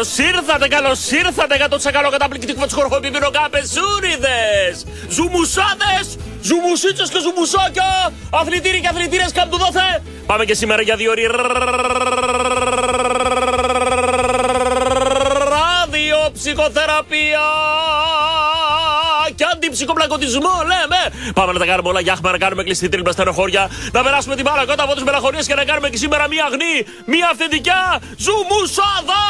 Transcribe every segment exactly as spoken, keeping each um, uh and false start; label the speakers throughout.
Speaker 1: Καλώς ήρθατε, καλώς ήρθατε, εκατό τοις εκατό καταπληκτικό τσχορχοπιπίνο καπεζούριδες, ζουμουσάδες, ζουμουσίτσες και ζουμουσάκια, αθλητήροι και αθλητήρες κάπου δόθε. Πάμε και σήμερα για δύο ώρες ραδιοψυχοθεραπεία και αντιψυχοπλακωτισμό, λέμε. Πάμε να τα κάνουμε όλα. Γιάχμα, να κάνουμε κλειστή τρίπλα στενοχώρια. Να περάσουμε την μπάλα κάτω από τις μελαγχολίες και να κάνουμε και σήμερα μία αγνή, μία αυθεντικά ζουμουσάδα.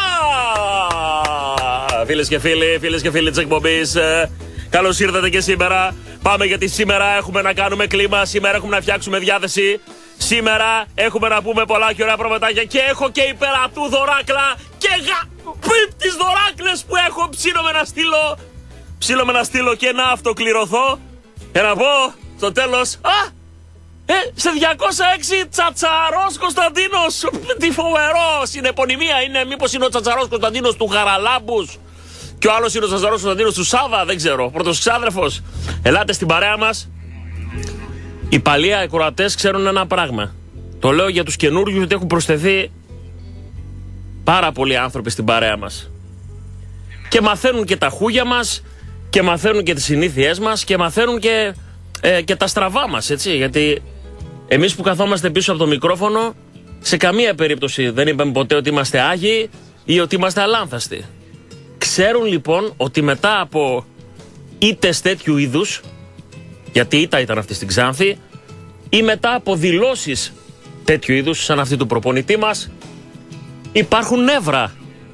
Speaker 1: Φίλες και φίλοι, φίλες και φίλοι της εκπομπής, καλώς ήρθατε και σήμερα. Πάμε γιατί σήμερα έχουμε να κάνουμε κλίμα. Σήμερα έχουμε να φτιάξουμε διάθεση. Σήμερα έχουμε να πούμε πολλά και ωραία πραγματάκια. Και έχω και υπερατού δωράκλα και γαπίπτης δωράκλες που έχω. Ψήνομαι να στείλω. Ψήνομαι να στείλω και να αυτοκληρωθώ. Και να πω στο τέλος, α, ε, σε διακόσια έξι Τσατσαρός Κωνσταντίνος. Τι φοβερό, συνεπωνυμία είναι. Μήπως είναι ο Τσατσαρός Κωνσταντίνος του Χαραλάμπους και ο άλλος είναι ο Τσατσαρός Κωνσταντίνος του Σάβα, δεν ξέρω. Πρώτος ξάδερφος. Ελάτε στην παρέα μας. Οι παλιοί ακροατές ξέρουν ένα πράγμα. Το λέω για τους καινούριους, ότι έχουν προσθεθεί πάρα πολλοί άνθρωποι στην παρέα μας. Και μαθαίνουν και τα χούγια μας, και μαθαίνουν και τις συνήθειές μας, και μαθαίνουν και, ε, και τα στραβά μας, έτσι. Γιατί εμείς που καθόμαστε πίσω από το μικρόφωνο, σε καμία περίπτωση δεν είπαμε ποτέ ότι είμαστε άγιοι ή ότι είμαστε αλάνθαστοι. Ξέρουν λοιπόν ότι μετά από ήττες τέτοιου είδους, γιατί ήττα ήταν αυτή στην Ξάνθη, ή μετά από δηλώσεις τέτοιου είδους, σαν αυτή του προπονητή μας, υπάρχουν νεύρα.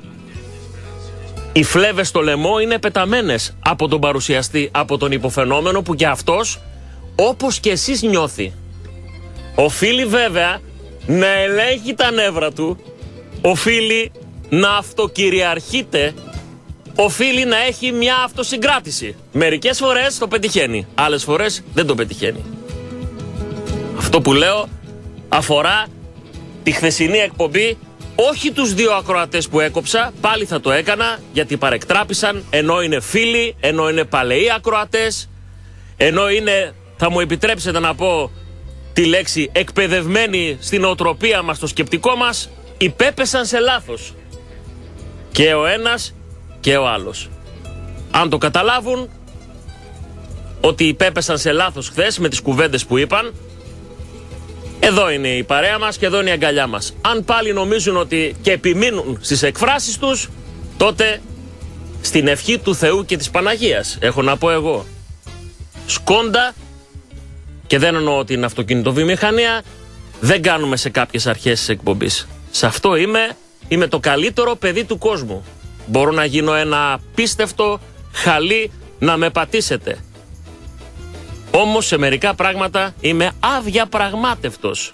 Speaker 1: Οι φλέβες στο λαιμό είναι πεταμένες από τον παρουσιαστή, από τον υποφαινόμενο, που και αυτός, όπως και εσείς, νιώθει. Οφείλει βέβαια να ελέγχει τα νεύρα του, οφείλει να αυτοκυριαρχείται, οφείλει να έχει μια αυτοσυγκράτηση. Μερικές φορές το πετυχαίνει, άλλες φορές δεν το πετυχαίνει. Αυτό που λέω αφορά τη χθεσινή εκπομπή, όχι τους δύο ακροατές που έκοψα, πάλι θα το έκανα, γιατί παρεκτράπησαν, ενώ είναι φίλοι, ενώ είναι παλαιοί ακροατές, ενώ είναι, θα μου επιτρέψετε να πω τη λέξη, εκπαιδευμένοι στην οτροπία μας, στο σκεπτικό μας, υπέπεσαν σε λάθος. Και ο ένας και ο άλλος. Αν το καταλάβουν ότι υπέπεσαν σε λάθος χθες με τις κουβέντες που είπαν, εδώ είναι η παρέα μας και εδώ είναι η αγκαλιά μας. Αν πάλι νομίζουν ότι και επιμείνουν στις εκφράσεις τους, τότε στην ευχή του Θεού και της Παναγίας έχω να πω εγώ. Σκόντα, και δεν εννοώ την αυτοκινητοβιομηχανία, δεν κάνουμε σε κάποιες αρχές της εκπομπής. Σε αυτό είμαι, είμαι το καλύτερο παιδί του κόσμου. Μπορώ να γίνω ένα απίστευτο χαλί να με πατήσετε. Όμως σε μερικά πράγματα είμαι αδιαπραγμάτευτος.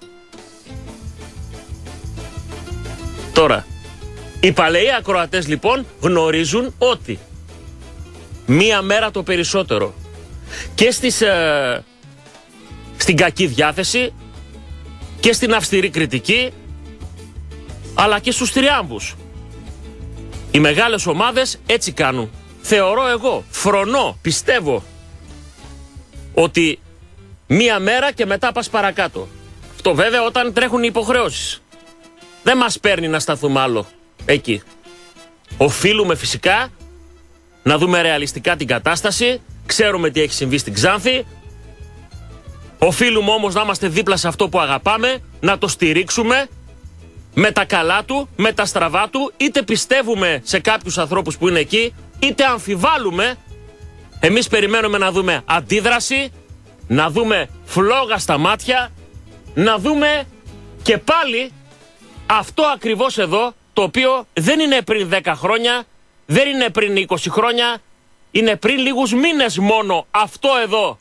Speaker 1: Τώρα, οι παλαιοί ακροατές λοιπόν γνωρίζουν ότι μία μέρα το περισσότερο και στις, ε, στην κακή διάθεση και στην αυστηρή κριτική, αλλά και στους τριάμβους. Οι μεγάλες ομάδες έτσι κάνουν. Θεωρώ εγώ, φρονώ, πιστεύω ότι μία μέρα και μετά πας παρακάτω. Αυτό βέβαια όταν τρέχουν οι υποχρεώσεις. Δεν μας παίρνει να σταθούμε άλλο εκεί. Οφείλουμε φυσικά να δούμε ρεαλιστικά την κατάσταση. Ξέρουμε τι έχει συμβεί στην Ξάνθη. Οφείλουμε όμως να είμαστε δίπλα σε αυτό που αγαπάμε, να το στηρίξουμε με τα καλά του, με τα στραβά του. Είτε πιστεύουμε σε κάποιους ανθρώπους που είναι εκεί, είτε αμφιβάλλουμε. Εμείς περιμένουμε να δούμε αντίδραση, να δούμε φλόγα στα μάτια, να δούμε και πάλι αυτό ακριβώς εδώ, το οποίο δεν είναι πριν δέκα χρόνια, δεν είναι πριν είκοσι χρόνια, είναι πριν λίγους μήνες μόνο αυτό εδώ.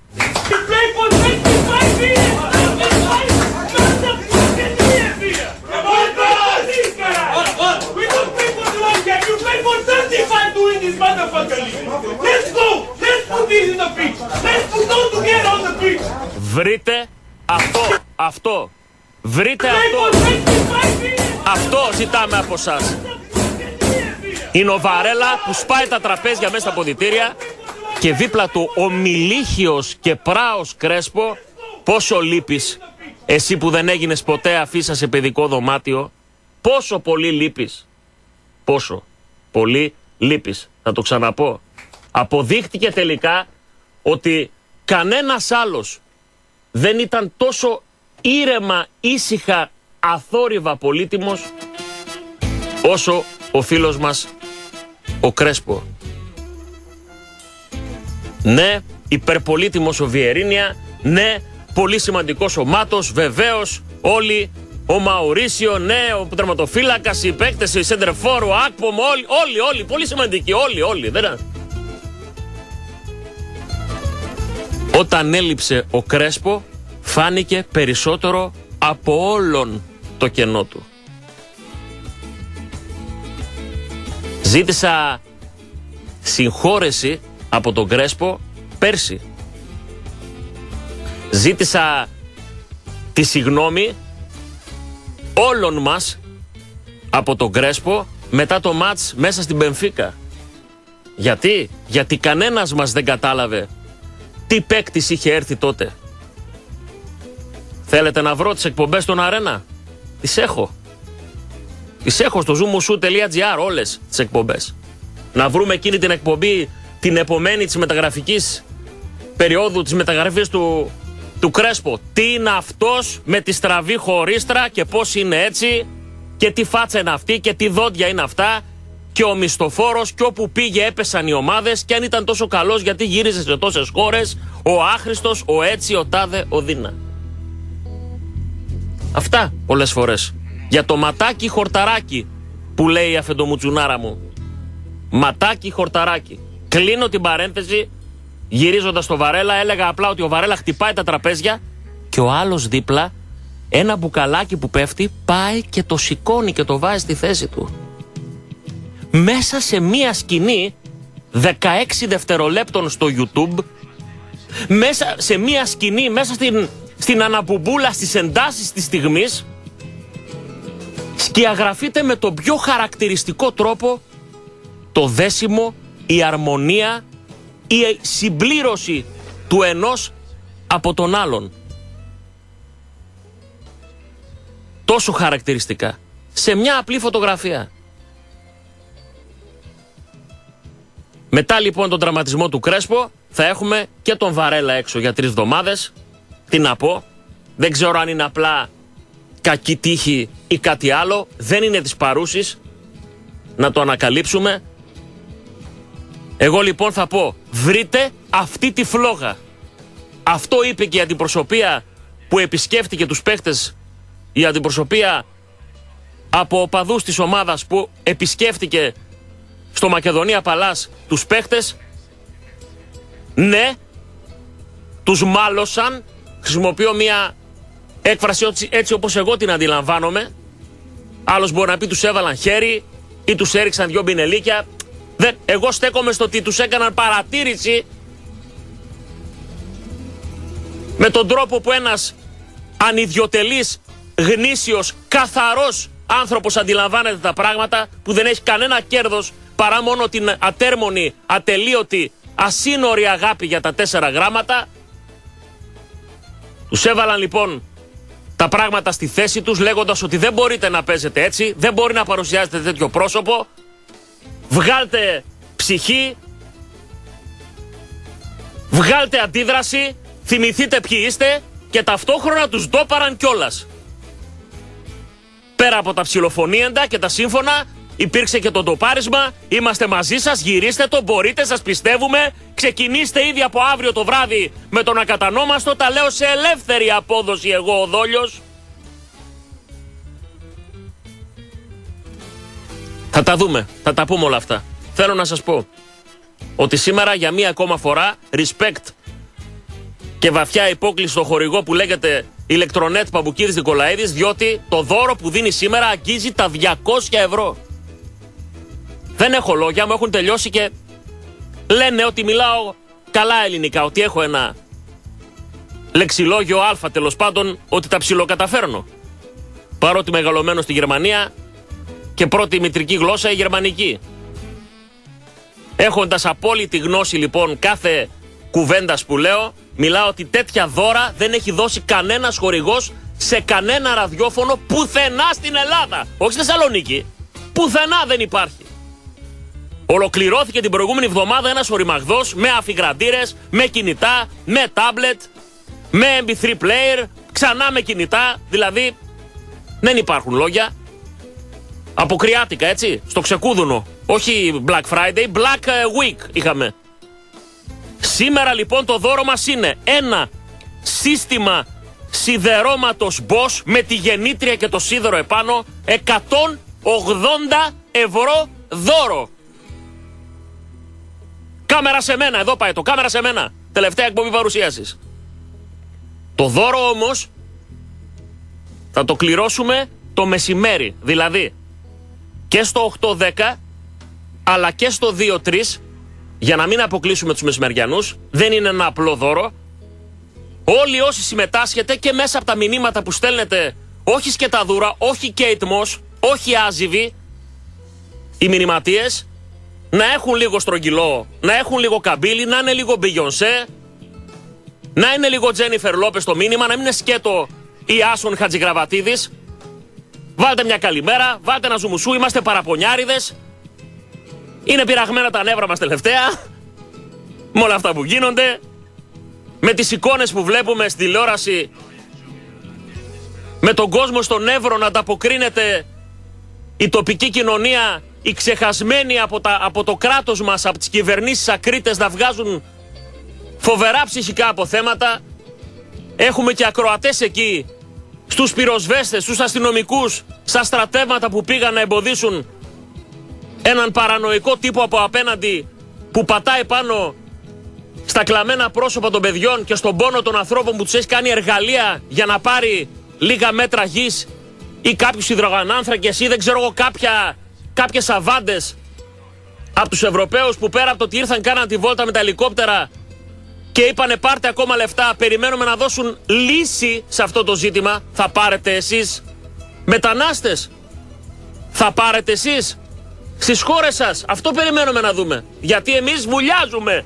Speaker 1: Βρείτε αυτό, αυτό, βρείτε αυτό, αυτό ζητάμε από εσάς. Είναι ο Βαρέλα που σπάει τα τραπέζια μέσα στα ποδητήρια και δίπλα του ο Μιλίχιος και Πράος Κρέσπο. Πόσο λείπεις εσύ που δεν έγινες ποτέ αφίσα σε παιδικό δωμάτιο, πόσο πολύ λείπεις, πόσο. πολύ λύπης. Θα το ξαναπώ. Αποδείχτηκε τελικά ότι κανένας άλλος δεν ήταν τόσο ήρεμα, ήσυχα, αθόρυβα πολύτιμος όσο ο φίλος μας ο Κρέσπο. Ναι, υπερπολίτιμος ο Βιερίνια, ναι, πολύ σημαντικός ο Μάτος, βεβαίως όλοι, ο Μαουρίσιο, ναι, ο τερματοφύλακας, οι παίκτες, η Σεντερφόρ, ο Ακπομ, όλοι, όλοι, όλοι, πολύ σημαντικοί, όλοι, όλοι, δεν. Όταν έλειψε ο Κρέσπο, φάνηκε περισσότερο από όλον το κενό του. Ζήτησα συγχώρεση από τον Κρέσπο πέρσι. Ζήτησα τη συγγνώμη όλων μας από τον Κρέσπο μετά το μάτς μέσα στην Μπενφίκα. Γιατί? Γιατί κανένας μας δεν κατάλαβε τι παίκτης είχε έρθει τότε. Θέλετε να βρω τις εκπομπές στον Αρένα? Τις έχω. Τις έχω στο zoommusu τελεία gr όλες τις εκπομπές. Να βρούμε εκείνη την εκπομπή την επομένη της μεταγραφικής περίοδου, της μεταγραφής του, του Κρέσπο. Τι είναι αυτός με τη στραβή χωρίστρα και πώς είναι έτσι και τι φάτσα είναι αυτή και τι δόντια είναι αυτά και ο μισθοφόρος και όπου πήγε έπεσαν οι ομάδες και αν ήταν τόσο καλός γιατί γύριζε σε τόσες χώρες, ο άχρηστος, ο έτσι, ο τάδε, ο δίνα. Αυτά πολλές φορές. Για το ματάκι χορταράκι που λέει η αφεντομουτσουνάρα μου. Ματάκι χορταράκι. Κλείνω την παρένθεση, γυρίζοντας στο Βαρέλα, έλεγα απλά ότι ο Βαρέλα χτυπάει τα τραπέζια και ο άλλος δίπλα, ένα μπουκαλάκι που πέφτει, πάει και το σηκώνει και το βάζει στη θέση του. Μέσα σε μία σκηνή δεκαέξι δευτερολέπτων στο YouTube, μέσα σε μία σκηνή, μέσα στην, στην αναμπουμπούλα, στις εντάσεις της στιγμής, σκιαγραφείται με τον πιο χαρακτηριστικό τρόπο το δέσιμο, η αρμονία, η συμπλήρωση του ενός από τον άλλον. Τόσο χαρακτηριστικά. Σε μια απλή φωτογραφία. Μετά λοιπόν τον τραυματισμό του Κρέσπο θα έχουμε και τον Βαρέλα έξω για τρεις εβδομάδες. Τι να πω, δεν ξέρω αν είναι απλά κακή τύχη ή κάτι άλλο. Δεν είναι της παρούσης να το ανακαλύψουμε. Εγώ λοιπόν θα πω, βρείτε αυτή τη φλόγα. Αυτό είπε και η αντιπροσωπεία που επισκέφτηκε τους παίχτες, η αντιπροσωπεία από οπαδούς της ομάδας που επισκέφτηκε στο Μακεδονία Παλάς τους παίχτες. Ναι, τους μάλωσαν, χρησιμοποιώ μια έκφραση έτσι όπως εγώ την αντιλαμβάνομαι. Άλλος μπορεί να πει τους έβαλαν χέρι ή τους έριξαν δυο μπινελίκια. Δεν, εγώ στέκομαι στο ότι τους έκαναν παρατήρηση με τον τρόπο που ένας ανιδιοτελής, γνήσιος, καθαρός άνθρωπος αντιλαμβάνεται τα πράγματα, που δεν έχει κανένα κέρδος παρά μόνο την ατέρμονη, ατελείωτη, ασύνορη αγάπη για τα τέσσερα γράμματα. Τους έβαλαν λοιπόν τα πράγματα στη θέση τους, λέγοντας ότι δεν μπορείτε να παίζετε έτσι, δεν μπορεί να παρουσιάζετε τέτοιο πρόσωπο. Βγάλτε ψυχή, βγάλτε αντίδραση, θυμηθείτε ποιοι είστε και ταυτόχρονα τους ντόπαραν κιόλας. Πέρα από τα ψιλοφωνίεντα και τα σύμφωνα υπήρξε και το ντοπάρισμα. Είμαστε μαζί σας, γυρίστε το, μπορείτε, σας πιστεύουμε. Ξεκινήστε ήδη από αύριο το βράδυ με τον ακατανόμαστο, τα λέω σε ελεύθερη απόδοση εγώ ο Δόλιος. Θα τα δούμε, θα τα πούμε όλα αυτά. Θέλω να σας πω ότι σήμερα για μία ακόμα φορά respect και βαθιά υπόκληση στο χορηγό που λέγεται Ηλεκτρονέτ Παμπουκίδης Νικολαίδης, διότι το δώρο που δίνει σήμερα αγγίζει τα διακόσια ευρώ. Δεν έχω λόγια, μου έχουν τελειώσει και λένε ότι μιλάω καλά ελληνικά, ότι έχω ένα λεξιλόγιο α τέλος πάντων, ότι τα ψιλοκαταφέρνω. Παρότι μεγαλωμένο στη Γερμανία και πρώτη μητρική γλώσσα η γερμανική. Έχοντας απόλυτη γνώση λοιπόν κάθε κουβέντας που λέω, μιλάω ότι τέτοια δώρα δεν έχει δώσει κανένας χορηγός σε κανένα ραδιόφωνο πουθενά στην Ελλάδα. Όχι στη Θεσσαλονίκη. Πουθενά δεν υπάρχει. Ολοκληρώθηκε την προηγούμενη εβδομάδα ένας οριμαγδός με αφιγραντήρες, με κινητά, με τάμπλετ, με εμ πι θρι player, ξανά με κινητά, δηλαδή δεν υπάρχουν λόγια. Αποκριάτικα, έτσι, στο ξεκούδουνο. Όχι Black Friday, Black Week είχαμε. Σήμερα λοιπόν το δώρο μας είναι ένα σύστημα σιδερώματος Bosch με τη γεννήτρια και το σίδερο επάνω, εκατόν ογδόντα ευρώ δώρο. Κάμερα σε μένα, εδώ πάει το, κάμερα σε μένα. Τελευταία εκπομπή παρουσίασης. Το δώρο όμως θα το κληρώσουμε το μεσημέρι, δηλαδή και στο οκτώ δέκα αλλά και στο δύο τρεις, για να μην αποκλείσουμε τους μεσημεριανούς. Δεν είναι ένα απλό δώρο. Όλοι όσοι συμμετάσχετε και μέσα από τα μηνύματα που στέλνετε, όχι σκεταδούρα, όχι Kate Moss, όχι άζιβοι, οι μηνυματίες, να έχουν λίγο στρογγυλό, να έχουν λίγο καμπύλι, να είναι λίγο Beyoncé, να είναι λίγο Jennifer Lopez το μήνυμα, να μην είναι σκέτο ή Άσον Χατζηγραβατίδης. Βάλτε μια καλημέρα, βάλτε ένα ζουμουσού, είμαστε παραπονιάριδες. Είναι πειραγμένα τα νεύρα μας τελευταία, με όλα αυτά που γίνονται, με τις εικόνες που βλέπουμε στη τηλεόραση, με τον κόσμο στον Εύρο να ανταποκρίνεται η τοπική κοινωνία, οι ξεχασμένοι από, τα, από το κράτος μας, από τις κυβερνήσεις ακρίτες να βγάζουν φοβερά ψυχικά αποθέματα. Έχουμε και ακροατές εκεί, στους πυροσβέστες, στους αστυνομικούς, στα στρατεύματα που πήγαν να εμποδίσουν έναν παρανοϊκό τύπο από απέναντι που πατάει πάνω στα κλαμμένα πρόσωπα των παιδιών και στον πόνο των ανθρώπων που τους έχει κάνει εργαλεία για να πάρει λίγα μέτρα γης ή κάποιους υδρογονάνθρακες ή δεν ξέρω εγώ κάποια, κάποιες αβάντες από τους Ευρωπαίους που πέρα από το ότι ήρθαν κάναν τη βόλτα με τα ελικόπτερα και είπανε πάρτε ακόμα λεφτά, περιμένουμε να δώσουν λύση σε αυτό το ζήτημα. Θα πάρετε εσείς μετανάστες? Θα πάρετε εσείς στις χώρες σας? Αυτό περιμένουμε να δούμε, γιατί εμείς βουλιάζουμε.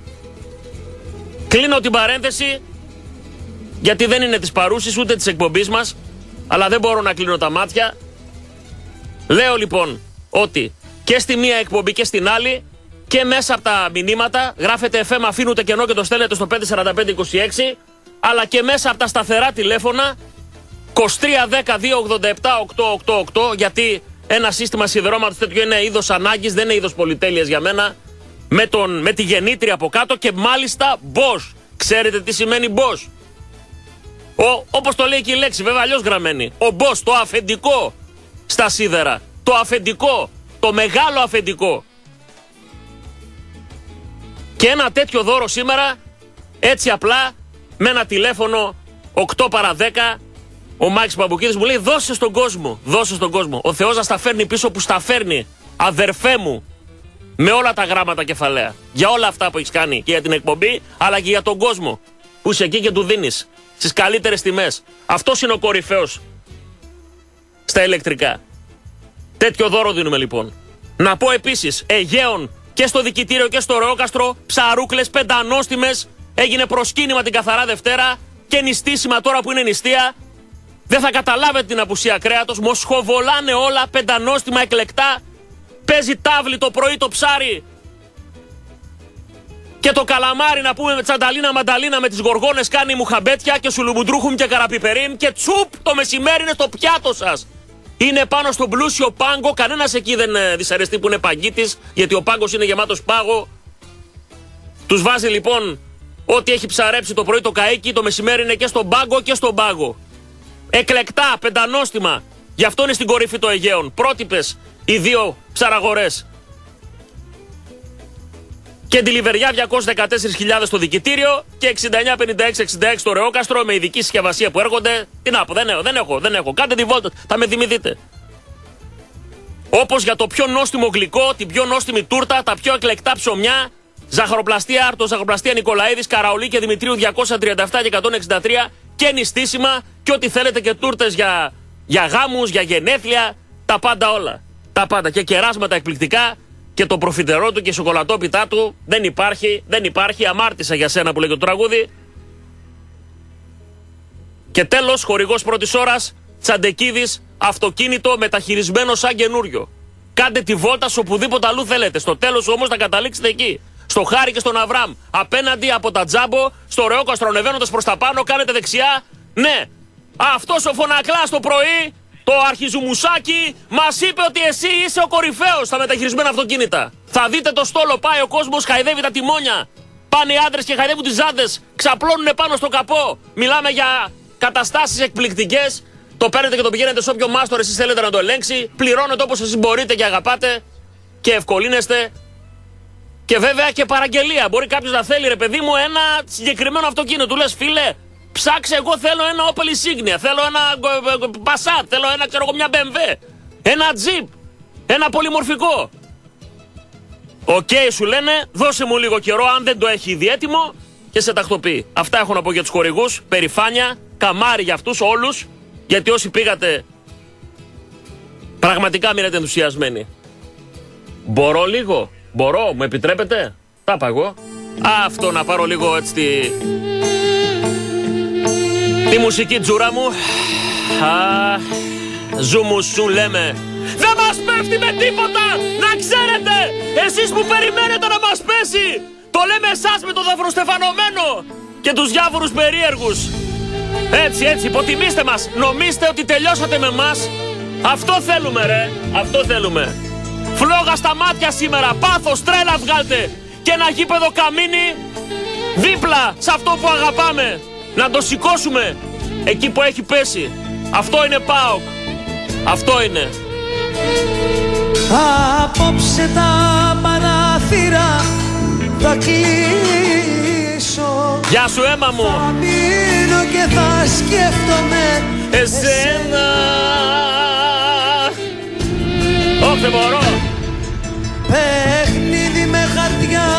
Speaker 1: Κλείνω την παρένθεση, γιατί δεν είναι της παρούσης ούτε της εκπομπής μας, αλλά δεν μπορώ να κλείνω τα μάτια. Λέω λοιπόν ότι και στη μία εκπομπή και στην άλλη και μέσα από τα μηνύματα γράφετε εφ εμ, αφήνετε κενό και το στέλνετε στο πέντε τέσσερα πέντε είκοσι έξι, αλλά και μέσα από τα σταθερά τηλέφωνα είκοσι τρία δέκα δύο ογδόντα επτά οκτακόσια ογδόντα οκτώ, γιατί ένα σύστημα σιδερώματος τέτοιο είναι είδος ανάγκης, δεν είναι είδος πολυτέλειας για μένα, με, τον, με τη γεννήτρια από κάτω και μάλιστα Bosch. Ξέρετε τι σημαίνει Bosch? Ο, όπως το λέει και η λέξη, βέβαια αλλιώς γραμμένη. Ο Bosch, το αφεντικό στα σίδερα. Το αφεντικό, το μεγάλο αφεντικό. Και ένα τέτοιο δώρο σήμερα, έτσι απλά, με ένα τηλέφωνο οκτώ παρά δέκα, ο Μάκης Παμπουκίδης μου λέει δώσε στον κόσμο, δώσε στον κόσμο. Ο Θεός να στα φέρνει πίσω που στα φέρνει, αδερφέ μου, με όλα τα γράμματα κεφαλαία. Για όλα αυτά που έχεις κάνει και για την εκπομπή, αλλά και για τον κόσμο που είσαι εκεί και του δίνεις στις καλύτερες τιμές. Αυτός είναι ο κορυφαίος στα ηλεκτρικά. Τέτοιο δώρο δίνουμε λοιπόν. Να πω επίσης, Αιγαίων και στο Δικητήριο και στο Ρεόκαστρο, ψαρούκλες πεντανόστιμες, έγινε προσκύνημα την Καθαρά Δευτέρα και νηστίσιμα τώρα που είναι νηστεία. Δεν θα καταλάβετε την απουσία κρέατος, μοσχοβολάνε όλα, πεντανόστιμα εκλεκτά. Παίζει τάβλη το πρωί το ψάρι και το καλαμάρι, να πούμε, με τσανταλίνα μανταλίνα με τις γοργόνες κάνει μουχαμπέτια και σουλουμουντρούχουμ και καραπιπερίμ και τσουπ το μεσημέρι είναι στο πιάτο σας. Είναι πάνω στον πλούσιο πάγκο, κανένας εκεί δεν δυσαρεστεί που είναι παγκίτης, γιατί ο πάγκος είναι γεμάτος πάγο. Τους βάζει λοιπόν ό,τι έχει ψαρέψει το πρωί το καΐκι, το μεσημέρι είναι και στον πάγκο και στον πάγο. Εκλεκτά, πεντανόστιμα, γι' αυτό είναι στην κορυφή των Αιγαίων. Πρότυπες οι δύο ψαραγορές. Και τη Λιβεριά διακόσιες δεκατέσσερις χιλιάδες στο Δικητήριο και εξήντα εννιά πενήντα έξι εξήντα έξι στο Ρεόκαστρο με ειδική συσκευασία που έρχονται. Τι να πω, δεν έχω, δεν έχω, δεν έχω. Κάντε τη βόλτα, θα με θυμηθείτε. Όπως για το πιο νόστιμο γλυκό, την πιο νόστιμη τούρτα, τα πιο εκλεκτά ψωμιά, ζαχαροπλαστεία Άρτο, ζαχαροπλαστεία Νικολαίδης, Καραολί και Δημητρίου διακόσια τριάντα επτά και εκατόν εξήντα τρία και νηστίσιμα και ό,τι θέλετε και τούρτες για, για γάμους, για γενέθλια, τα πάντα όλα. Τα πάντα και κεράσματα εκπληκτικά. Και το προφιτερό του και η σοκολατόπιτά του δεν υπάρχει, δεν υπάρχει, αμάρτησα για σένα που λέει το τραγούδι. Και τέλος, χορηγός πρώτης ώρας, Τσαντεκίδης, αυτοκίνητο μεταχειρισμένο σαν καινούριο. Κάντε τη βόλτα σε οπουδήποτε αλλού θέλετε. Στο τέλος όμως να καταλήξετε εκεί. Στο Χάρη και στον Αβραμ. Απέναντι από τα Τζάμπο, στο Ρεόκαστρο ανεβαίνοντας προς τα πάνω, κάνετε δεξιά. Ναι, αυτός ο φωνακλάς το πρωί, το αρχιζουμουσάκι, μας είπε ότι εσύ είσαι ο κορυφαίος στα μεταχειρισμένα αυτοκίνητα. Θα δείτε το στόλο, πάει ο κόσμος, χαϊδεύει τα τιμόνια. Πάνε οι άντρες και χαϊδεύουν τις ζάντες, ξαπλώνουν πάνω στο καπό. Μιλάμε για καταστάσεις εκπληκτικές. Το παίρνετε και το πηγαίνετε σε όποιο μάστορα εσείς θέλετε να το ελέγξει. Πληρώνετε όπως εσείς μπορείτε και αγαπάτε και ευκολύνεστε. Και βέβαια και παραγγελία. Μπορεί κάποιος να θέλει, ρε παιδί μου, ένα συγκεκριμένο αυτοκίνητο. Του λες, φίλε, ψάξε, εγώ θέλω ένα Opel Insignia, θέλω ένα Passat, θέλω ένα, ξέρω εγώ, μια μπι εμ ντάμπλιου, ένα Jeep, ένα πολυμορφικό. Οκ, okay, σου λένε, δώσε μου λίγο καιρό, αν δεν το έχει ήδη έτοιμο, και σε τακτοποιεί. Αυτά έχω να πω για τους χορηγούς. Περηφάνεια, καμάρι για αυτούς όλους, γιατί όσοι πήγατε, πραγματικά μείνετε ενθουσιασμένοι. Μπορώ λίγο, μπορώ, μου επιτρέπετε? Τα είπα εγώ. Αυτό να πάρω λίγο έτσι τη... τη μουσική τζούρα μου. Α, ζούμου σου λέμε. Δεν μας πέφτει με τίποτα! Να ξέρετε! Εσείς που περιμένετε να μας πέσει! Το λέμε εσάς με το δαυροστεφανωμένο και τους διάφορους περίεργους. Έτσι, έτσι, υποτιμήστε μας. Νομίστε ότι τελειώσατε με μας. Αυτό θέλουμε, ρε. Αυτό θέλουμε. Φλόγα στα μάτια σήμερα. Πάθος, τρέλα βγάλτε. Και ένα γήπεδο καμίνι δίπλα σε αυτό που αγαπάμε. Να το σηκώσουμε εκεί που έχει πέσει. Αυτό είναι ΠΑΟΚ. Αυτό είναι.
Speaker 2: Απόψε τα παράθυρα θα κλείσω.
Speaker 1: Γεια σου, αίμα μου.
Speaker 2: Θα μείνω και θα σκέφτομαι
Speaker 1: εσένα. Όχι, δεν μπορώ.
Speaker 2: Παιχνίδι με χαρτιά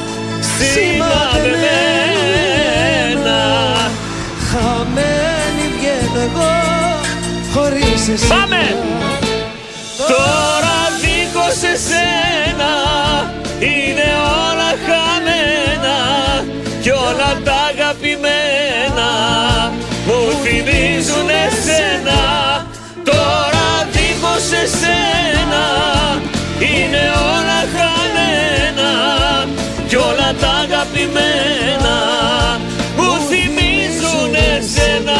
Speaker 2: σημαδεμένα. Χαμένη βγαίνω εγώ χωρίς εσένα.
Speaker 1: Πάμε! Τώρα δίχως εσένα είναι όλα χαμένα κι όλα τα αγαπημένα μου θυμίζουν εσένα. Τώρα δίχως εσένα είναι όλα χαμένα κι όλα τα αγαπημένα μου θυμίζουν εσένα.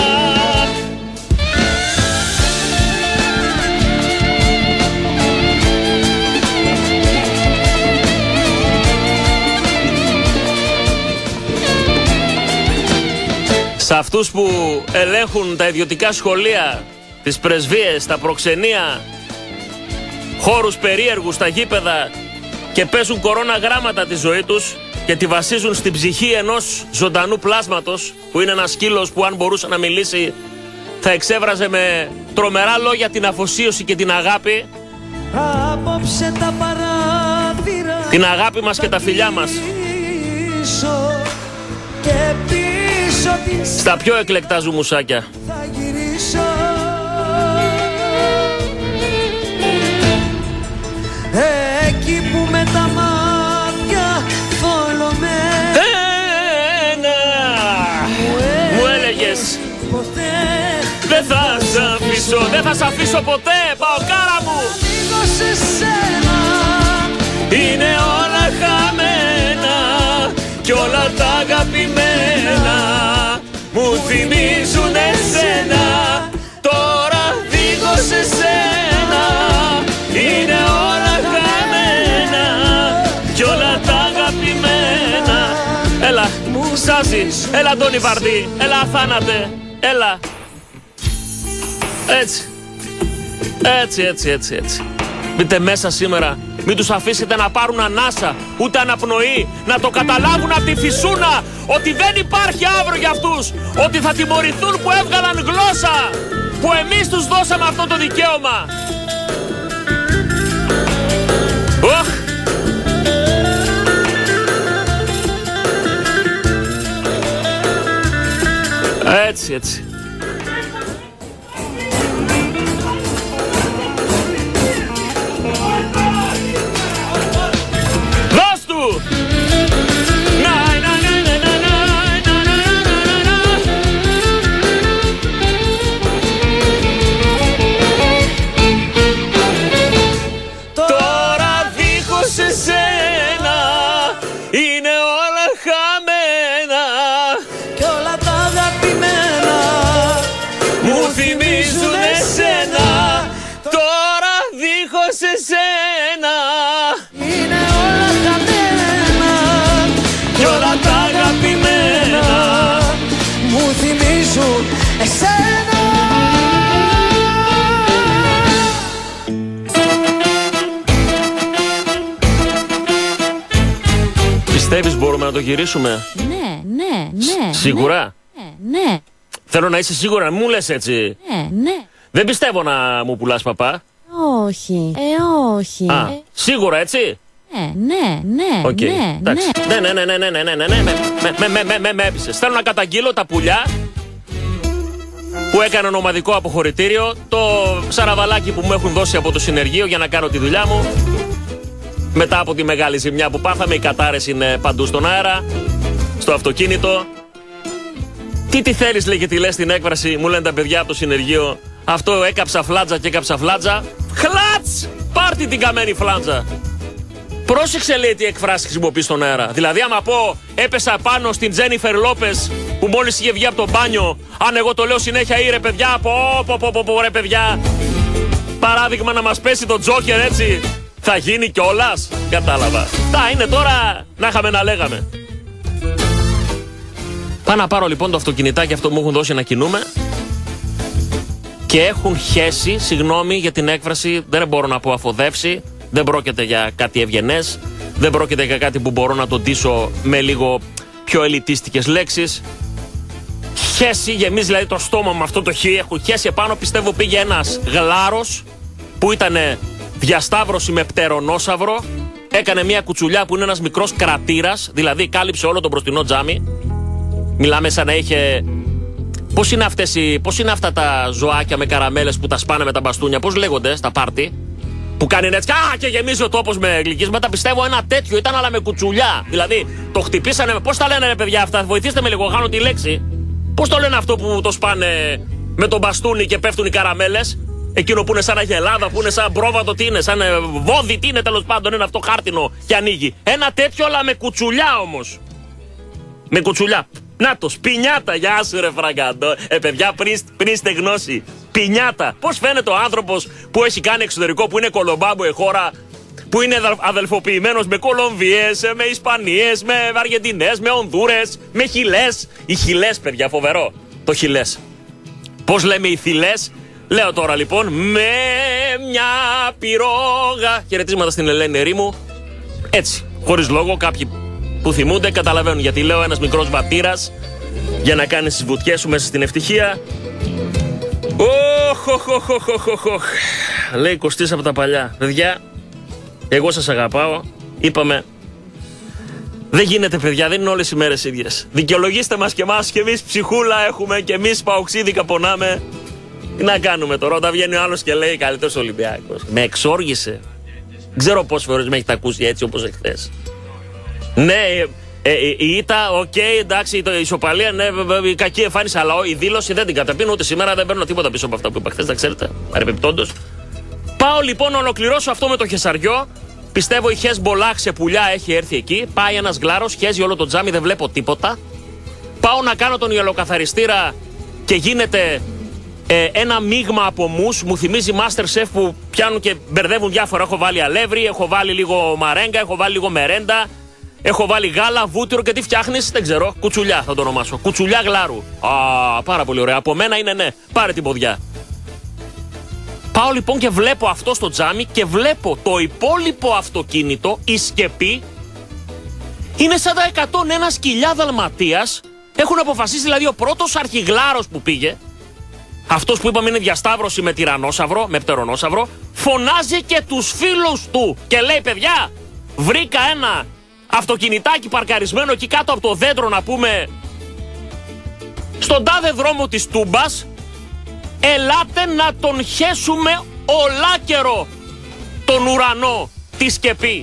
Speaker 1: Σε αυτούς που ελέγχουν τα ιδιωτικά σχολεία, τις πρεσβείες, τα προξενία, χώρους περίεργους, τα γήπεδα και παίζουν κορώνα γράμματα τη ζωή τους και τη βασίζουν στην ψυχή ενός ζωντανού πλάσματος που είναι ένας σκύλος που αν μπορούσε να μιλήσει θα εξέβραζε με τρομερά λόγια την αφοσίωση και την αγάπη.
Speaker 2: Απόψε τα παράθυρα
Speaker 1: την αγάπη μας και τα φιλιά μας
Speaker 2: και πίσω την
Speaker 1: στα πιο εκλεκτά ζουμουσάκια.
Speaker 2: θα γυρίσω. Εκεί που με τα μάτια θολωμένα
Speaker 1: μου έλεγες
Speaker 2: ποτέ
Speaker 1: δεν θα σ' αφήσω, δεν θα σ' αφήσω ποτέ, παοκάρα μου.
Speaker 2: δίχως εσένα
Speaker 1: Είναι όλα χαμένα κι όλα τα αγαπημένα μου θυμίζουν εσένα. Τώρα δίχως εσένα είναι όλα χαμένα κι όλα τα αγαπημένα. Έλα, Σάζι, έλα Αντώνη Βαρδί, έλα Αθάνατε, έλα. Έτσι, έτσι, έτσι, έτσι, έτσι. Μπείτε μέσα σήμερα, μην τους αφήσετε να πάρουν ανάσα, ούτε αναπνοή, να το καταλάβουν από τη φυσούνα ότι δεν υπάρχει αύριο για αυτούς, ότι θα τιμωρηθούν που έβγαλαν γλώσσα, που εμείς τους δώσαμε αυτό το δικαίωμα. Οχ! Έτσι, έτσι. Δώσ' του!
Speaker 2: το,
Speaker 1: Το το γυρίσουμε.
Speaker 3: Ναι, ναι, ναι.
Speaker 1: Σίγουρα.
Speaker 3: Ναι, ναι.
Speaker 1: Θέλω να είσαι σίγουρα, να μου λες έτσι.
Speaker 3: Ναι, ναι.
Speaker 1: Δεν πιστεύω να μου πουλάς παπά.
Speaker 3: Όχι. Ε, όχι.
Speaker 1: Α,
Speaker 3: Ε,
Speaker 1: σίγουρα έτσι.
Speaker 3: ναι, ναι, ναι.
Speaker 1: Οκ.
Speaker 3: Ναι,
Speaker 1: Εντάξει.
Speaker 3: ναι.
Speaker 1: Ναι, ναι, ναι, ναι, ναι, ναι, ναι, ναι, με, με, με, με, με, με έπεισες. Θέλω να καταγγείλω τα πουλιά που έκαναν ομαδικό αποχωρητήριο, το σαραβαλάκι που μου έχουν δώσει από το συνεργείο για να κάνω τη δουλειά μου. Μετά από τη μεγάλη ζημιά που πάθαμε, οι κατάρες είναι παντού στον αέρα, στο αυτοκίνητο. Τι τι θέλεις, λέει, και τι λες στην έκφραση, μου λένε τα παιδιά από το συνεργείο. Αυτό έκαψα φλάτζα και έκαψα φλάτζα. Χλάτς! Πάρτι την καμένη φλάτζα. Πρόσεξε, λέει, τι εκφράσεις χρησιμοποιείς στον αέρα. Δηλαδή, άμα πω έπεσα πάνω στην Τζένιφερ Λόπες που μόλις είχε βγει από το μπάνιο, αν εγώ το λέω συνέχεια, ή ρε παιδιά, πω, πω, πω, πω, πω, ρε παιδιά. Παράδειγμα, να μας πέσει το Τζόκερ, έτσι. Θα γίνει κιόλας. Κατάλαβα. Τα είναι τώρα να είχαμε να λέγαμε. Πάω να πάρω λοιπόν το αυτοκινητάκι αυτό που μου έχουν δώσει να κινούμε. Και έχουν χέσει, συγγνώμη για την έκφραση, δεν μπορώ να πω αφοδεύσει. Δεν πρόκειται για κάτι ευγενές. Δεν πρόκειται για κάτι που μπορώ να το ντύσω με λίγο πιο ελιτίστικες λέξεις. Χέσει, γεμίζει δηλαδή το στόμα με αυτό το χ. Έχουν χέσει επάνω, πιστεύω πήγε ένας γλάρος που ήταν διασταύρωση με πτερονόσαυρο. Έκανε μια κουτσουλιά που είναι ένας μικρός κρατήρας, δηλαδή κάλυψε όλο το μπροστινό τζάμι. Μιλάμε σαν να είχε. Πώς είναι, αυτές οι... Πώς είναι αυτά τα ζωάκια με καραμέλες που τα σπάνε με τα μπαστούνια, πώς λέγονται στα πάρτι, που κάνει έτσι, α, και γεμίζει ο τόπος με γλυκίσματα. Πιστεύω ένα τέτοιο ήταν, αλλά με κουτσουλιά. Δηλαδή το χτυπήσανε. Πώς τα λένε, ρε παιδιά, αυτά, βοηθήστε με λίγο, χάνω τη λέξη. Πώς το λένε αυτό που το σπάνε με το μπαστούνι και πέφτουν οι καραμέλες? Εκείνο που είναι σαν αγελάδα, που είναι σαν πρόβατο, τι είναι, σαν βόδι, τι είναι, τέλος πάντων, είναι αυτό χάρτινο και ανοίγει. Ένα τέτοιο, αλλά με κουτσουλιά όμως. Με κουτσουλιά. Νάτος, πινιάτα, γεια σου ρε φραγκάντο. Ε, παιδιά, πριν, πριν στεγνώσει. Πινιάτα. Πώς φαίνεται ο άνθρωπος που έχει κάνει εξωτερικό, που είναι Κολομπάμπουε χώρα, που είναι αδελφοποιημένος με Κολομβιές, με Ισπανίες, με Αργεντινές, με Ονδούρες, με Χιλές. Οι Χιλές, παιδιά, φοβερό. Το Χιλές. Πώς λέμε οι Θηλές? Λέω τώρα λοιπόν, με μια πυρόγα. Χαιρετίσματα στην Ελένη Ερήμου. Έτσι, χωρίς λόγο, κάποιοι που θυμούνται καταλαβαίνουν γιατί λέω, ένας μικρός βατήρας για να κάνεις τις βουτιές σου μέσα στην ευτυχία. Οχ, οχ, οχ, οχ, οχ, οχ. Λέει Κωστής από τα παλιά. Παιδιά, εγώ σας αγαπάω. Είπαμε, δεν γίνεται, παιδιά, δεν είναι όλες οι μέρες ίδιες. Δικαιολογήστε μας και εμάς, και εμείς ψυχούλα έχουμε, και εμείς παοξίδικα πονάμε. Τι να κάνουμε τώρα, όταν βγαίνει ο άλλος και λέει καλύτερος Ολυμπιακός? Με εξόργησε. Δεν ξέρω πόσες φορές με έχετε ακούσει έτσι όπως εχθές. Ναι, ε, ε, η ήττα, οκ, okay, εντάξει, η ισοπαλία, ναι, η κακή εμφάνιση, αλλά η δήλωση δεν την καταπίνω ούτε σήμερα, δεν παίρνω τίποτα πίσω από αυτά που είπα χθες, τα ξέρετε, παρεμπιπτόντως. Πάω λοιπόν να ολοκληρώσω αυτό με το χεσαριό. Πιστεύω η Χεσμπολάχ σε πουλιά έχει έρθει εκεί. Πάει ένας γλάρος, χέζει όλο το τζάμι, δεν βλέπω τίποτα. Πάω να κάνω τον ιελοκαθαριστήρα και γίνεται ε, ένα μείγμα από μους. Μου θυμίζει Masterchef που πιάνουν και μπερδεύουν διάφορα. Έχω βάλει αλεύρι, έχω βάλει λίγο μαρέγκα, έχω βάλει λίγο μερέντα. Έχω βάλει γάλα, βούτυρο και τι φτιάχνεις, δεν ξέρω. Κουτσουλιά θα το ονομάσω. Κουτσουλιά γλάρου. Α, πάρα πολύ ωραία. Από μένα είναι ναι. Πάρε την ποδιά. Πάω λοιπόν και βλέπω αυτό στο τζάμι και βλέπω το υπόλοιπο αυτοκίνητο, η σκεπή, είναι σαν τα εκατόν ένα σκυλιά Δαλματίας. Έχουν αποφασίσει δηλαδή ο πρώτος αρχιγλάρος που πήγε, αυτός που είπαμε είναι διασταύρωση με τυρανόσαυρο, με πτερονόσαυρο, φωνάζει και τους φίλους του και λέει, παιδιά, βρήκα ένα αυτοκινητάκι παρκαρισμένο εκεί κάτω από το δέντρο, να πούμε, στον τάδε δρόμο της Τούμπας. Ελάτε να τον χέσουμε ολάκερο τον ουρανό, τη σκεπή.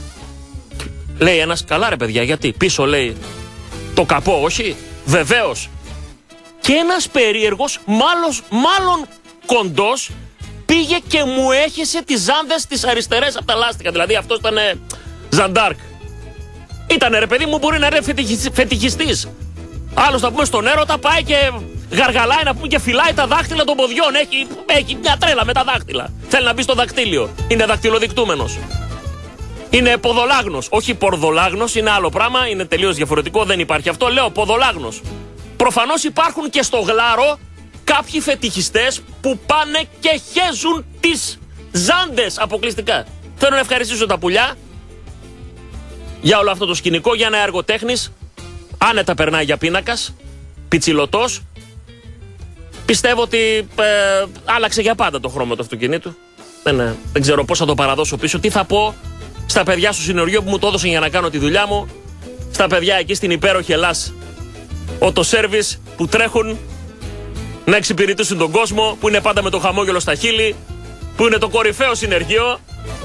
Speaker 1: Λέει ένας, καλά ρε παιδιά, γιατί πίσω λέει το καπό, όχι? Βεβαίως. Και ένας περίεργος, μάλλον, μάλλον κοντός, πήγε και μου έχεσε τις ζάνδες τις αριστερές από τα λάστιχα. Δηλαδή αυτός ήταν Ζαντάρκ. Ήτανε ρε παιδί μου, μπορεί να είναι φετιχιστής. Άλλος θα πούμε στον έρωτα πάει και γαργαλάει, να πούμε, και φυλάει τα δάχτυλα των ποδιών. Έχει, έχει μια τρέλα με τα δάχτυλα. Θέλει να μπει στο δακτύλιο. Είναι δακτυλοδεικτούμενος. Είναι ποδολάγνος. Όχι πορδολάγνος, είναι άλλο πράγμα. Είναι τελείως διαφορετικό. Δεν υπάρχει αυτό. Λέω ποδολάγνος. Προφανώς υπάρχουν και στο γλάρο κάποιοι φετιχιστές που πάνε και χέζουν τις ζάντες αποκλειστικά. Θέλω να ευχαριστήσω τα πουλιά για όλο αυτό το σκηνικό, για ένα έργο τέχνης. Άνετα περνάει για πίνακας, πιτσιλωτός. Πιστεύω ότι ε, άλλαξε για πάντα το χρώμα του αυτοκινήτου. Δεν, ε, δεν ξέρω πώς θα το παραδώσω πίσω. Τι θα πω στα παιδιά στο συνεργείο που μου το έδωσαν για να κάνω τη δουλειά μου. Στα παιδιά εκεί στην υπέροχη Ελλάς Auto Service που τρέχουν να εξυπηρετήσουν τον κόσμο, που είναι πάντα με το χαμόγελο στα χείλη, που είναι το κορυφαίο συνεργείο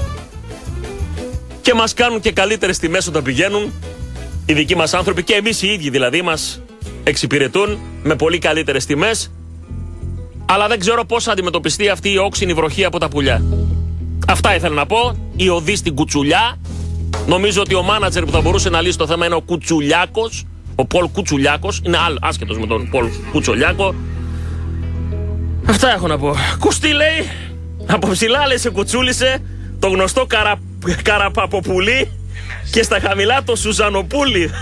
Speaker 1: και μας κάνουν και καλύτερες τιμές όταν πηγαίνουν οι δικοί μας άνθρωποι, και εμείς οι ίδιοι δηλαδή μας εξυπηρετούν με πολύ καλύτερες τιμές. Αλλά δεν ξέρω πώς θα αντιμετωπιστεί αυτή η όξινη βροχή από τα πουλιά. Αυτά ήθελα να πω. Η οδή στην Κουτσουλιά. Νομίζω ότι ο μάνατζερ που θα μπορούσε να λύσει το θέμα είναι ο Κουτσουλιάκος. Ο Πολ Κουτσουλιάκος. Είναι άλλο, άσχετος με τον Πολ Κουτσουλιάκο. Αυτά έχω να πω. Κουστί λέει. Από ψηλά λέει σε κουτσούλησε το γνωστό καρα... Καραπαποπουλί και στα χαμηλά το Σουζανοπούλι.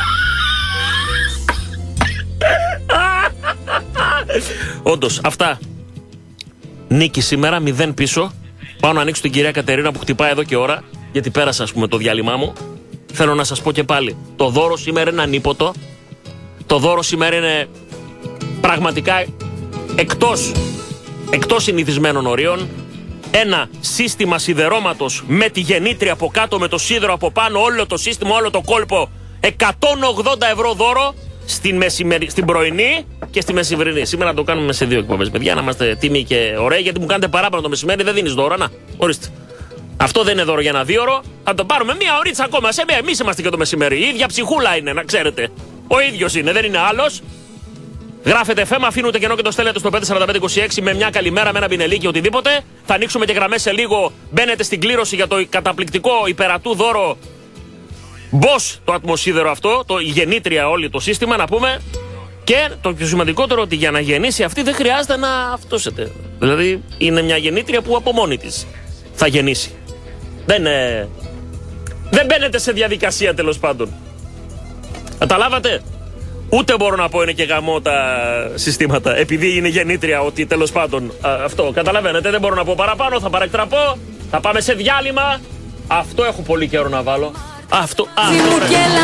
Speaker 1: Όντως, αυτά. Νίκη σήμερα, μηδέν πίσω. Πάω να ανοίξω την κυρία Κατερίνα που χτυπάει εδώ και ώρα, γιατί πέρασα ας πούμε το διάλειμμα μου. Θέλω να σας πω και πάλι, το δώρο σήμερα είναι ανίποτο. Το δώρο σήμερα είναι πραγματικά εκτός, εκτός συνηθισμένων ορίων. Ένα σύστημα σιδερώματος με τη γεννήτρια από κάτω, με το σίδερο από πάνω, όλο το σύστημα, όλο το κόλπο. εκατόν ογδόντα ευρώ δώρο στην, μεσημερι... στην πρωινή και στη μεσημερινή. Σήμερα το κάνουμε σε δύο εκπομπές, παιδιά, να είμαστε τίμοι και ωραίοι, γιατί μου κάνετε παράπονο το μεσημέρι, δεν δίνεις δώρο. Να, ορίστε. Αυτό δεν είναι δώρο για ένα δίωρο. Θα το πάρουμε μία ωρίτσα ακόμα. Σε μία, εμείς είμαστε και το μεσημέρι. Η ίδια ψυχούλα είναι, να ξέρετε. Ο ίδιος είναι, δεν είναι άλλος. Γράφετε εφ εμ, αφήνουν το κενό και το στέλνετε στο πέντε τέσσερα πέντε είκοσι έξι με μια καλημέρα, με ένα πινελίκι, οτιδήποτε. Θα ανοίξουμε και γραμμές σε λίγο. Μπαίνετε στην κλήρωση για το καταπληκτικό υπερατού δώρο Bosch, το ατμοσίδερο αυτό, το, η γεννήτρια όλη το σύστημα, να πούμε. Και το πιο σημαντικότερο, ότι για να γεννήσει αυτή δεν χρειάζεται να αυτούσετε. Δηλαδή είναι μια γεννήτρια που από μόνη της θα γεννήσει. Δεν, ε... δεν μπαίνετε σε διαδικασία, τέλος πάντων. Καταλάβατε. Ούτε μπορώ να πω είναι και γαμό τα συστήματα, επειδή είναι γεννήτρια, ότι τέλος πάντων α, αυτό, καταλαβαίνετε, δεν μπορώ να πω παραπάνω, θα παρεκτραπώ, θα πάμε σε διάλειμμα. Αυτό έχω πολύ καιρό να βάλω. Αυτό, α, τώρα.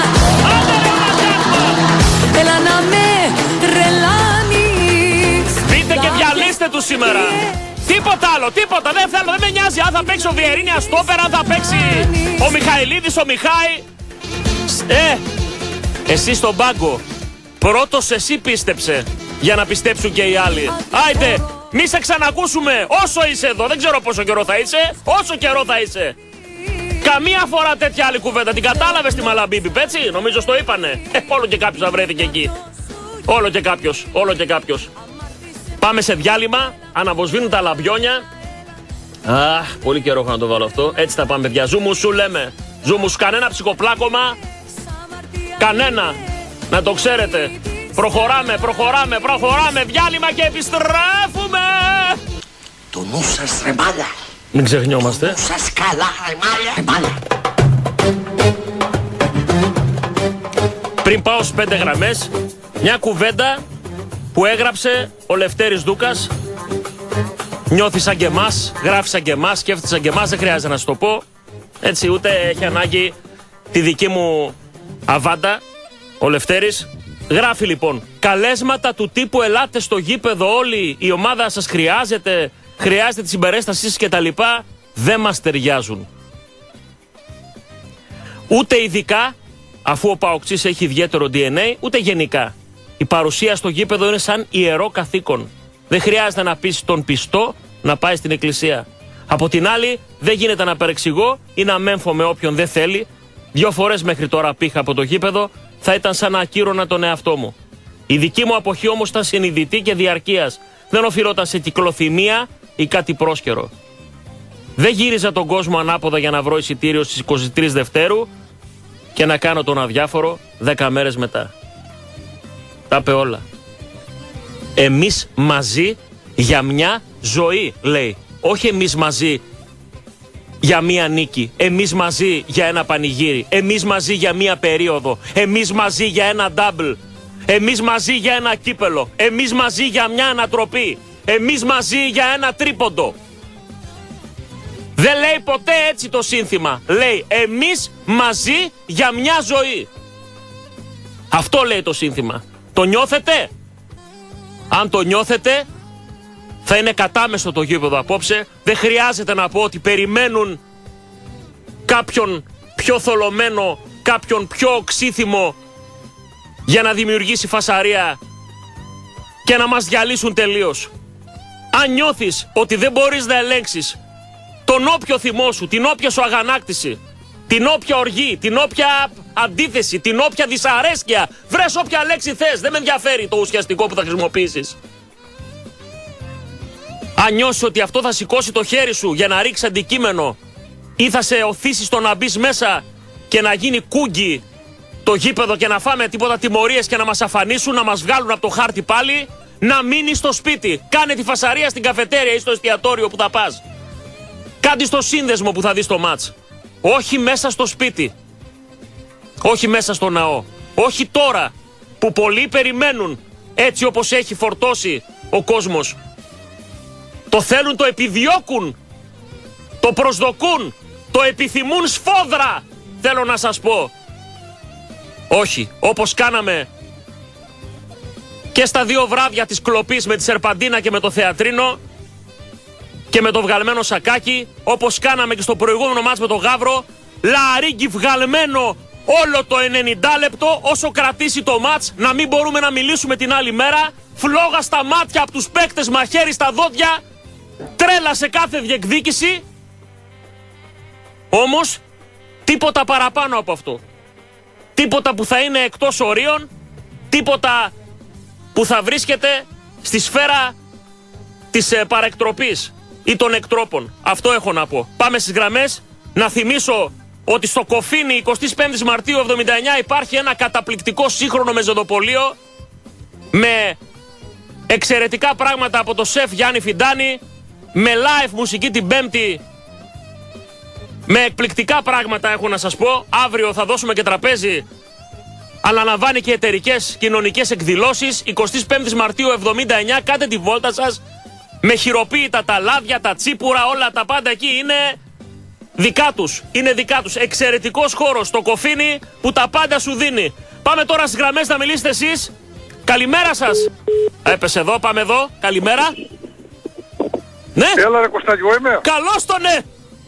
Speaker 2: Έλα να με τρελάνεις.
Speaker 1: Μπείτε και διαλύστε τους σήμερα. Τίποτα άλλο, τίποτα, δεν θέλω, δεν με νοιάζει αν θα παίξει ο Βιερίνη Αστόπερα, αν θα παίξει ο Μιχαηλίδης, ο Μιχάη. Ε, εσύ στον πάγκο. Πρώτος εσύ πίστεψε, για να πιστέψουν και οι άλλοι. Άιτε, μη σε ξανακούσουμε όσο είσαι εδώ. Δεν ξέρω πόσο καιρό θα είσαι, όσο καιρό θα είσαι. Καμία φορά τέτοια άλλη κουβέντα. Την κατάλαβες τη Μαλαμπίμπη, έτσι, νομίζω στο είπανε. Ε, όλο και κάποιος θα βρέθηκε εκεί. Όλο και κάποιος, όλο και κάποιος. Πάμε σε διάλειμμα, αναβοσβήνουν τα λαμπιόνια. Αχ, πολύ καιρό έχω να το βάλω αυτό. Έτσι θα πάμε, παιδιά. Ζούμου σου λέμε. Ζούμου σου, κανένα ψυχοπλάκωμα. Κανένα. Να το ξέρετε. Προχωράμε, προχωράμε, προχωράμε. Διάλειμμα και επιστρέφουμε.
Speaker 4: Το νου σας ρε μάλα.
Speaker 1: Μην ξεχνιόμαστε.
Speaker 4: Το νου σας καλά ρε μάλα. Ρε μάλα.
Speaker 1: Πριν πάω στις πέντε γραμμές, μια κουβέντα που έγραψε ο Λευτέρης Δούκας. Νιώθει σαν και εμάς, γράφει σαν και εμάς, σκέφτεται σαν και εμάς, δεν χρειάζεται να σου το πω. Έτσι, ούτε έχει ανάγκη τη δική μου αβάντα. Ο Λευτέρης γράφει λοιπόν: καλέσματα του τύπου ελάτε στο γήπεδο όλοι, η ομάδα σας χρειάζεται, χρειάζεται τη συμπαρέστασή σας κτλ. Δεν μας ταιριάζουν. Ούτε ειδικά, αφού ο Παοξής έχει ιδιαίτερο ντι εν έι, ούτε γενικά. Η παρουσία στο γήπεδο είναι σαν ιερό καθήκον. Δεν χρειάζεται να πεις τον πιστό να πάει στην εκκλησία. Από την άλλη, δεν γίνεται να παρεξηγώ ή να μέμφω με όποιον δεν θέλει. Δύο φορές μέχρι τώρα πήγα από το γήπεδο, θα ήταν σαν να ακύρωνα τον εαυτό μου. Η δική μου αποχή όμως ήταν συνειδητή και διαρκείας. Δεν οφειλόταν σε κυκλοθυμία ή κάτι πρόσκαιρο. Δεν γύριζα τον κόσμο ανάποδα για να βρω εισιτήριο στις είκοσι τρεις Δευτέρου και να κάνω τον αδιάφορο δέκα μέρες μετά. Τα είπε όλα. Εμείς μαζί για μια ζωή, λέει. Όχι εμείς μαζί για μία νίκη. Εμείς μαζί για ένα πανηγύρι. Εμείς μαζί για μία περίοδο. Εμείς μαζί για ένα double. Εμείς μαζί για ένα κύπελο. Εμείς μαζί για μια ανατροπή. Εμείς μαζί για ένα τρίποντο. Δεν λέει ποτέ έτσι το σύνθημα. Λέει εμείς μαζί για μια ζωή. Αυτό λέει το σύνθημα. Το νιώθετε? Αν το νιώθετε, θα είναι κατάμεστο το γήπεδο απόψε. Δεν χρειάζεται να πω ότι περιμένουν κάποιον πιο θολωμένο, κάποιον πιο οξύθυμο για να δημιουργήσει φασαρία και να μας διαλύσουν τελείως. Αν νιώθεις ότι δεν μπορείς να ελέγξεις τον όποιο θυμό σου, την όποια σου αγανάκτηση, την όποια οργή, την όποια αντίθεση, την όποια δυσαρέσκεια, βρες όποια λέξη θες, δεν με ενδιαφέρει το ουσιαστικό που θα χρησιμοποιήσεις. Αν νιώσεις ότι αυτό θα σηκώσει το χέρι σου για να ρίξει αντικείμενο ή θα σε οθήσει στο να μπεις μέσα και να γίνει κούγκι το γήπεδο και να φάμε τίποτα τιμωρίες και να μας αφανίσουν, να μας βγάλουν από το χάρτη πάλι, να μείνεις στο σπίτι. Κάνε τη φασαρία στην καφετέρια ή στο εστιατόριο που θα πας. Κάντε στο σύνδεσμο που θα δεις το μάτς. Όχι μέσα στο σπίτι. Όχι μέσα στο ναό. Όχι τώρα που πολλοί περιμένουν έτσι όπως έχει φορτώσει ο κόσμος. Το θέλουν, το επιδιώκουν, το προσδοκούν, το επιθυμούν σφόδρα, θέλω να σας πω. Όχι, όπως κάναμε και στα δύο βράδια της κλοπής με τη Σερπαντίνα και με το Θεατρίνο και με το βγαλμένο σακάκι, όπως κάναμε και στο προηγούμενο μάτς με το Γαύρο, λαρίγκι βγαλμένο όλο το ενενήντα λεπτό, όσο κρατήσει το μάτς, να μην μπορούμε να μιλήσουμε την άλλη μέρα, φλόγα στα μάτια από τους παίκτες, μαχαίρι στα δόντια, τρέλα σε κάθε διεκδίκηση. Όμως τίποτα παραπάνω από αυτό. Τίποτα που θα είναι εκτός ορίων, τίποτα που θα βρίσκεται στη σφαίρα της ε, παρεκτροπής ή των εκτρόπων. Αυτό έχω να πω. Πάμε στις γραμμές. Να θυμίσω ότι στο Κοφίνι εικοστή πέμπτη Μαρτίου εβδομήντα εννιά υπάρχει ένα καταπληκτικό σύγχρονο μεζοδοπολείο με εξαιρετικά πράγματα από το σεφ Γιάννη Φιντάνη, με live μουσική την Πέμπτη, με εκπληκτικά πράγματα έχω να σας πω. Αύριο θα δώσουμε και τραπέζι. Αναλαμβάνει και εταιρικές κοινωνικές εκδηλώσεις. εικοστή πέμπτη Μαρτίου εβδομήντα εννιά. Κάντε τη βόλτα σας. Με χειροποίητα τα λάδια, τα τσίπουρα, όλα τα πάντα εκεί είναι δικά τους. Είναι δικά τους. Εξαιρετικός χώρος το Κοφίνι που τα πάντα σου δίνει. Πάμε τώρα στις γραμμές να μιλήσετε εσείς. Καλημέρα σας. Έπεσε εδώ, πάμε εδώ. Καλημέρα. Ναι.
Speaker 5: Έλα ρε Κωστάκη, εγώ είμαι.
Speaker 1: Καλώς το ναι.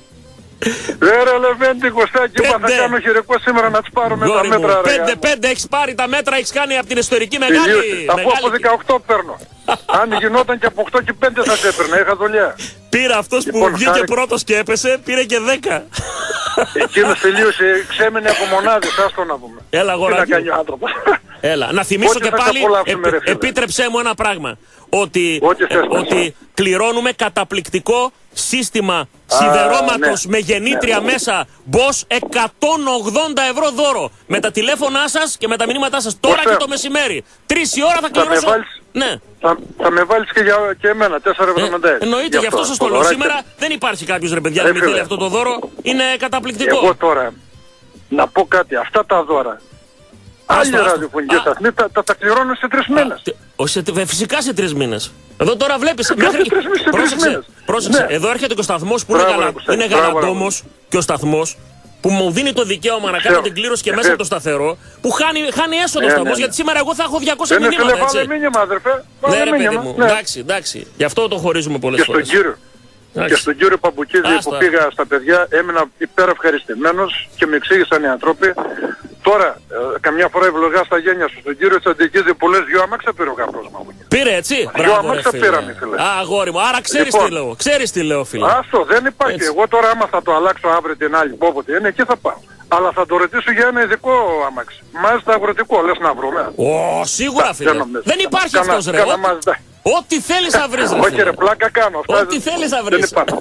Speaker 5: Ρε ρε Λεβέντη Κωστάκη, είπα θα κάνω χειρικό σήμερα να τις πάρω με τα μέτρα ρε.
Speaker 1: Πέντε, πέντε έχεις πάρει τα μέτρα, έχεις κάνει από την ιστορική μεγάλη.
Speaker 5: Αφού από δεκαοκτώ παίρνω. Αν γινόταν και από οκτώ και πέντε θα σε έπαιρνα, είχα δουλειά.
Speaker 1: Πήρε αυτός που
Speaker 5: Λοιπόν,
Speaker 1: βγήκε
Speaker 5: χάρη...
Speaker 1: πρώτος και έπεσε, πήρε και δέκα.
Speaker 5: Εκείνος τελείωσε ξέμενε από μονάδες, άστο να πούμε.
Speaker 1: Έλα αγοράκι.
Speaker 5: Τι να κάνει ο άνθρωπος.
Speaker 1: Έλα, να θυμίσω
Speaker 5: Ό,τι
Speaker 1: και
Speaker 5: θα
Speaker 1: πάλι,
Speaker 5: απολαύσουμε,
Speaker 1: επί, επίτρεψέ μου ένα πράγμα. Ότι,
Speaker 5: θες,
Speaker 1: ε, ότι κληρώνουμε καταπληκτικό σύστημα σιδερώματος
Speaker 5: ναι,
Speaker 1: με γεννήτρια
Speaker 5: ναι.
Speaker 1: μέσα Bosch εκατόν ογδόντα ευρώ δώρο. Με τα τηλέφωνά σας και με τα μηνύματά σας τώρα
Speaker 5: Ωστε.
Speaker 1: και το μεσημέρι. Τρεις η ώρα θα κληρώσω.
Speaker 5: Βάλεις...
Speaker 1: Ναι.
Speaker 5: Θα, θα με βάλεις και, για, και εμένα, τέσσερα εβδομήντα έξι.
Speaker 1: Ε, εννοείται, γι' αυτό σας το λέω. Σήμερα δεν υπάρχει κάποιος ρε παιδιά να μην θέλει αυτό το δώρο. Είναι καταπληκτικό.
Speaker 5: Εγώ τώρα, να πω κάτι, αυτά τα δώρα. Άλλοι ραδιοφωνικές σταθμοί τα, τα, τα κληρώνω σε τρεις μήνες.
Speaker 1: Όχι, φυσικά σε τρεις μήνες. Εδώ τώρα βλέπεις.
Speaker 5: Μέχρι... Τρεις μήνες, σε τρεις
Speaker 1: πρόσεξε,
Speaker 5: μήνες.
Speaker 1: πρόσεξε.
Speaker 5: Ναι.
Speaker 1: Εδώ έρχεται και ο σταθμός που
Speaker 5: μπράβο,
Speaker 1: είναι, γαλα... είναι γαλαντόμος και ο σταθμός που μου δίνει το δικαίωμα να κάνω την κλήρωση και μέσα από το σταθερό που χάνει, χάνει έσοδο ο σταθμός. Ναι. Γιατί σήμερα εγώ θα έχω διακόσια
Speaker 5: δεν
Speaker 1: μηνύματα.
Speaker 5: Δεν είναι μήνυμα, αδερφέ.
Speaker 1: Ναι, ρε παιδί μου. Ναι. Εντάξει, εντάξει. Γι' αυτό το χωρίζουμε πολλές
Speaker 5: και
Speaker 1: φορές.
Speaker 5: Στον κύριο. Και στον κύριο Παμπουκίδη
Speaker 1: Άστα.
Speaker 5: που πήγα στα παιδιά έμεινα υπέρα ευχαριστημένος και με εξήγησαν οι άνθρωποι. Τώρα, ε, καμιά φορά ευλογά στα γένια σου. Στον κύριο Τσαντικίδη πολλές δυο αμάξα πήρε ο γαμπρός μου.
Speaker 1: Πήρε έτσι.
Speaker 5: Δυο
Speaker 1: Μπράβο, ρε
Speaker 5: αμάξα
Speaker 1: φίλε.
Speaker 5: πήραμε, φίλε.
Speaker 1: Α, αγόρι μου. Άρα ξέρεις
Speaker 5: Λοιπόν.
Speaker 1: τι λέω. Ξέρεις τι λέω, φίλε.
Speaker 5: Άστο, δεν υπάρχει.
Speaker 1: Έτσι.
Speaker 5: Εγώ τώρα άμα θα το αλλάξω αύριο την άλλη πόποτε είναι, εκεί θα πάω. Αλλά θα το ρωτήσω για ένα ειδικό αμάξι. Μάλιστα αγροτικό, λες να βρούμε.
Speaker 1: Ω, σίγουρα φίλε. Δεν υπάρχει
Speaker 5: Κάνα-
Speaker 1: αυτός ρε.
Speaker 5: κάνα
Speaker 1: Ό,τι-
Speaker 5: Mazda.
Speaker 1: Ό,τι θέλεις θα βρεις ρε.
Speaker 5: Όχι
Speaker 1: φίλε.
Speaker 5: ρε, πλάκα κάνω. Αυτά
Speaker 1: Ό,τι
Speaker 5: δεν-
Speaker 1: θέλεις θα
Speaker 5: δεν
Speaker 1: βρεις.
Speaker 5: υπάρχουν.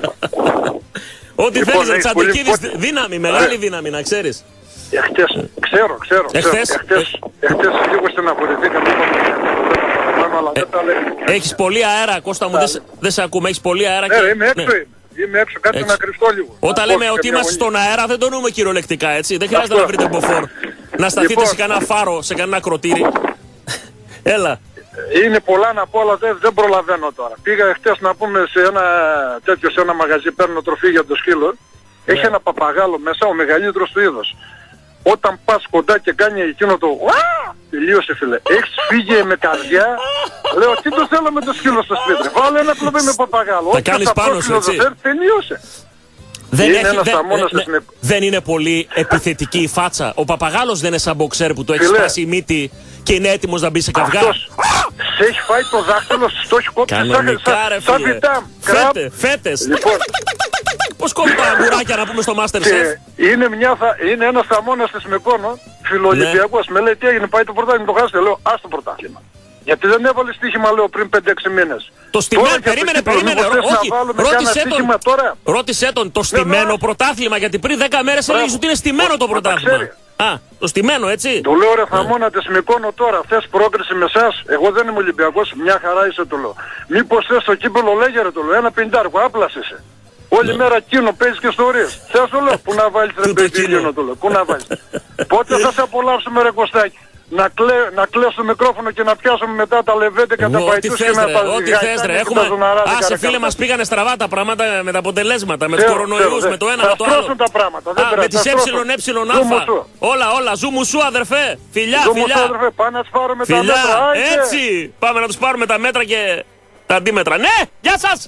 Speaker 1: Ό,τι
Speaker 5: Λοιπόν,
Speaker 1: θέλεις ρε.
Speaker 5: έχεις
Speaker 1: Τσαντικίδης
Speaker 5: πολύ-
Speaker 1: δύναμη, μεγάλη
Speaker 5: Ρε.
Speaker 1: δύναμη να ξέρεις.
Speaker 5: Εχθές, ξέρω, ξέρω, ξέρω.
Speaker 1: Εχθές,
Speaker 5: Εχθές, εχθές λίγο στεναχωρηθήκαμε, είπαμε δεν τα παραπάνω, αλλά δεν τα λέμε.
Speaker 1: Έχεις πολύ αέρα, Κώστα μου, δεν σε- δεν σε ακούμε. Έχεις πολύ αέρα
Speaker 5: Ναι,
Speaker 1: και...
Speaker 5: ρε, είμαι έξω,
Speaker 1: ναι.
Speaker 5: είμαι. Είμαι έξω, κάτι
Speaker 1: Έξω.
Speaker 5: να κρυφτώ λίγο.
Speaker 1: Όταν
Speaker 5: Να
Speaker 1: λέμε
Speaker 5: πω
Speaker 1: ότι
Speaker 5: και
Speaker 1: είμαστε
Speaker 5: μια
Speaker 1: στον αέρα, δεν το εννοούμε κυριολεκτικά, έτσι. Δεν χρειάζεται
Speaker 5: Αυτό.
Speaker 1: να βρείτε μποφόρ. Να σταθείτε
Speaker 5: Λοιπόν.
Speaker 1: σε κανένα φάρο, σε κανένα κροτήρι. Έλα.
Speaker 5: είναι πολλά να πω, αλλά δεν, δεν προλαβαίνω τώρα. Πήγα χτες να πούμε σε ένα τέτοιο, σε ένα μαγαζί, παίρνω τροφή για το σκύλο. Έχει ένα παπαγάλο μέσα, ο μεγαλύτερος του είδος. Όταν πας κοντά και κάνει εκείνο το «Ουα!», τελείωσε φίλε. Έχεις φύγει με καρδιά. Λέω τι το θέλω με το σκύλο στο σπίτι. Βάλε ένα κλωβί με παπαγάλο.
Speaker 1: Θα κάνεις πάνω σου, έτσι.
Speaker 5: Τελείωσε.
Speaker 1: Δεν,
Speaker 5: είναι
Speaker 1: έχει,
Speaker 5: ένας
Speaker 1: δεν,
Speaker 5: αμώνας
Speaker 1: ναι,
Speaker 5: στην...
Speaker 1: δεν είναι πολύ επιθετική η φάτσα. Ο παπαγάλος δεν είναι σαν μποξέρ που το έχει
Speaker 5: Φίλε,
Speaker 1: σπάσει η μύτη και είναι έτοιμος να μπει σε καυγά.
Speaker 5: Αυτός σε έχει φάει το δάχτυλο, στο έχει κόψει σαν, σαν βιτάμ.
Speaker 1: Φέτε, φέτες.
Speaker 5: Λοιπόν,
Speaker 1: πώς κόβει τα αγκουράκια να πούμε στο Masterchef.
Speaker 5: είναι, μια, είναι ένας θαμώνας της Μεκόνο, φιλοολυμπιακός.
Speaker 1: Ναι.
Speaker 5: Με λέει τι έγινε, πάει το πρωτάθλημα, το χάσετε. Λέω ας το πρωτάθλημα. Γιατί δεν έβαλε στοίχημα, λέω, πριν πέντε έξι μήνες.
Speaker 1: Το στημένο, περίμενε, περίμενε. Όχι, ρώτησέ τον,
Speaker 5: τώρα.
Speaker 1: ρώτησέ τον το στημένο πρωτάθλημα, γιατί πριν δέκα μέρες έλεγες ότι είναι στημένο το πρωτάθλημα. Α, το στημένο, έτσι.
Speaker 5: Του λέω ρε θαμώνα της Μεκόνο τώρα, θες πρόκριση με εσάς, εγώ δεν είμαι Ολυμπιακός, μια χαρά είσαι, του λέω. Μήπως θες το κύπελο, λέγε ρε, του λέω, ένα πεντάρκο, άπλας είσαι. Όλη μέρα εκείνο παίζεις και ιστορίες. Θες το λέω, πού να βάλεις ρε παιδί εκείνο, του λέω, πού να βάλεις. Πότε θα σε απολαύσουμε ρε Κωστάκη. Να, κλέ, να κλέσω το μικρόφωνο και να πιάσουμε μετά τα λεβέντε και τα παϊτούς και να τα
Speaker 1: ό,τι θες ρε, έχουμε... Άσε φίλε μας πήγανε στραβά τα πράγματα με τα αποτελέσματα, με τους κορονοϊούς, με το ένα, με το άλλο.
Speaker 5: Τα πράγματα, δεν
Speaker 1: Α, με τις εεα, όλα, όλα, ζου μου σου αδερφέ, φιλιά, φιλιά.
Speaker 5: Αδερφέ, πάμε να τους πάρουμε
Speaker 1: φιλιά,
Speaker 5: τα μέτρα.
Speaker 1: έτσι, πάμε να τους πάρουμε τα μέτρα και τα αντίμετρα. Ναι, γεια σας.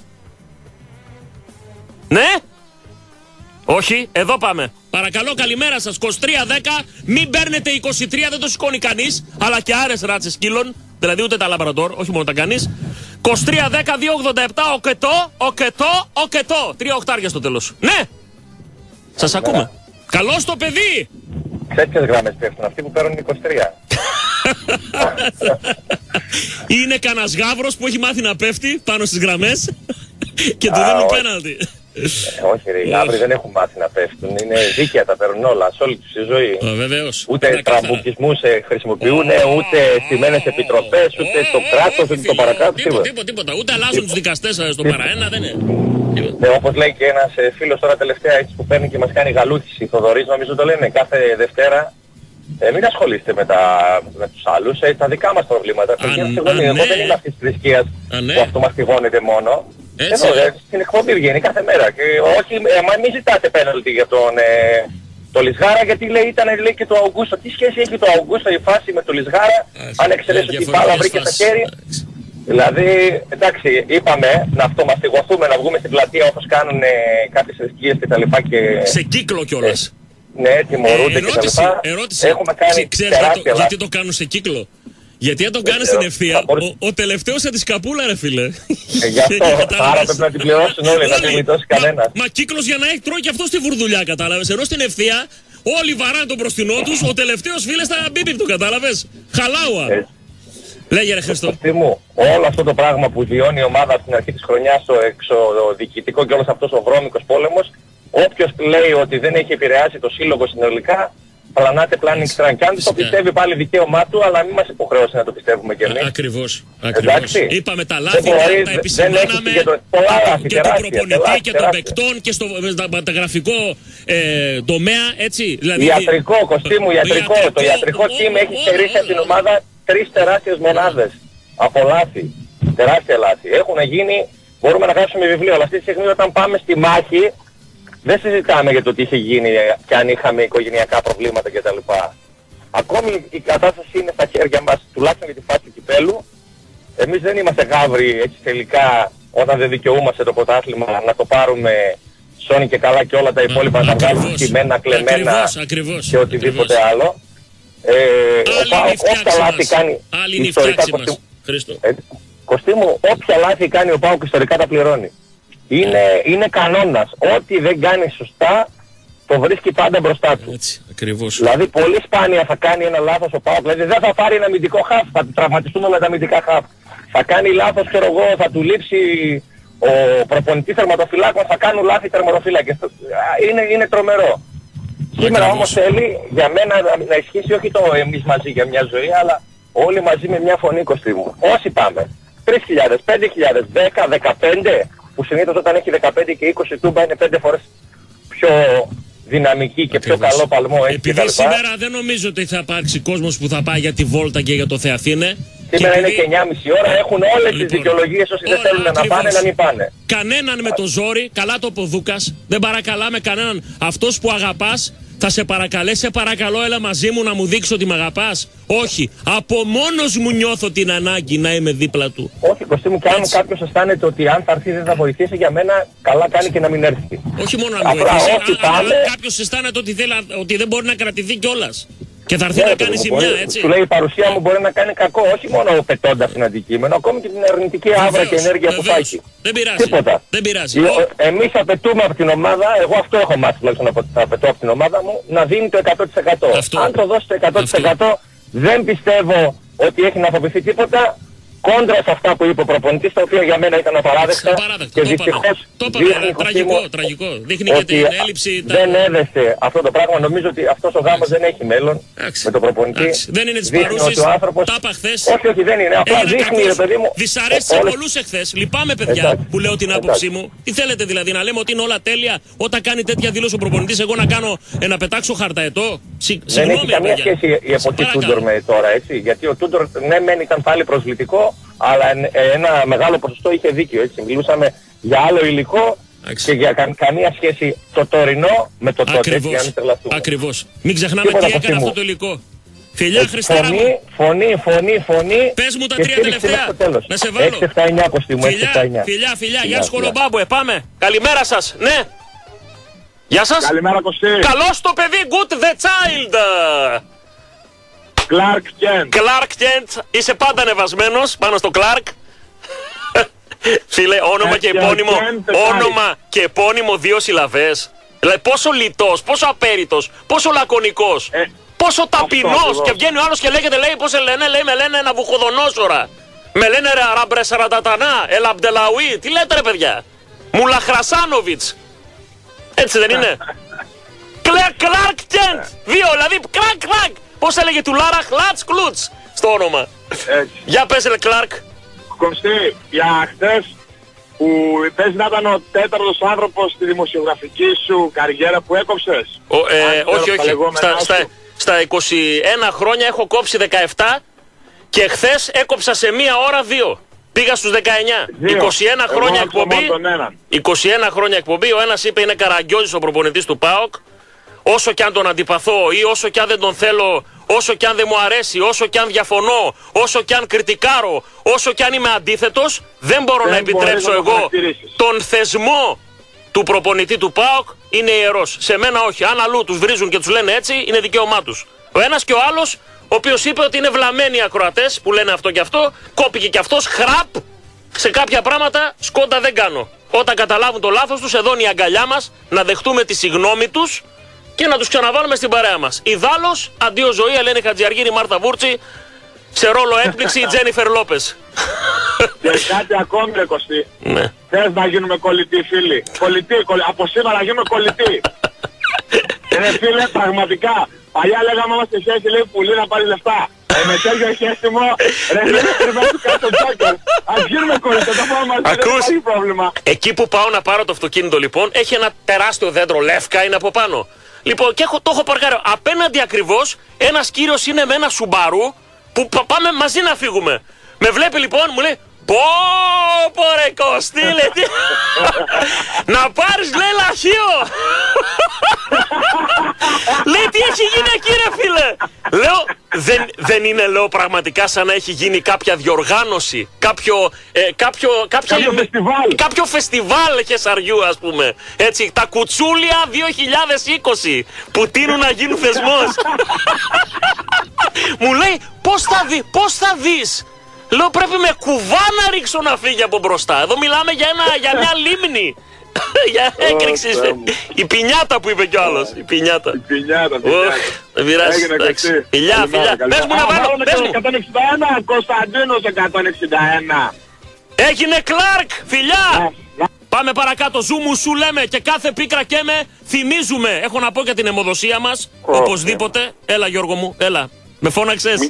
Speaker 1: Ναι. Όχι, εδώ πάμε. Παρακαλώ, καλημέρα σας. είκοσι τρία δέκα, μην παίρνετε είκοσι τρία, δεν το σηκώνει κανείς. Αλλά και άρες ράτσες σκύλων, δηλαδή ούτε τα λαμπραντόρ, όχι μόνο τα κανείς. είκοσι τρία δέκα, δύο ογδόντα επτά, οκετό, οκετό, οκετό. Τρία οχτάρια στο τέλος. Ναι! Σας ακούμε. Καλώς το παιδί!
Speaker 6: Ξέρεις ποιες γράμμες πέφτουν, αυτοί που παίρνουν είκοσι τρία.
Speaker 1: Είναι κανένας γάβρος που έχει μάθει να πέφτει πάνω στις γραμμές και του δίνουν πέναλτι.
Speaker 6: Ε, όχι ρε, οι γάβροι δεν έχουν μάθει να πέφτουν, είναι δίκαια, τα παίρνουν όλα, σε όλη τους τη ζωή.
Speaker 1: Ε, βεβαίως.
Speaker 6: Ούτε τραμπουκισμούς χρησιμοποιούν, ούτε στημένες επιτροπές, ούτε το κράτος, ούτε το παρακάτω.
Speaker 1: Τίποτα, τίποτα, τίποτα. Ούτε αλλάζουν τους δικαστές στο παραένα, δεν είναι.
Speaker 6: Ναι, όπως λέει και ένας φίλος τώρα τελευταία έτσι που παίρνει και μας κάνει γαλούτσιση, Θοδωρής, νομίζω το λένε κάθε Δευτέρα. Ε, μην ασχολείστε με, τα, με τους άλλους, ε, τα δικά μας προβλήματα.
Speaker 1: Α, α,
Speaker 6: εγώ
Speaker 1: ναι.
Speaker 6: δεν είμαι αυτής της θρησκείας
Speaker 1: ναι.
Speaker 6: που αυτό μας τυγώνεται μόνο.
Speaker 1: Έτσι,
Speaker 6: Εδώ, ε, στην εκπομπή βγαίνει κάθε μέρα. Και όχι, ε, μα μην ζητάτε πέναλτι για τον ε, το Λισγάρα, γιατί λέει ήταν λέει, και το Αουγκούστο. Τι σχέση έχει το Αουγκούστο η φάση με το Λισγάρα, αν εξαιρέσει ότι η μπάλα βρήκε στα χέρια. Δηλαδή, εντάξει, είπαμε να αυτομαστιγωθούμε, να βγούμε στην πλατεία όπως κάνουν ε, κάποιες θρησκείες και τα λοιπά και...
Speaker 1: Σε κύκλο κιόλας.
Speaker 6: Ε, ναι, τιμωρούνται
Speaker 1: ε,
Speaker 6: και τα λοιπά.
Speaker 1: Ερώτηση,
Speaker 6: Έχουμε κάνει
Speaker 1: ξέρεις το, γιατί το κάνουν σε κύκλο. Γιατί αν το κάνεις στην ευθεία, ο, ο τελευταίος θα τη σκαπούλα ρε φίλε.
Speaker 6: Ε, γι' αυτό, άρα πρέπει να την πληρώσουν όλοι, να την γλιτώσει κανένας.
Speaker 1: Μα κύκλος για να έχει τρώει και αυτό στη βουρδουλιά, κατάλαβες. Ενώ στην ευθεία όλοι βαράνε τον μπροστινό τους, ο τελευταίος φίλε στα μπίπιπ του, κατάλαβες. Χαλάουα. Ε, Λέγε ρε Χριστό.
Speaker 6: Μου, όλο αυτό το πράγμα που βιώνει η ομάδα από την αρχή της χρονιάς, το εξωδιοικητικό και όλος αυτός ο βρώμικος πόλεμος, όποιος λέει ότι δεν έχει επηρεάσει το σύλλογο συνολικά, πλανάτε planning strand. Και αν το πιστεύει πάλι δικαίωμά του, αλλά μην μας υποχρεώσει να το πιστεύουμε κι εμείς.
Speaker 1: Ακριβώς. Ακριβώς. Είπαμε τα λάθη,
Speaker 6: μπορεί,
Speaker 1: τα επισημάναμε και,
Speaker 6: λάθη,
Speaker 1: και του προπονητή και των παικτών και στο μεταγραφικό ε, τομέα, έτσι. Δηλαδή,
Speaker 6: ιατρικό, Κωστή μου, ιατρικό. ιατρικό το ιατρικό team έχει στερήσει από την ομάδα τρεις τεράστιες μονάδες από λάθη. Τεράστια λάθη. Έχουν γίνει, μπορούμε να γράψουμε βιβλίο, αλλά αυτή τη στιγμή όταν πάμε στη μάχη, δεν συζητάμε για το τι είχε γίνει και αν είχαμε οικογενειακά προβλήματα κτλ. Ακόμη η κατάσταση είναι στα χέρια μας, τουλάχιστον για τη φάση του κυπέλου. Εμείς δεν είμαστε γάβροι έτσι τελικά όταν δεν δικαιούμαστε το πρωτάθλημα να το πάρουμε σώνει και καλά και όλα τα υπόλοιπα να τα βγάλουμε κειμένα, κλεμμένα
Speaker 1: ακριβώς, ακριβώς,
Speaker 6: και οτιδήποτε
Speaker 1: ακριβώς.
Speaker 6: άλλο. Ε, όποια λάθη κάνει ιστορικά
Speaker 1: Κωστή,
Speaker 6: Κωστή μου, όποια λάθη κάνει ο ΠΑΟΚ ιστορικά τα πληρώνει. Είναι, είναι κανόνας. Ό,τι δεν κάνει σωστά, το βρίσκει πάντα μπροστά του.
Speaker 1: Έτσι, ακριβώς.
Speaker 6: Δηλαδή, πολύ σπάνια θα κάνει ένα λάθος ο ΠΑΟΚ. Δηλαδή, δεν θα πάρει ένα αμυντικό χαφ, θα τραυματιστούμε με τα αμυντικά χαφ. Θα κάνει λάθος, ξέρω εγώ, θα του λείψει ο προπονητής τερματοφυλάκων, θα κάνουν λάθη τερματοφύλακες. Είναι, είναι τρομερό. Σήμερα όμως θέλει για μένα να ισχύσει όχι το εμείς μαζί για μια ζωή, αλλά όλοι μαζί με μια φωνή, Κωστή μου. Όσοι πάμε. τρεις χιλιάδες, πέντε χιλιάδες, δέκα, δεκαπέντε, που συνήθως όταν έχει δεκαπέντε και είκοσι τούμπα είναι πέντε φορές πιο δυναμική και ακριβώς. Πιο καλό παλμό.
Speaker 1: Επειδή σήμερα δεν νομίζω ότι θα υπάρξει κόσμος που θα πάει για τη βόλτα και για το Θεαθήνε,
Speaker 6: Σήμερα
Speaker 1: και
Speaker 6: είναι
Speaker 1: επειδή...
Speaker 6: και εννιά και μισή ώρα, έχουν όλες
Speaker 1: Λοιπόν,
Speaker 6: τις δικαιολογίες όσοι δεν
Speaker 1: όλα
Speaker 6: θέλουν να
Speaker 1: ακριβώς.
Speaker 6: πάνε, να μην πάνε.
Speaker 1: Κανέναν με το ζόρι, καλά το Ποδούκας, δεν παρακαλάμε κανέναν. Αυτός που αγαπάς θα σε παρακαλέσει, σε παρακαλώ έλα μαζί μου να μου δείξει ότι με αγαπάς. Όχι, από μόνος μου νιώθω την ανάγκη να είμαι δίπλα του.
Speaker 6: Όχι, Κωστή μου, και αν
Speaker 1: Έτσι.
Speaker 6: κάποιος αισθάνεται ότι αν θα έρθει δεν θα βοηθήσει, για μένα καλά κάνει και να μην έρθει.
Speaker 1: Όχι μόνο να με
Speaker 6: Απλά
Speaker 1: βοηθήσει,
Speaker 6: όσοι
Speaker 1: αλλά
Speaker 6: πάνε-
Speaker 1: κάποιος αισθάνεται ότι, θέλει, ότι δεν μπορεί να κρατηθεί κιόλας. Και θα έρθει
Speaker 6: Ναι,
Speaker 1: να
Speaker 6: παιδί
Speaker 1: κάνει
Speaker 6: μου,
Speaker 1: ζημιά,
Speaker 6: μπορεί-
Speaker 1: έτσι.
Speaker 6: Σου λέει η παρουσία μου μπορεί να κάνει κακό, όχι μόνο πετώντας την αντικείμενο, ακόμη και την αρνητική άβρα
Speaker 1: Βεβαίως,
Speaker 6: και ενέργεια που θα
Speaker 1: βεβαίως.
Speaker 6: έχει.
Speaker 1: Δεν πειράζει.
Speaker 6: Τίποτα.
Speaker 1: Δεν πειράζει.
Speaker 6: Ε,
Speaker 1: Ο-
Speaker 6: Εμείς απαιτούμε από την ομάδα, εγώ αυτό έχω μάθει τουλάχιστον από θα απαιτώ από την ομάδα μου, να δίνει το εκατό τοις εκατό.
Speaker 1: Αυτό.
Speaker 6: Αν το δώσει το εκατό τοις εκατό δεν πιστεύω ότι έχει να αποφευθεί τίποτα. Κόντρα σε αυτά που είπε ο προπονητής, τα οποία για μένα ήταν απαράδεκτα.
Speaker 1: Απαράδεκτο,
Speaker 6: Και
Speaker 1: το είπαμε.
Speaker 6: δυστυχώς
Speaker 1: Το είπαμε,
Speaker 6: δείχνει,
Speaker 1: τραγικό,
Speaker 6: Κωστή μου,
Speaker 1: τραγικό. Δείχνει και
Speaker 6: ότι
Speaker 1: την έλλειψη. τα-
Speaker 6: δεν έδεσε αυτό το πράγμα. Νομίζω ότι αυτός ο γάμος δεν έχει μέλλον
Speaker 1: Εντάξει.
Speaker 6: με τον προπονητή.
Speaker 1: Εντάξει. Δεν είναι της
Speaker 6: Δείχνει
Speaker 1: παρούσης.
Speaker 6: ότι ο άνθρωπος-
Speaker 1: Τα είπα χθες.
Speaker 6: Όχι, όχι, δεν είναι. Απλά
Speaker 1: Έγινε
Speaker 6: δείχνει,
Speaker 1: κακός.
Speaker 6: ρε παιδί μου.
Speaker 1: Δυσαρέστησε
Speaker 6: όλες-
Speaker 1: πολλούς εχθές. Λυπάμαι, παιδιά,
Speaker 6: Εντάξει.
Speaker 1: που λέω την άποψή
Speaker 6: Εντάξει.
Speaker 1: μου. Τι θέλετε δηλαδή, να λέμε ότι είναι όλα τέλεια όταν κάνει τέτοια δήλωση ο προπονητής, εγώ να κάνω ε, να πετάξω χαρταετό. Συ-
Speaker 6: Δεν
Speaker 1: Συγγνώμη,
Speaker 6: έχει καμία
Speaker 1: παιδιά.
Speaker 6: σχέση η
Speaker 1: Σε
Speaker 6: εποχή
Speaker 1: παρακαλώ.
Speaker 6: Τούντορ με τώρα, έτσι. Γιατί ο Τούντορ, ναι, μεν ήταν πάλι προσβλητικό, αλλά εν- ένα μεγάλο ποσοστό είχε δίκιο, έτσι. Μιλούσαμε για άλλο υλικό
Speaker 1: Εντάξει.
Speaker 6: και για κα- καμία σχέση το τωρινό με το τότε, έτσι, για να μην τρελαθούμε.
Speaker 1: Ακριβώς. Μην ξεχνάμε
Speaker 6: Τίποτα
Speaker 1: τι
Speaker 6: από
Speaker 1: έκανε
Speaker 6: αυτή
Speaker 1: αυτό
Speaker 6: μου.
Speaker 1: το υλικό. Φιλιά,
Speaker 6: Έτσι,
Speaker 1: Χριστέρα μου.
Speaker 6: φωνή, φωνή, φωνή, φωνή.
Speaker 1: Πες μου τα
Speaker 6: και
Speaker 1: τρία
Speaker 6: στήριξη
Speaker 1: τελευταία.
Speaker 6: μέχρι το τέλος.
Speaker 1: Να σε βάλω.
Speaker 6: έξι επτά εννιά Κωστή μου, έξι επτά
Speaker 1: Φιλιά,
Speaker 6: εννιά.
Speaker 1: φιλιά, φιλιά. Γεια
Speaker 6: Φιλιά,
Speaker 1: σας,
Speaker 6: φιλιά.
Speaker 1: Κολομπάμπουε. Πάμε. Καλημέρα σας. Ναι. Γεια σας.
Speaker 5: Καλημέρα Κωστή.
Speaker 1: Καλώς το παιδί. Good the child.
Speaker 5: Κλάρκ Κέντ.
Speaker 1: Clark Kent. Είσαι πάντα ανεβασμένος πάνω στο Clark. Φίλε, όνομα και
Speaker 5: Ε,
Speaker 1: επώνυμο.
Speaker 5: Kent,
Speaker 1: Όνομα και επώνυμο δύο συλλαβές. Δηλαδή πόσο λιτός, πόσο απέριτος, πόσο λακωνικός.
Speaker 5: Ε,
Speaker 1: Πόσο ταπεινός.
Speaker 5: ακριβώς.
Speaker 1: Και βγαίνει ο άλλος και λέγεται, λέει, πώς σε λένε, λέει, με λένε Ναβουχοδονόσορα. Με λένε ρε Αράμπρε Σαρατατανά, Ελ Αμπτελαουί. Τι λέτε ρε παιδιά. Μουλαχρασάνοβιτς. Έτσι δεν είναι. Κλάρκ Κέντ. Δύο, δηλαδή κλακ κλακ. Πώς έλεγε του Λάρα, χλάτς κλούτς στο όνομα.
Speaker 5: Έτσι.
Speaker 1: Για πες ρε Κλάρκ.
Speaker 5: Κωστή, για χτες που θες να ήταν ο τέταρτος άνθρωπος στη δημοσιογραφική σου καριέρα που έκοψες.
Speaker 1: Ο, ε,
Speaker 5: Αν ξέρω
Speaker 1: όχι,
Speaker 5: τα
Speaker 1: όχι.
Speaker 5: λεγόμενά
Speaker 1: Στα,
Speaker 5: σου.
Speaker 1: στα, στα είκοσι ένα χρόνια έχω κόψει δεκαεπτά και χθες έκοψα σε μία ώρα δύο. Πήγα στους δεκαεννιά.
Speaker 5: Δύο.
Speaker 1: είκοσι ένα
Speaker 5: Εγώ
Speaker 1: χρόνια
Speaker 5: άκουσα
Speaker 1: εκπομπή.
Speaker 5: μόνο τον έναν.
Speaker 1: είκοσι ένα χρόνια εκπομπή. Ο ένας είπε είναι Καραγκιόζης ο προπονητής του ΠΑΟΚ. Όσο κι αν τον αντιπαθώ ή όσο κι αν δεν τον θέλω, όσο κι αν δεν μου αρέσει, όσο κι αν διαφωνώ, όσο κι αν κριτικάρω, όσο κι αν είμαι αντίθετος, δεν μπορώ
Speaker 5: Δεν
Speaker 1: να
Speaker 5: μπορείς
Speaker 1: επιτρέψω
Speaker 5: να το
Speaker 1: εγώ
Speaker 5: χαρακτηρίσεις.
Speaker 1: τον θεσμό του προπονητή του ΠΑΟΚ είναι ιερός. Σε μένα όχι. Αν αλλού τους βρίζουν και τους λένε έτσι, είναι δικαίωμά τους. Ο ένας και ο άλλος, ο οποίος είπε ότι είναι βλαμμένοι οι ακροατές που λένε αυτό και αυτό, κόπηκε και αυτός, χραπ, σε κάποια πράγματα σκόντα δεν κάνω. Όταν καταλάβουν το λάθος τους, εδώ είναι η αγκαλιά μας, να δεχτούμε τη συγγνώμη τους και να τους ξαναβάλουμε στην παρέα μας. Ιδάλλως, αντίο ζωή, Ελένη Χατζιαργύρη, Μάρτα Βούρτσι, σε ρόλο έκπληξη η Τζένιφερ Λόπες.
Speaker 5: Και κάτι ακόμη ρε Κωστή.
Speaker 1: Ναι.
Speaker 5: Θες να γίνουμε κολλητοί φίλοι. Κολλητοί, κολλη... από σήμερα να γίνουμε κολλητοί. Ρε φίλε, πραγματικά. Παλιά λέγαμε είμαστε σχέση, λέει πουλί να πάρει λεφτά. Ε, με τέτοιο χέστημο, ρε φίλε, κρυβάζει κάτω τζόκερ. Ας γίνουμε κολλητοί, το πάμε μαζί, δεν
Speaker 1: Ακούς.
Speaker 5: υπάρχει πρόβλημα.
Speaker 1: Εκεί που πάω να πάρω το αυτοκίνητο λοιπόν, έχει ένα τεράστιο δέντρο, λεύκα είναι από πάνω. Λοιπόν, και έχω, το έχω παρκάρει. Απέναντι ακριβώς, ένας κύριος είναι με ένα σουμπάρου που πα- πάμε μαζί να φύγουμε. Με βλέπει λοιπόν, μου λέει, πω πω ρε Κωστή, λέει, τι... να πάρεις λέει λαχείο. Λέει τι έχει γίνει εκεί ρε φίλε. Λέω δεν, δεν είναι λέω πραγματικά σαν να έχει γίνει κάποια διοργάνωση. Κάποιο, ε, κάποιο, κάποια,
Speaker 5: Κάποιο φεστιβάλ.
Speaker 1: κάποιο φεστιβάλ χεσαριού ας πούμε. Έτσι τα κουτσούλια δύο χιλιάδες είκοσι που τείνουν να γίνουν θεσμός. Μου λέει πώς θα, δει, πώς θα δεις. Λέω πρέπει με κουβά να ρίξω να φύγει από μπροστά. Εδώ μιλάμε για, ένα, για μια λίμνη. Για έκρηξη.
Speaker 5: Θεέ μου.
Speaker 1: Η πινιάτα που είπε κι ο άλλος. Η πινιάτα.
Speaker 5: Η πινιάτα,
Speaker 1: Οχ,
Speaker 5: πινιάτα.
Speaker 1: δεν πειράζει.
Speaker 5: Έγινε
Speaker 1: εντάξει.
Speaker 5: Κωστή.
Speaker 1: Φιλιά,
Speaker 5: Καλημέρα,
Speaker 1: φιλιά.
Speaker 5: καλημέρα.
Speaker 1: Πες μου να
Speaker 5: Α,
Speaker 1: βάλω.
Speaker 5: βάλουμε
Speaker 1: Πες
Speaker 5: και
Speaker 1: μου.
Speaker 5: εκατόν εξήντα ένα, Κωνσταντίνος εκατόν εξήντα ένα.
Speaker 1: Έγινε Κλάρκ, φιλιά.
Speaker 5: Να-
Speaker 1: Πάμε παρακάτω. Ζούμου σου λέμε και κάθε πίκρα και με θυμίζουμε. Έχω να πω για την αιμοδοσία μας.
Speaker 5: Ω,
Speaker 1: Οπωσδήποτε. Έλα Γιώργο μου, έλα. Με φώναξες.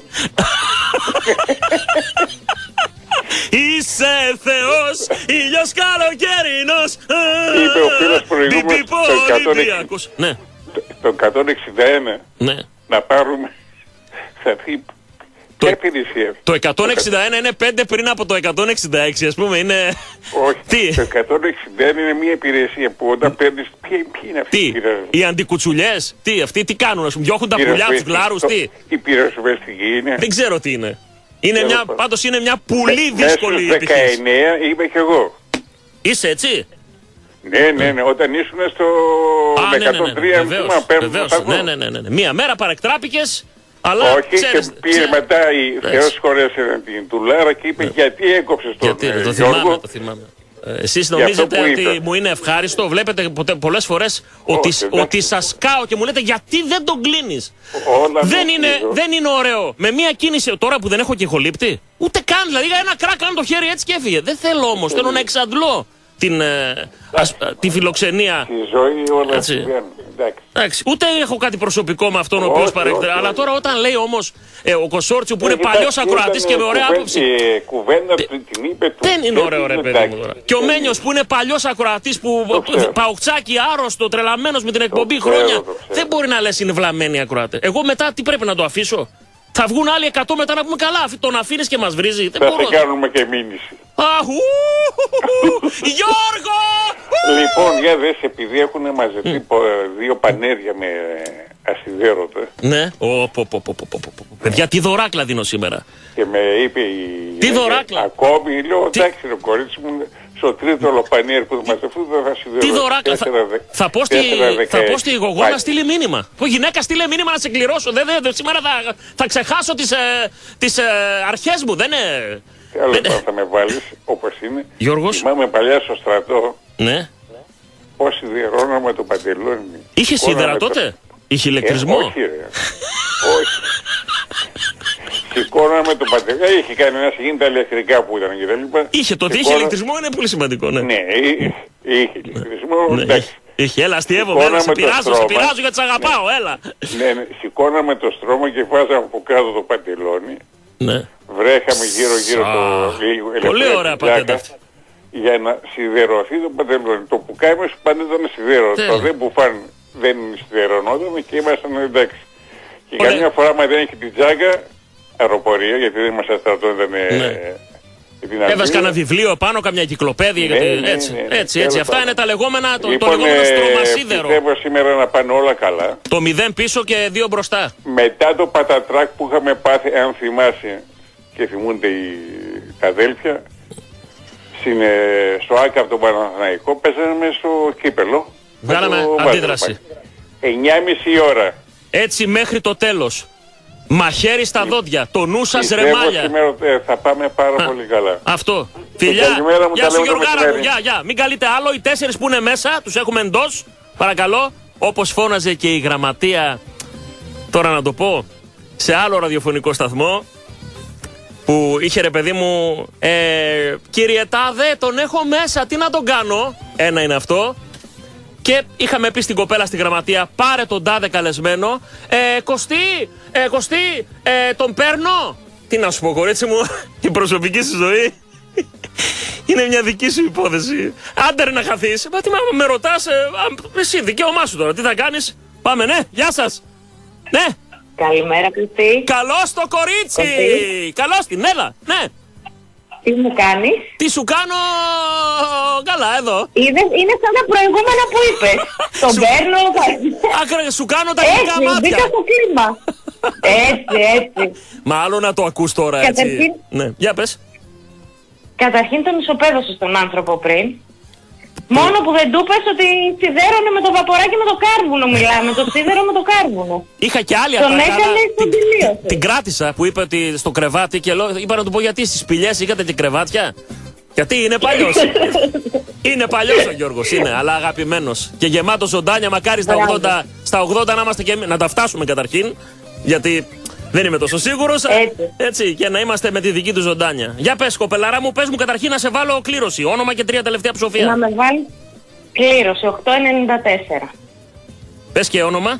Speaker 1: Είσαι Θεός, ήλιος καλοκαιρινός.
Speaker 7: Είπε ο φίλος προηγούμενος
Speaker 1: Μπιπιπο,
Speaker 7: στο εκατόν εξήντα.
Speaker 1: Ολυμπιακός. Ναι,
Speaker 7: Το εκατόν εξήντα ένα
Speaker 1: ναι.
Speaker 7: να πάρουμε, θα έρθει
Speaker 1: Το,
Speaker 7: υπηρεσία.
Speaker 1: Το εκατόν εξήντα ένα είναι πέντε πριν από το εκατόν εξήντα έξι, ας πούμε, είναι...
Speaker 7: Όχι,
Speaker 1: τι?
Speaker 7: Το εκατόν εξήντα ένα είναι μια υπηρεσία που όταν παίρνεις... Ποιοι είναι αυτοί οι πειρασμοί?
Speaker 1: Οι αντικουτσουλιές, τι, αυτοί τι κάνουν, ας πούμε, διώχουν τα πουλιά, τους γλάρους, τι?
Speaker 7: Η πυροσβεστική είναι...
Speaker 1: Δεν ξέρω τι είναι. Είναι μια,
Speaker 7: πά...
Speaker 1: πάντως είναι μια πολύ
Speaker 7: Με,
Speaker 1: δύσκολη επιχείρηση.
Speaker 7: δεκαεννέα είμαι κι εγώ.
Speaker 1: Είσαι έτσι?
Speaker 7: Ναι, ναι, ναι, όταν ήσουν στο
Speaker 1: Α,
Speaker 7: εκατόν τρία,
Speaker 1: ναι, ναι, ναι, βεβαίως, βεβαίως, ναι, ναι, ναι, ναι. Μία μέρα παρεκτράπηκες, αλλά
Speaker 7: όχι,
Speaker 1: ξέρεις,
Speaker 7: και πήρε
Speaker 1: ξέρεις,
Speaker 7: μετά η Θεός χωρέσε την τουλάρα και είπε, ναι, γιατί έκοψες τον
Speaker 1: γιατί,
Speaker 7: ε,
Speaker 1: το
Speaker 7: Γιώργο.
Speaker 1: θυμάμαι, το θυμάμαι. Εσείς νομίζετε ότι
Speaker 7: είπε.
Speaker 1: μου είναι ευχάριστο? Βλέπετε ποτέ, πολλές φορές ότι,
Speaker 7: Όχι,
Speaker 1: ότι σας κάω και μου λέτε γιατί δεν τον κλείνεις.
Speaker 7: Όλα
Speaker 1: δεν, είναι, δεν είναι ωραίο. Με μία κίνηση, τώρα που δεν έχω και ηχολήπτη, ούτε καν. Δηλαδή ένα κράκ κάνω το χέρι έτσι και έφυγε. Δεν θέλω όμως, θέλω να εξαντλώ την, ε, ας, τη φιλοξενία.
Speaker 7: Στη ζωή όλα συμβαίνουν.
Speaker 1: Εντάξει. Ούτε έχω κάτι προσωπικό με αυτόν ο οποίος παρέχεται. Αλλά τώρα όταν λέει όμως ε, ο Κοσόρτσιο που είναι παλιός ακροατής και με ωραία άποψη.
Speaker 7: Η κουβέντα την είπε του.
Speaker 1: Δεν είναι ωραίο, ρε παιδί μου τώρα. Και ο Μένιος που είναι παλιός ακροατής που παουξάκι, άρρωστο, τρελαμένος με την εκπομπή χρόνια. Δεν μπορεί να λες είναι βλαμμένοι ακροατές. Εγώ μετά τι πρέπει να το αφήσω? Θα βγουν άλλοι εκατό μετά να πούμε καλά. Τον αφήνεις και μας βρίζει.
Speaker 7: Θα σε κάνουμε και μήνυση.
Speaker 1: Αχ, Γιώργο!
Speaker 7: Λοιπόν, για δες, επειδή έχουν μαζευτεί δύο πανέρια με ασυδέρωτα.
Speaker 1: Ναι, παιδιά, τι δωράκλα δίνω σήμερα.
Speaker 7: Και με είπε η...
Speaker 1: Τι δωράκλα?
Speaker 7: Ακόμη, λέω, εντάξει, το κορίτσι μου, στο τρίτο ολοπανέρ που θα μαζευτούν δεν θα ασυδέρωτα.
Speaker 1: Τι δωράκλα? Θα πω στη, θα πω στη γογό να στείλει μήνυμα. Πω γυναίκα, στείλε μήνυμα να σε κληρώσω. Δεν, δεν, σήμερα θα, θα ξεχάσω τις, ε, τις ε, αρχές μου. Δεν είναι...
Speaker 7: Άλλο δεν... θα με βάλεις όπως είναι.
Speaker 1: Γιώργος.
Speaker 7: Θυμάμαι παλιά στο στρατό.
Speaker 1: Ναι.
Speaker 7: Πώς σιδερώναμε το παντελόνι.
Speaker 1: Είχε σίδερα τότε? Το... Είχε ηλεκτρισμό?
Speaker 7: Ε, όχι ρε. Όχι. Σηκώναμε το παντελόνι. Είχε κάνει ένα συγκίνητα ηλεκτρικά που ήταν και τα λοιπά.
Speaker 1: Είχε το ότι είχε ηλεκτρισμό είναι πολύ σημαντικό. Ναι,
Speaker 7: ναι είχε ηλεκτρισμό.
Speaker 1: Ναι, είχε, είχε, έλα αστιεύομαι, έλα, σε πειράζω, σε πειράζω γιατί σ' αγαπάω, έλα.
Speaker 7: Ναι, ναι, σηκώναμε το στρώμα και βάζαμε από κάτω το παντελόνι.
Speaker 1: Ναι.
Speaker 7: Βρέχαμε γύρω γύρω το λίγο ηλεκτρικό.
Speaker 1: Πολύ ωραία πατέντα αυτή.
Speaker 7: Για να σιδερωθεί το παντελόνι. Το πουκάμι σου πάντα ήταν σιδερωθό. Το δεν μπουφάν δεν σιδερωνόταν και ήμασταν εντάξει. Και ωραία. Καμιά φορά μα δεν έχει την τζάγκα αεροπορία, γιατί δεν είμαστε στρατό, ήταν. Ναι.
Speaker 1: Έβαζε κανένα βιβλίο πάνω, καμιά κυκλοπαίδεια.
Speaker 7: Ναι,
Speaker 1: γιατί...
Speaker 7: ναι,
Speaker 1: έτσι,
Speaker 7: ναι, ναι,
Speaker 1: έτσι, έτσι. Αυτά είναι τα λεγόμενα, το,
Speaker 7: λοιπόν,
Speaker 1: το λεγόμενο στρωμασίδερο.
Speaker 7: Πιστεύω σήμερα να πάνε όλα καλά.
Speaker 1: Το μηδέν πίσω και δύο μπροστά.
Speaker 7: Μετά το πατατράκ που είχαμε πάθει, αν θυμάσαι και θυμούνται οι, τα αδέλφια, Στην, στο Άκα από τον Παναθηναϊκό παίζαμε στο κύπελο.
Speaker 1: Βγάλαμε αντίδραση.
Speaker 7: εννιά και μισή ώρα.
Speaker 1: Έτσι μέχρι το τέλος. Μαχαίρι στα δόντια. Το νου σας ρεμάλια.
Speaker 7: Σήμερα θα πάμε πάρα Α, πολύ καλά.
Speaker 1: Αυτό. Φιλιά. Γεια σου Γιωργάρα μου. Γεια, γεια. Μην καλείτε άλλο. Οι τέσσερις που είναι μέσα τους έχουμε εντός. Παρακαλώ. Όπως φώναζε και η γραμματεία, τώρα να το πω, σε άλλο ραδιοφωνικό σταθμό, που είχε ρε παιδί μου, ε, κύριε Τάδε, τον έχω μέσα, τι να τον κάνω? Ένα είναι αυτό. Και είχαμε πει στην κοπέλα στη γραμματεία, πάρε τον Τάδε καλεσμένο. Ε, Κωστή, ε, Κωστή, ε, τον παίρνω. Τι να σου πω κορίτσι μου, η προσωπική σου ζωή είναι μια δική σου υπόθεση. Άντε ρε να χαθείς. Μα τι μα με ρωτάς, ε, εσύ δικαίωμά σου τώρα, τι θα κάνεις? Πάμε, ναι, γεια σας. Ναι.
Speaker 8: Καλημέρα, Κωστή.
Speaker 1: Καλώς το κορίτσι! Κωστή. Καλώς την, έλα, ναι.
Speaker 8: Τι μου κάνεις?
Speaker 1: Τι σου κάνω? Καλά, εδώ.
Speaker 8: Είδες, είναι σαν τα προηγούμενα που είπες. Τον παίρνω.
Speaker 1: Άκρα, σου κάνω τα γλυκά μάτια.
Speaker 8: Έτσι, μπήκα στο κλίμα. Έτσι, έτσι.
Speaker 1: Μάλλον να το ακούς τώρα, έτσι.
Speaker 8: Καταρχήν,
Speaker 1: ναι, για πες.
Speaker 8: Καταρχήν τον ισοπαίδωσε στον άνθρωπο πριν. Μόνο που δεν του πες ότι σιδέρωνε με το βαποράκι με το κάρβουνο, μιλάμε. Το σίδερο με το κάρβουνο.
Speaker 1: Είχα και άλλη
Speaker 8: ατάκα. Τον έκανε στον τελείωσε.
Speaker 1: Την κράτησα που είπε ότι στο κρεβάτι και λέω, είπα να του πω γιατί στις σπηλιές είχατε και κρεβάτια. Γιατί είναι παλιός. Είναι παλιός ο Γιώργος, είναι, αλλά αγαπημένος. Και γεμάτο ζωντάνια, μακάρι στα ογδόντα, στα ογδόντα να είμαστε και να τα φτάσουμε καταρχήν. Γιατί δεν είμαι τόσο σίγουρος.
Speaker 8: Έτσι.
Speaker 1: Έτσι, και να είμαστε με τη δική του ζωντάνια. Για πες, κοπελάρα μου, πες μου καταρχήν να σε βάλω κλήρωση. Όνομα και τρία τελευταία ψηφία.
Speaker 8: Να με βάλει κλήρωση, οκτώ ενενήντα τέσσερα.
Speaker 1: Πες και όνομα.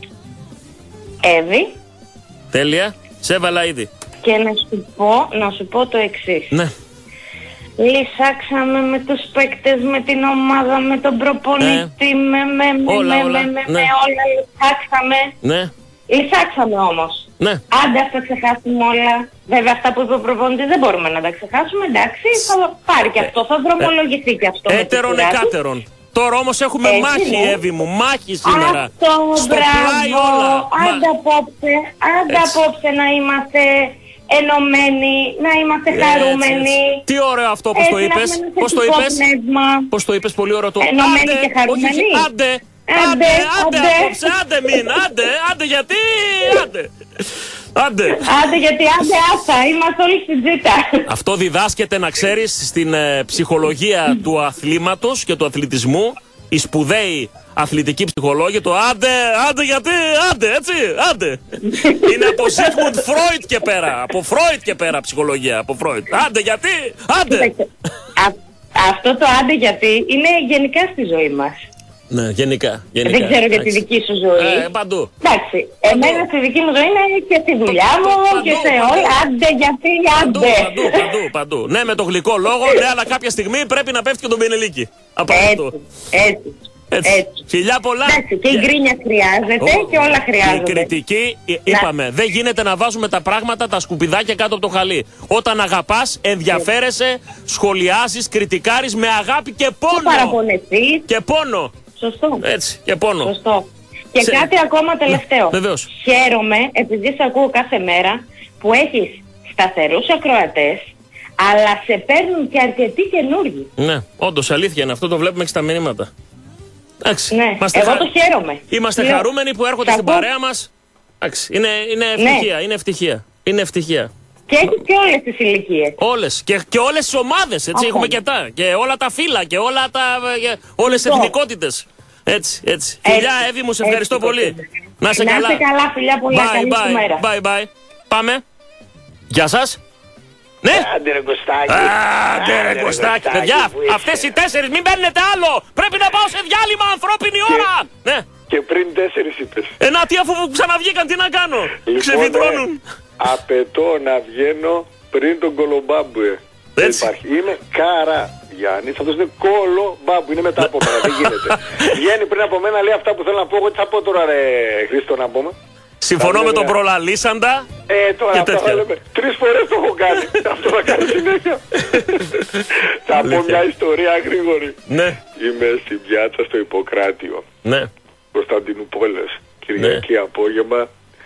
Speaker 8: Εύη.
Speaker 1: Τέλεια. Σε έβαλα ήδη.
Speaker 8: Και να σου πω, να σου πω το εξής.
Speaker 1: Ναι.
Speaker 8: Λυσάξαμε με τους παίκτες, με την ομάδα, με τον προπονητή, ναι. με, με, με,
Speaker 1: όλα,
Speaker 8: με,
Speaker 1: όλα.
Speaker 8: με, με,
Speaker 1: ναι.
Speaker 8: με όλα λυσάξαμε.
Speaker 1: Ναι.
Speaker 8: Λυσάξαμε όμως.
Speaker 1: Ναι.
Speaker 8: Άντε ας τα ξεχάσουμε όλα. Βέβαια αυτά που είπε ο προπονητής δεν μπορούμε να τα ξεχάσουμε. Εντάξει, θα πάρει και αυτό, θα δρομολογηθεί και αυτό.
Speaker 1: Έτερον εκάτερον. Τώρα όμως έχουμε
Speaker 8: Έτσι,
Speaker 1: μάχη,
Speaker 8: ναι.
Speaker 1: Εύη μου, μάχη σήμερα.
Speaker 8: Αυτό,
Speaker 1: Στο πλάι
Speaker 8: μπράβο.
Speaker 1: όλα.
Speaker 8: Άντε
Speaker 1: Μα-
Speaker 8: απόψε, άντε
Speaker 1: Έτσι.
Speaker 8: απόψε να είμαστε ενωμένοι, να είμαστε
Speaker 1: Έτσι,
Speaker 8: χαρούμενοι.
Speaker 1: έτσι. Τι ωραίο αυτό, πώς
Speaker 8: Έτσι,
Speaker 1: το
Speaker 8: να
Speaker 1: είπες,
Speaker 8: έχουμε ένα
Speaker 1: πώς το
Speaker 8: θετικό
Speaker 1: είπες,
Speaker 8: πνεύμα.
Speaker 1: πώς το είπες, πολύ ωραίο το
Speaker 8: Ενωμένοι
Speaker 1: άντε,
Speaker 8: και χαρούμενοι.
Speaker 1: όχι, όχι, άντε, άντε,
Speaker 8: Άντε,
Speaker 1: άντε,
Speaker 8: άντε.
Speaker 1: απόψε, άντε μην, άντε, άντε γιατί, άντε, άντε.
Speaker 8: Άντε γιατί άντε άσα, είμαστε όλοι στην τζίτα.
Speaker 1: Αυτό διδάσκεται, να ξέρεις, στην ε, ψυχολογία του αθλήματος και του αθλητισμού, οι σπουδαίοι αθλητικοί ψυχολόγοι, το άντε, άντε γιατί, άντε, έτσι, άντε. Είναι από Sigmund Freud και πέρα, από Freud και πέρα ψυχολογία, από Freud. Άντε γιατί, άντε.
Speaker 8: Α- αυτό το άντε γιατί είναι γενικά στη ζωή μας.
Speaker 1: Ναι, γενικά, γενικά.
Speaker 8: Δεν ξέρω για τη
Speaker 1: εντάξει.
Speaker 8: δική σου ζωή.
Speaker 1: Ε, παντού.
Speaker 8: Εντάξει, εμένα στη δική μου ζωή είναι και στη δουλειά μου
Speaker 1: Παντού,
Speaker 8: και σε
Speaker 1: παντού.
Speaker 8: όλα. Άντε γιατί,
Speaker 1: Παντού,
Speaker 8: άντε.
Speaker 1: παντού, παντού, παντού. Ναι, με το γλυκό λόγο, ναι, αλλά κάποια στιγμή πρέπει να πέφτει και τον πινελίκι. Από αυτό.
Speaker 8: Έτσι, έτσι.
Speaker 1: Έτσι.
Speaker 8: έτσι.
Speaker 1: Φιλιά πολλά.
Speaker 8: Εντάξει, και η
Speaker 1: Και-
Speaker 8: γκρίνια χρειάζεται
Speaker 1: Ω,
Speaker 8: και όλα
Speaker 1: Η
Speaker 8: χρειάζονται.
Speaker 1: κριτική, ε, είπαμε, δεν γίνεται να βάζουμε τα πράγματα, τα σκουπιδάκια κάτω από το χαλί. Όταν αγαπάς, ενδιαφέρεσαι, σχολιάζεις, κριτικάρεις με αγάπη και
Speaker 8: Και
Speaker 1: πόνο.
Speaker 8: παραπονεθείς.
Speaker 1: Και πόνο.
Speaker 8: Σωστό.
Speaker 1: Έτσι, και πόνο.
Speaker 8: Σωστό. Και
Speaker 1: Σε-
Speaker 8: κάτι ακόμα τελευταίο.
Speaker 1: Βεβαίως.
Speaker 8: Χαίρομαι, επειδή σε ακούω κάθε μέρα, που έχεις σταθερούς ακροατές, αλλά σε παίρνουν και αρκετοί καινούργοι.
Speaker 1: Ναι, όντως αλήθεια είναι αυτό, το βλέπουμε και στα μηνύματα. Εντάξει,
Speaker 8: Ναι,
Speaker 1: είμαστε
Speaker 8: εγώ
Speaker 1: χα-
Speaker 8: το χαίρομαι.
Speaker 1: Είμαστε
Speaker 8: Λέω,
Speaker 1: χαρούμενοι που έρχονται
Speaker 8: θα
Speaker 1: στην
Speaker 8: πω-
Speaker 1: παρέα μας. Εντάξει, είναι, είναι ευτυχία, είναι ευτυχία. Είναι ευτυχία.
Speaker 8: Και έχεις και όλες τις ηλικίες.
Speaker 1: Όλες. Και, και όλες τις ομάδες, έτσι,
Speaker 8: Αυτό.
Speaker 1: έχουμε και τα. Και όλα τα φύλλα και όλα τα, και όλες τις
Speaker 8: Αυτό.
Speaker 1: εθνικότητες. Έτσι, έτσι.
Speaker 8: Έτσι,
Speaker 1: Φιλιά, Εύη μου, σε ευχαριστώ
Speaker 8: έτσι,
Speaker 1: πολύ.
Speaker 8: έτσι.
Speaker 1: Να είσαι
Speaker 8: Να
Speaker 1: καλά.
Speaker 8: είστε καλά, φιλιά πολλά.
Speaker 1: Bye,
Speaker 8: Καλή σου μέρα.
Speaker 1: bye, bye, bye. Πάμε. Γεια σας. Ναι.
Speaker 9: Άντε ρε Κωστάκη.
Speaker 1: Άντε ρε Κωστάκη, παιδιά,
Speaker 9: που είσαι.
Speaker 1: αυτές οι τέσσερις μην παίρνετε άλλο. Πρέπει να πάω σε διάλειμμα, ανθρώπινη ώρα. Ναι.
Speaker 9: Και πριν τέσσερις είπες.
Speaker 1: Ε, να τι, αφού ξαναβγήκαν, τι να κάνω.
Speaker 9: Λοιπόν,
Speaker 1: Ξεφυτρώνουν.
Speaker 9: ε, απαιτώ να βγαίνω πριν τον Κολομπάμπουε. Δεν
Speaker 1: Έτσι.
Speaker 9: υπάρχει. Είμαι Καρά Γιάννη, αυτός είναι Κολομπάμπου. Είναι μετά από μένα, δεν γίνεται. Βγαίνει πριν από μένα, λέει αυτά που θέλω να πω. Εγώ τι θα πω τώρα, ρε Χρήστο, να πούμε.
Speaker 1: Συμφωνώ
Speaker 9: Θα
Speaker 1: με τον
Speaker 9: λέμε-
Speaker 1: προλαλήσαντα.
Speaker 9: Ε, τώρα
Speaker 1: Και
Speaker 9: αυτά
Speaker 1: τέτοια.
Speaker 9: θα λέμε. Τρεις φορές το έχω κάνει. Αυτό θα κάνω συνέχεια. Θα πω
Speaker 1: Αλήθεια.
Speaker 9: μια ιστορία γρήγορη.
Speaker 1: Ναι,
Speaker 9: Είμαι στην πιάτσα στο Ιπποκράτιο.
Speaker 1: ναι.
Speaker 9: Κωνσταντινούπολης, Κυριακή απόγευμα,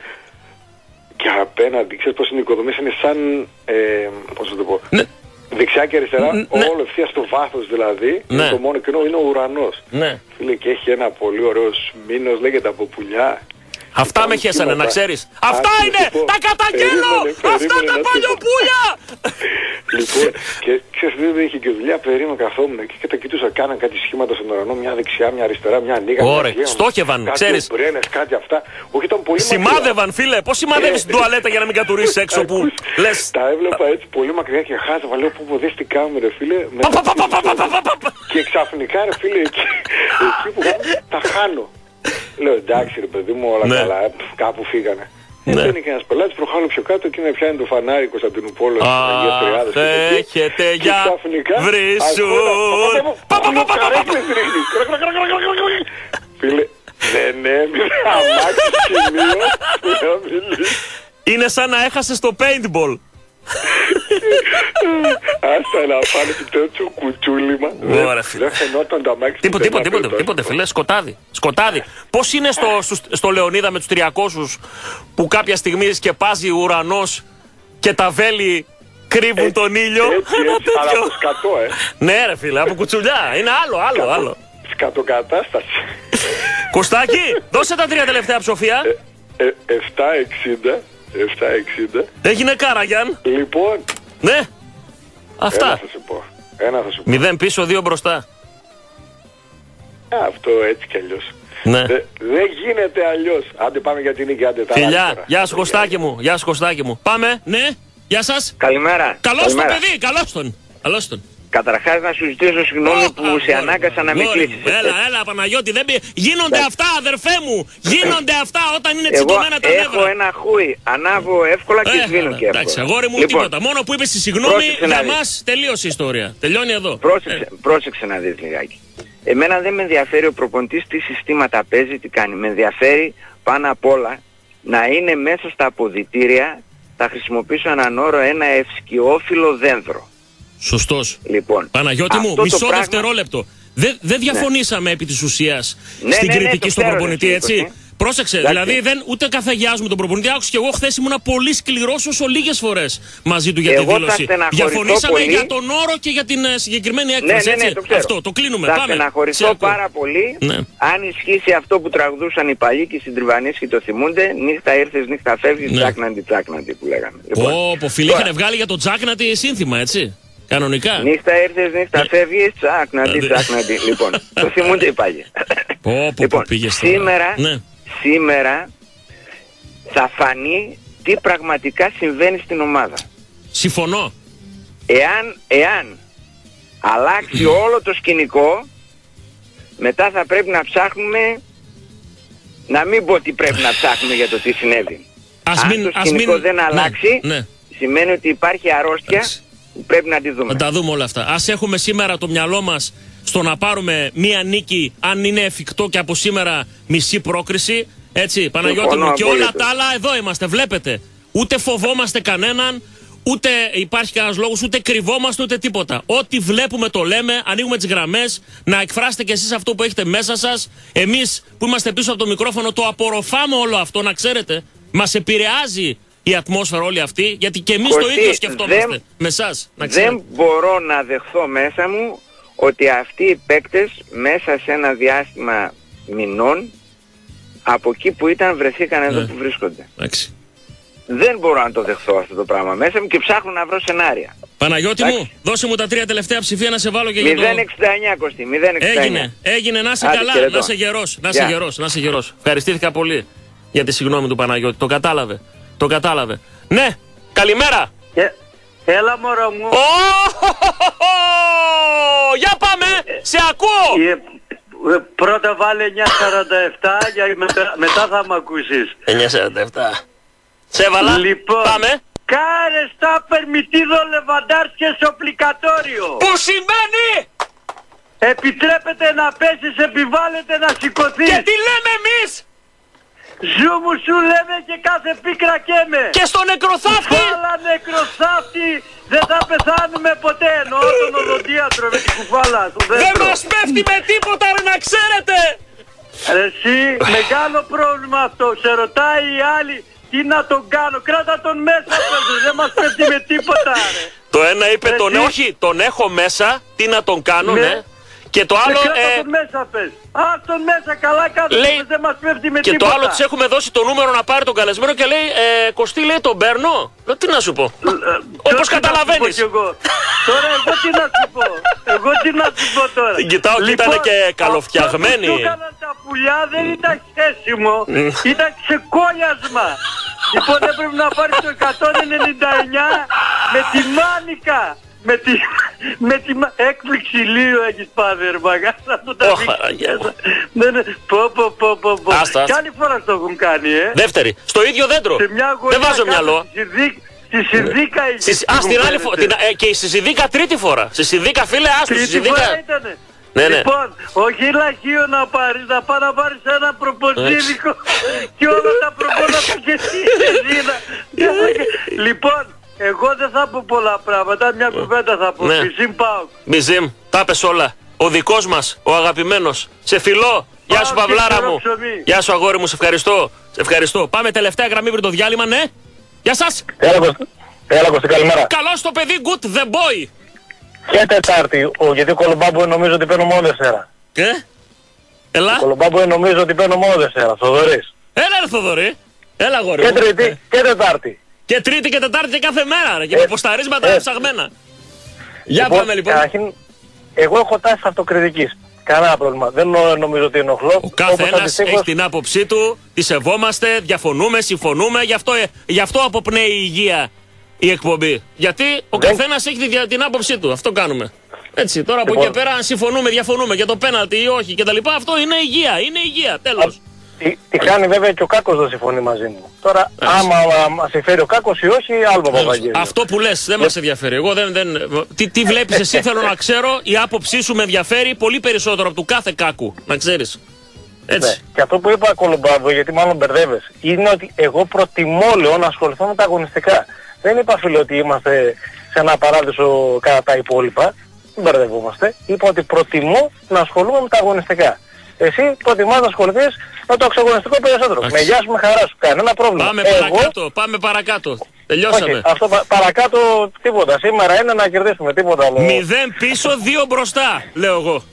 Speaker 9: και απέναντι, ξέρεις πως είναι οι οικοδομές, είναι σαν, ε, πώς θα το πω,
Speaker 1: Ναι.
Speaker 9: δεξιά και αριστερά,
Speaker 1: Ν- ναι.
Speaker 9: όλο ευθεία στο βάθος δηλαδή,
Speaker 1: Ναι.
Speaker 9: είναι το μόνο κενό, είναι ο ουρανός.
Speaker 1: Ναι.
Speaker 9: Φίλε, και έχει ένα πολύ ωραίο μήνος, λέγεται από πουλιά.
Speaker 1: Αυτά με χέσανε, να
Speaker 9: κύματα.
Speaker 1: ξέρεις.
Speaker 9: Ας
Speaker 1: Αυτά
Speaker 9: σου
Speaker 1: είναι!
Speaker 9: πω.
Speaker 1: Τα καταγγέλω!
Speaker 9: Περίμενε,
Speaker 1: Αυτά
Speaker 9: περίμενε
Speaker 1: τα
Speaker 9: να σου πω.
Speaker 1: παλιοπούλια!
Speaker 9: Λοιπόν, και ξέρεις, δεν είχε και δουλειά, περίμενα, καθόμουν εκεί και τα κοιτούσα. Κάναν κάτι σχήματα στον ουρανό, μια δεξιά, μια αριστερά, μια ανοίγα. μια
Speaker 1: Ωραία,
Speaker 9: αυγαία,
Speaker 1: στόχευαν,
Speaker 9: κάτι
Speaker 1: ξέρεις.
Speaker 9: ομπρένες, κάτι αυτά. Όχι, ήταν πολύ μακριά.
Speaker 1: Σημάδευαν, φίλε. Πώς σημαδεύεις την τουαλέτα για να μην κατουρίσεις έξω που λες.
Speaker 9: Τα έβλεπα έτσι πολύ μακριά και χάζευα. Λέω που δες τι κάνουμε ρε φίλε.
Speaker 1: Πα, πα, πα, πα, πα, πα, πα, πα, πα.
Speaker 9: Και ξαφνικά ρε φίλε εκεί, εκεί που κάνω, τα χάνω. Λέω εντάξει ρε παιδί μου, όλα
Speaker 1: Ναι.
Speaker 9: καλά, ε, πφ, κάπου φύγανε.
Speaker 1: Ναι.
Speaker 9: Ναι. Μπαίνει και ένας πελάτης, προχάνω πιο κάτω και με πιάνει το φανάρι Κωνσταντινούπολης στις Αγίες Τριάδες.
Speaker 1: Αχ,
Speaker 9: και εκεί.
Speaker 1: έχετε
Speaker 9: Και
Speaker 1: για
Speaker 9: ξαφνικά,
Speaker 1: βρυσούν.
Speaker 9: ακούω
Speaker 1: Πα, πα,
Speaker 9: ένα-
Speaker 1: πα, πα, πα, πα, πα.
Speaker 9: καρέκλες ρίχνει. Κρακ, κρακ, κρακ, κρακ, κρακ, κρακ. Φίλε, δεν έμεινε αμάξι σημείο που να μιλήσει.
Speaker 1: Είναι σαν να έχασες το paintball.
Speaker 9: Άστα να πάνε και τέτοιο κουτσούλημα.
Speaker 1: Ωραία, φίλε.
Speaker 9: Δεν φαινόταν τα μάξι.
Speaker 1: Τίποτε, τίποτε, τίποτε, τίποτε, φίλε. Σκοτάδι. Σκοτάδι. Πώς είναι στο, στους- στο Λεωνίδα με τους τριακόσιους που κάποια στιγμή σκεπάζει ο ουρανός και τα βέλη κρύβουν τον ήλιο.
Speaker 9: Έτσι,
Speaker 1: Ένα
Speaker 9: έτσι, αλλά
Speaker 1: τέτοιο.
Speaker 9: από σκατό, ε.
Speaker 1: Ναι, ρε φίλε, από κουτσουλιά. Είναι άλλο, άλλο, άλλο.
Speaker 9: Σκατοκατάσταση.
Speaker 1: Κωστάκι, δώσε τα τρία τελευταία ψοφία.
Speaker 9: Ε, επτά εξήντα. επτά εξήντα.
Speaker 1: Έγινε Κάραγιαν.
Speaker 9: Λοιπόν,
Speaker 1: Ναι.
Speaker 9: ένα
Speaker 1: Αυτά.
Speaker 9: θα σου πω. Ένα θα σου πω.
Speaker 1: Μηδέν πίσω, δύο μπροστά.
Speaker 9: Α, αυτό έτσι κι αλλιώς.
Speaker 1: Ναι.
Speaker 9: Δε- Δεν γίνεται αλλιώς. Άντε πάμε για την νίκη, άντε τα άλλα
Speaker 1: Φιλιά,
Speaker 9: τώρα.
Speaker 1: γεια σου Κωστάκι μου. Γεια σου Κωστάκι μου. Πάμε, ναι. Γεια σας.
Speaker 10: Καλημέρα.
Speaker 1: Καλώς τον
Speaker 10: Καλημέρα.
Speaker 1: παιδί, καλώς τον. Καλώς τον.
Speaker 10: Καταρχάς να σου ζητήσω συγγνώμη που
Speaker 1: Α,
Speaker 10: σε
Speaker 1: γόρι
Speaker 10: ανάγκασα
Speaker 1: μου,
Speaker 10: να με
Speaker 1: γόρι
Speaker 10: κλείσεις.
Speaker 1: μου. Έλα, έλα Παναγιώτη, δεν πει. Γίνονται αυτά αδερφέ μου. Γίνονται αυτά όταν είναι
Speaker 10: Εγώ
Speaker 1: τσιτωμένα τα
Speaker 10: έχω
Speaker 1: νεύρα.
Speaker 10: ένα χούι. Ανάβω εύκολα και
Speaker 1: Ε,
Speaker 10: σβήνω και εύκολα.
Speaker 1: εντάξει, αγόρι μου,
Speaker 10: Λοιπόν,
Speaker 1: τίποτα. Μόνο που είπες τη συγγνώμη,
Speaker 10: πρόσεξε να
Speaker 1: για
Speaker 10: δεις.
Speaker 1: μας τελείωσε η ιστορία. Τελειώνει εδώ.
Speaker 10: Πρόσεξε,
Speaker 1: Ε,
Speaker 10: πρόσεξε να δεις λιγάκι. Εμένα δεν με ενδιαφέρει ο προπονητής τι συστήματα παίζει, τι κάνει. Με ενδιαφέρει πάνω απ' όλα να είναι μέσα στα αποδυτήρια, θα χρησιμοποιήσω έναν όρο, ένα ευσκιόφυλλο δένδρο.
Speaker 1: Σωστός.
Speaker 10: Λοιπόν,
Speaker 1: Παναγιώτη μου,
Speaker 10: αυτό
Speaker 1: μισό
Speaker 10: το πράγμα...
Speaker 1: δευτερόλεπτο. Δεν δε διαφωνήσαμε ναι. επί της ουσίας
Speaker 10: ναι,
Speaker 1: στην
Speaker 10: ναι, ναι,
Speaker 1: κριτική
Speaker 10: ναι,
Speaker 1: στον προπονητή, έτσι.
Speaker 10: έτσι.
Speaker 1: Πρόσεξε,
Speaker 10: Εντάξει.
Speaker 1: δηλαδή δεν, ούτε καθαγιάζουμε τον προπονητή. Άκουσα και εγώ χθες ήμουνα πολύ σκληρός όσο λίγες φορές μαζί του για
Speaker 10: εγώ
Speaker 1: τη δήλωση. Διαφωνήσαμε
Speaker 10: πολύ.
Speaker 1: για τον όρο και για την uh, συγκεκριμένη έκφραση.
Speaker 10: Ναι, ναι, ναι,
Speaker 1: έτσι.
Speaker 10: το
Speaker 1: Αυτό, το κλείνουμε.
Speaker 10: Θα
Speaker 1: Πάμε.
Speaker 10: στεναχωρηθώ πάρα πολύ
Speaker 1: ναι.
Speaker 10: αν ισχύσει αυτό που τραγουδούσαν οι παλιοί και οι συντριβανείς και το θυμούνται. Νύχτα ήρθες, νύχτα φεύγεις, ναι. τσάκναντι, τσάκναντι που λέγαμε. Λοιπόν,
Speaker 1: Ω, πω φίλε, είχαν βγάλει για το τσάκναντι σύνθημα, έτσι. Κανονικά.
Speaker 10: Νύχτα ήρθες, νύχτα φεύγεις, τσάκναντι, τσάκναντι. Λοιπόν, το θυμούνται οι παλιοί. Λοιπόν, σήμερα, σήμερα θα φανεί τι πραγματικά συμβαίνει στην ομάδα.
Speaker 1: Συμφωνώ.
Speaker 10: Εάν, εάν αλλάξει όλο το σκηνικό, μετά θα πρέπει να ψάχνουμε, να μην πω ότι πρέπει να ψάχνουμε για το τι συνέβη.
Speaker 1: Ας
Speaker 10: Αν
Speaker 1: μην,
Speaker 10: το
Speaker 1: ας
Speaker 10: σκηνικό
Speaker 1: μην...
Speaker 10: δεν αλλάξει,
Speaker 1: ναι, ναι.
Speaker 10: σημαίνει ότι υπάρχει αρρώστια που πρέπει να τη δούμε.
Speaker 1: Να τα δούμε όλα αυτά. Ας έχουμε σήμερα το μυαλό μας στο να πάρουμε μία νίκη, αν είναι εφικτό και από σήμερα μισή πρόκριση. Έτσι, Παναγιώτη μου, και όλα τα άλλα εδώ είμαστε, βλέπετε. Ούτε φοβόμαστε κανέναν, ούτε υπάρχει κανένας λόγος, ούτε κρυβόμαστε, ούτε τίποτα. Ό,τι βλέπουμε το λέμε, ανοίγουμε τις γραμμές, να εκφράσετε κι εσείς αυτό που έχετε μέσα σας. Εμείς που είμαστε πίσω από το μικρόφωνο το απορροφάμε όλο αυτό, να ξέρετε. Μας επηρεάζει η ατμόσφαιρα όλη αυτή, γιατί και εμείς
Speaker 10: Κωστή,
Speaker 1: το ίδιο σκεφτόμαστε
Speaker 10: δεν,
Speaker 1: με εσάς, να ξέρετε.
Speaker 10: Δεν μπορώ να δεχθώ μέσα μου ότι αυτοί οι παίκτες μέσα σε ένα διάστημα μηνών από εκεί που ήταν βρεθήκαν εδώ ναι. που βρίσκονται.
Speaker 1: Έξι.
Speaker 10: Δεν μπορώ να το δεχθώ αυτό το πράγμα μέσα μου και ψάχνω να βρω σενάρια.
Speaker 1: Παναγιώτη
Speaker 10: Άξι.
Speaker 1: μου, δώσε μου τα τρία τελευταία ψηφία να σε βάλω και για το...
Speaker 10: μηδέν εξήντα εννιά Κωστή, μηδέν εξήντα εννιά.
Speaker 1: Έγινε, έγινε, να είσαι
Speaker 10: Άντε,
Speaker 1: καλά,
Speaker 10: χαιρετώ.
Speaker 1: να είσαι γερός, να είσαι γερός, να είσαι γερός. Ευχαριστήθηκα πολύ για τη συγγνώμη του Παναγιώτη, το κατάλαβε, το κατάλαβε. Ναι, καλημέρα.
Speaker 11: Ε, έλα μωρό μου.
Speaker 1: Για πάμε, σε ακούω.
Speaker 11: Ε, πρώτα βάλε εννιά σαράντα επτά για μετά, μετά θα μ' ακούσεις.
Speaker 1: εννιά σαράντα επτά. Σε έβαλα,
Speaker 11: λοιπόν,
Speaker 1: πάμε.
Speaker 11: Κάρε στα περμιτίδο λεβαντάρσκε οπλικατόριο.
Speaker 1: Που σημαίνει?
Speaker 11: Επιτρέπεται να πέσεις, επιβάλλεται να σηκωθείς.
Speaker 1: Και τι λέμε εμείς?
Speaker 11: Ζου μου σου λέμε και κάθε πίκρα καίμε.
Speaker 1: Και στο νεκροθάφτη.
Speaker 11: Κουφάλα νεκροθάφτη. Δεν θα πεθάνουμε ποτέ. Εννοώ τον οδοντίατρο με την κουφάλα του δέντρο.
Speaker 1: Δεν μας πέφτει με τίποτα ρε να ξέρετε.
Speaker 11: Ρε εσύ, μεγάλο πρόβλημα αυτό. Σε ρωτάει η άλλη τι να τον κάνω. Κράτα τον μέσα πες, δεν μας πέφτει με τίποτα ρε.
Speaker 1: Το ένα είπε
Speaker 11: ρε,
Speaker 1: τον,
Speaker 11: εσύ...
Speaker 1: όχι, τον έχω μέσα, τι να τον κάνω, ναι. ναι. Και το άλλο...
Speaker 11: Κράτα ε... τον μέσα πες. Α, τον μέσα, καλά κάτω, λέει... δεν μας πέφτει με
Speaker 1: και
Speaker 11: τίποτα.
Speaker 1: Και το άλλο της έχουμε δώσει το νούμερο να πάρει τον καλεσμένο και λέει ε, Κωστή, λέει, τον παίρνω. Λέω, τι να σου πω. Όπως καταλαβαίνεις.
Speaker 11: Τώρα εγώ τι να σου πω. Εγώ τι να σου πω τώρα.
Speaker 1: Την κοιτάω και
Speaker 11: λοιπόν,
Speaker 1: ήταν και καλοφτιαγμένη.
Speaker 11: Αυτό που έκαναν τα πουλιά δεν ήταν χέσιμο. Ήταν ξεκόλιασμα. Λοιπόν έπρεπε να πάρει το εκατόν ενενήντα εννιά με τη μάνικα. Με τη, με τη έκπληξη λίγο έχεις πάρει ρε μαγάσα αυτό τα δείξεις. Ναι, ναι, πω πω πω πω πω. Κι άλλη φορά το έχουν κάνει ε.
Speaker 1: Δεύτερη, στο ίδιο δέντρο. Δεν βάζω μυαλό.
Speaker 11: Στη Συνδίκα είχε.
Speaker 1: Α, στην άλλη φορά. Και η Συνδίκα τρίτη φορά. Στη Συνδίκα φίλε, άστο στη Συνδίκα.
Speaker 11: Τρίτη φορά ήτανε.
Speaker 1: Ναι, ναι.
Speaker 11: Λοιπόν, όχι λαχείο να πάρεις, να πάει να πάρεις ένα προπονδίδικο και όλα τα προπόνατα και εσύ. Λοιπόν, εγώ δεν θα πω πολλά πράγματα, μια κουβέντα θα πω. Μπιζίμ πάω.
Speaker 1: Μπιζίμ, τα πες όλα. Ο δικός μας, ο αγαπημένος. Σε φιλώ. Γεια σου Παυλάρα μου. Γεια σου αγόρι μου, σε ευχαριστώ. Σε ευχαριστώ. Πάμε τελευταία γραμμή πριν το διάλειμμα, ναι. Γεια σας.
Speaker 12: Έλα Κωστή, καλημέρα.
Speaker 1: Καλώς το παιδί, good the boy.
Speaker 12: Και Τετάρτη, ο, γιατί ο Κολομπάμπου νομίζω ότι παίρνω μόνο Δευτέρα.
Speaker 1: Ε, έλα.
Speaker 12: Ο Κολομπάμπου νομίζω ότι παίρνω μόνο Δευτέρα, Θοδωρής.
Speaker 1: Έλα ρε Θοδωρή. Έλα αγόρι
Speaker 12: και
Speaker 1: μου.
Speaker 12: Τρίτη ε. και Τετάρτη.
Speaker 1: Και Τρίτη και Τετάρτη και κάθε μέρα ρε. Και με ποσταρίσματα ε. ψαγμένα. Για
Speaker 12: λοιπόν,
Speaker 1: πάμε λοιπόν.
Speaker 12: Καταρχήν, εγώ έχω τάση αυτοκριτικής. Κανένα πρόβλημα. Δεν νομίζω ότι ενοχλώ.
Speaker 1: Ο κάθε ένας έχει την άποψή του, τη σεβόμαστε, διαφωνούμε, συμφωνούμε, γι' αυτό, γι' αυτό αποπνέει η υγεία η εκπομπή. Γιατί ο δεν... καθένας έχει την, την άποψή του. Αυτό κάνουμε. Έτσι, τώρα λοιπόν, από εκεί πέρα αν συμφωνούμε, διαφωνούμε για το πέναλτι ή όχι κτλ. Αυτό είναι υγεία, είναι υγεία, τέλος.
Speaker 12: Τι, τι κάνει βέβαια και ο Κάκος δεν συμφωνεί μαζί μου. Τώρα έτσι. άμα μας συμφέρει ο Κάκος ή όχι, άλλο Παπαγγέλιο.
Speaker 1: Αυτό που λες δεν μας ενδιαφέρει. Εγώ δεν, δεν... Τι, τι βλέπεις εσύ θέλω να ξέρω, η άποψή σου με ενδιαφέρει πολύ περισσότερο από του κάθε Κάκου, να ξέρεις. Έτσι.
Speaker 12: Ναι. Και αυτό που είπα Κολομπάδο, γιατί μάλλον μπερδεύεσαι, είναι ότι εγώ προτιμώ, λέω, να ασχοληθώ με τα αγωνιστικά. Δεν είπα, φίλε, ότι είμαστε σε ένα παράδεισο κατά τα υπόλοιπα. Δεν μπερδευόμαστε. Είπα ότι προτιμώ να ασχολούμαι με τα αγωνιστικά. Εσύ προτιμάς να ασχοληθείς με το εξαγωνιστικό περισσότερο. Με γεια σου, με χαρά σου. Κανένα πρόβλημα.
Speaker 1: Πάμε
Speaker 12: εγώ...
Speaker 1: παρακάτω, πάμε παρακάτω. Τελειώσαμε.
Speaker 12: Όχι, αυτό πα, παρακάτω τίποτα. Σήμερα είναι να κερδίσουμε, τίποτα άλλο.
Speaker 1: Μηδέν πίσω, δύο μπροστά, λέω εγώ.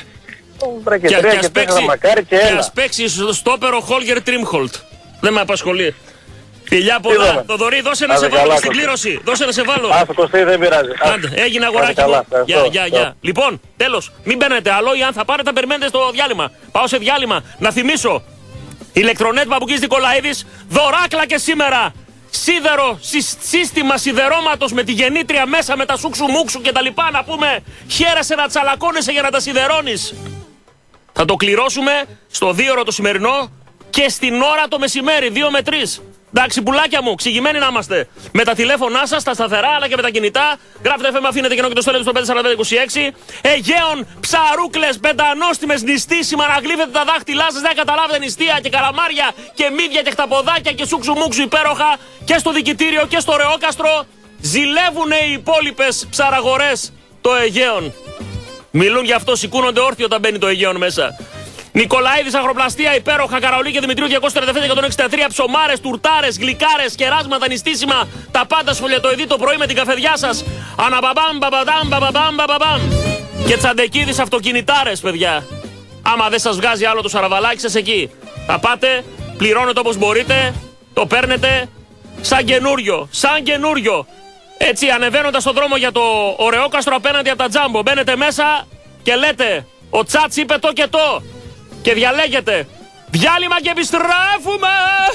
Speaker 12: Και, και, και, και, παίξει, μακάρι και,
Speaker 1: και ας παίξει στο στόπερο Χόλγερ Τρίμχολτ. Δεν με απασχολεί. Φιλιά πολλά. Θοδωρή, δώσε να σε βάλω στην κλήρωση. Δώσε να σε βάλω.
Speaker 12: Α, το κοστί δεν πειράζει.
Speaker 1: Άντε, έγινε αγοράκι μου. Γεια, γεια, γεια. Λοιπόν, τέλος, μην μπαίνετε άλλο ή αν θα πάρετε, περιμένετε στο διάλειμμα. Πάω σε διάλειμμα. Να θυμίσω. Ηλεκτρονέτ Μπαμπουκής Νικολαίδης, δωράκλα και σήμερα. Σίδερο, σύστημα σιδερώματος με τη γεννήτρια μέσα με τα σούξου μουξου και τα λοιπά. Να πούμε, χαίρεσαι να τσαλακώνεσαι για να τα σιδερώνεις. Θα το κληρώσουμε στο δύο ώρο το σημερινό και στην ώρα το μεσημέρι, δύο με τρεις. Εντάξει, πουλάκια μου, ξηγημένοι να είμαστε. Με τα τηλέφωνά σας, τα σταθερά αλλά και με τα κινητά. Γράφτε εφ εμ, αφήνετε κοινό και το στέλνετε στο πέντε τέσσερα πέντε είκοσι έξι. Αιγαίων, ψαρούκλες, πεντανόστιμες, νηστίσιμα, να γλύφετε τα δάχτυλά σας, δεν καταλάβετε νηστεία και καλαμάρια και μύδια και χταποδάκια και σούξου μουξου υπέροχα και στο δικητήριο και στο Ρεόκαστρο. Ζηλεύουν οι υπόλοιπες ψαραγορές το Αιγαίων. Μιλούν γι' αυτό, σηκούνονται όρθιοι όταν μπαίνει το Αιγαίων μέσα. Νικολαίδης Αγροπλαστεία, υπέροχα, Καραολί και Δημητρίου διακόσια τριάντα πέντε εκατόν εξήντα τρία, ψωμάρες, τουρτάρες, γλυκάρες, κεράσματα, νηστίσιμα, τα πάντα σφολιατοειδή το πρωί με την καφεδιά σας. Αναμπαμπάμ, μπαμπαντάμ, μπαμπαμπάμ, μπαμπαμπάμ. Και Τσαντεκίδης αυτοκινητάρες, παιδιά. Άμα δεν σας βγάζει άλλο το σαραβαλάκι σας εκεί. Θα πάτε, πληρώνετε όπως μπορείτε, το παίρνετε σαν καινούριο, σαν καινούριο. Έτσι, ανεβαίνοντας στον δρόμο για το Ωρεόκαστρο απέναντι από τα Τζάμπο, μπαίνετε μέσα και λέτε, ο Τσάτς είπε το και το. Και διαλέγετε διάλειμμα και επιστρέφουμε.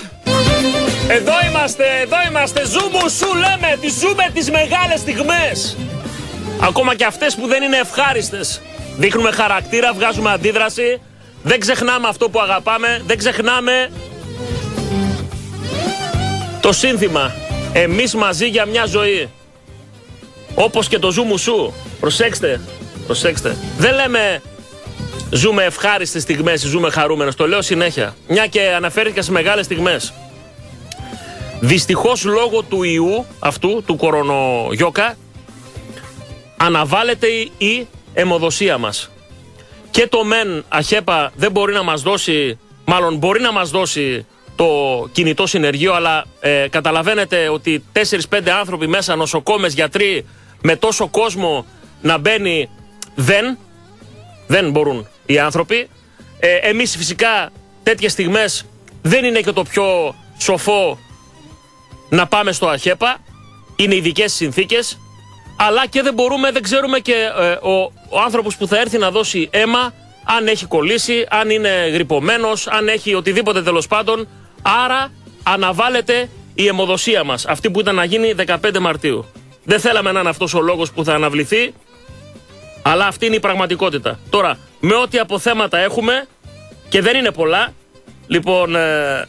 Speaker 1: Εδώ είμαστε, εδώ είμαστε. Ζούμου σου λέμε, τι ζούμε τις μεγάλες στιγμές. Ακόμα και αυτές που δεν είναι ευχάριστες. Δείχνουμε χαρακτήρα, βγάζουμε αντίδραση. Δεν ξεχνάμε αυτό που αγαπάμε. Δεν ξεχνάμε το σύνθημα εμείς μαζί για μια ζωή. Όπως και το ζούμου σου. Προσέξτε, προσέξτε. Δεν λέμε ζούμε ευχάριστες στιγμές, ζούμε χαρούμενες. Το λέω συνέχεια. Μια και αναφέρθηκα σε μεγάλες στιγμές. Δυστυχώς λόγω του ιού αυτού, του κορονογιώκα, αναβάλλεται η αιμοδοσία μας. Και το μεν αχέπα δεν μπορεί να μας δώσει, μάλλον μπορεί να μας δώσει το κινητό συνεργείο, αλλά ε, καταλαβαίνετε ότι τέσσερις πέντε άνθρωποι μέσα, νοσοκόμες, γιατροί, με τόσο κόσμο να μπαίνει, δεν, δεν μπορούν οι άνθρωποι. Ε, εμείς φυσικά τέτοιες στιγμές δεν είναι και το πιο σοφό να πάμε στο αχέπα. Είναι ειδικές συνθήκες. Αλλά και δεν μπορούμε, δεν ξέρουμε και ε, ο, ο άνθρωπος που θα έρθει να δώσει αίμα, αν έχει κολλήσει, αν είναι γρυπωμένος, αν έχει οτιδήποτε τέλος πάντων. Άρα αναβάλλεται η αιμοδοσία μας, αυτή που ήταν να γίνει δεκαπέντε Μαρτίου. Δεν θέλαμε να είναι αυτός ο λόγος που θα αναβληθεί, αλλά αυτή είναι η πραγματικότητα. Τώρα, με ό,τι αποθέματα έχουμε, και δεν είναι πολλά, λοιπόν, ε,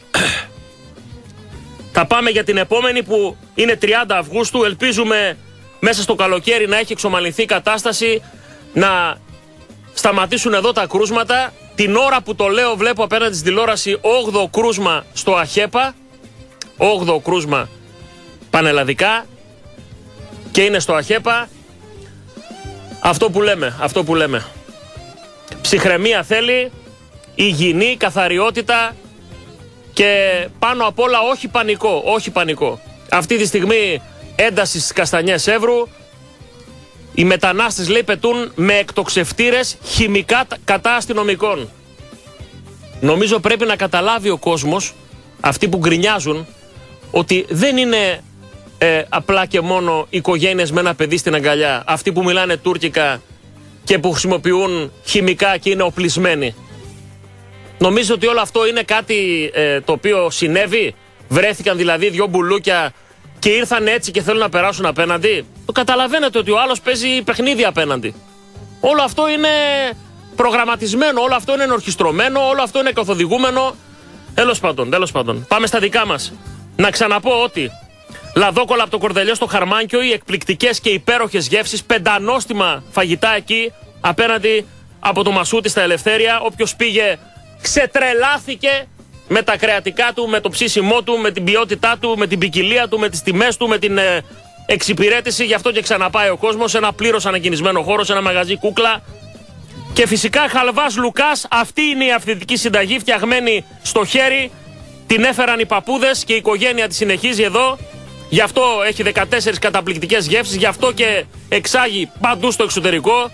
Speaker 1: θα πάμε για την επόμενη που είναι τριάντα Αυγούστου. Ελπίζουμε μέσα στο καλοκαίρι να έχει εξομαλυνθεί η κατάσταση, να σταματήσουν εδώ τα κρούσματα. Την ώρα που το λέω βλέπω απέναντι στην τηλεόραση όγδοο κρούσμα στο αχέπα, όγδοο κρούσμα πανελλαδικά και είναι στο αχέπα. Αυτό που λέμε, αυτό που λέμε. Ψυχραιμία θέλει, υγιεινή, καθαριότητα και πάνω απ' όλα όχι πανικό, όχι πανικό. Αυτή τη στιγμή ένταση στις Καστανιές Εύρου. Οι μετανάστες, λέει, πετούν με εκτοξευτήρες χημικά κατά αστυνομικών. Νομίζω πρέπει να καταλάβει ο κόσμος, αυτοί που γκρινιάζουν, ότι δεν είναι ε, απλά και μόνο οικογένειες με ένα παιδί στην αγκαλιά. Αυτοί που μιλάνε τουρκικά και που χρησιμοποιούν χημικά και είναι οπλισμένοι. Νομίζω ότι όλο αυτό είναι κάτι ε, το οποίο συνέβη. Βρέθηκαν δηλαδή δυο μπουλούκια και ήρθαν έτσι και θέλουν να περάσουν απέναντι. Το καταλαβαίνετε ότι ο άλλος παίζει παιχνίδι απέναντι. Όλο αυτό είναι προγραμματισμένο, όλο αυτό είναι ενορχιστρωμένο, όλο αυτό είναι καθοδηγούμενο. Τέλος πάντων, τέλος πάντων. Πάμε στα δικά μας. Να ξαναπώ ότι λαδόκολα από το Κορδελιό στο Χαρμάνκιο, οι εκπληκτικές και υπέροχες γεύσεις, πεντανόστιμα φαγητά εκεί απέναντι από το Μασούτι στα Ελευθέρια. Όποιος πήγε ξετρελάθηκε με τα κρεατικά του, με το ψήσιμό του, με την ποιότητά του, με την ποικιλία του, με τις τιμές του, με την ε, εξυπηρέτηση. Γι' αυτό και ξαναπάει ο κόσμος σε ένα πλήρως ανακοινισμένο χώρο, σε ένα μαγαζί κούκλα. Και φυσικά Χαλβάς Λουκάς, αυτή είναι η αυθεντική συνταγή, φτιαγμένη στο χέρι. Την έφεραν οι παππούδες και η οικογένεια τη συνεχίζει εδώ. Γι' αυτό έχει δεκατέσσερις καταπληκτικές γεύσεις, γι' αυτό και εξάγει παντού στο εξωτερικό.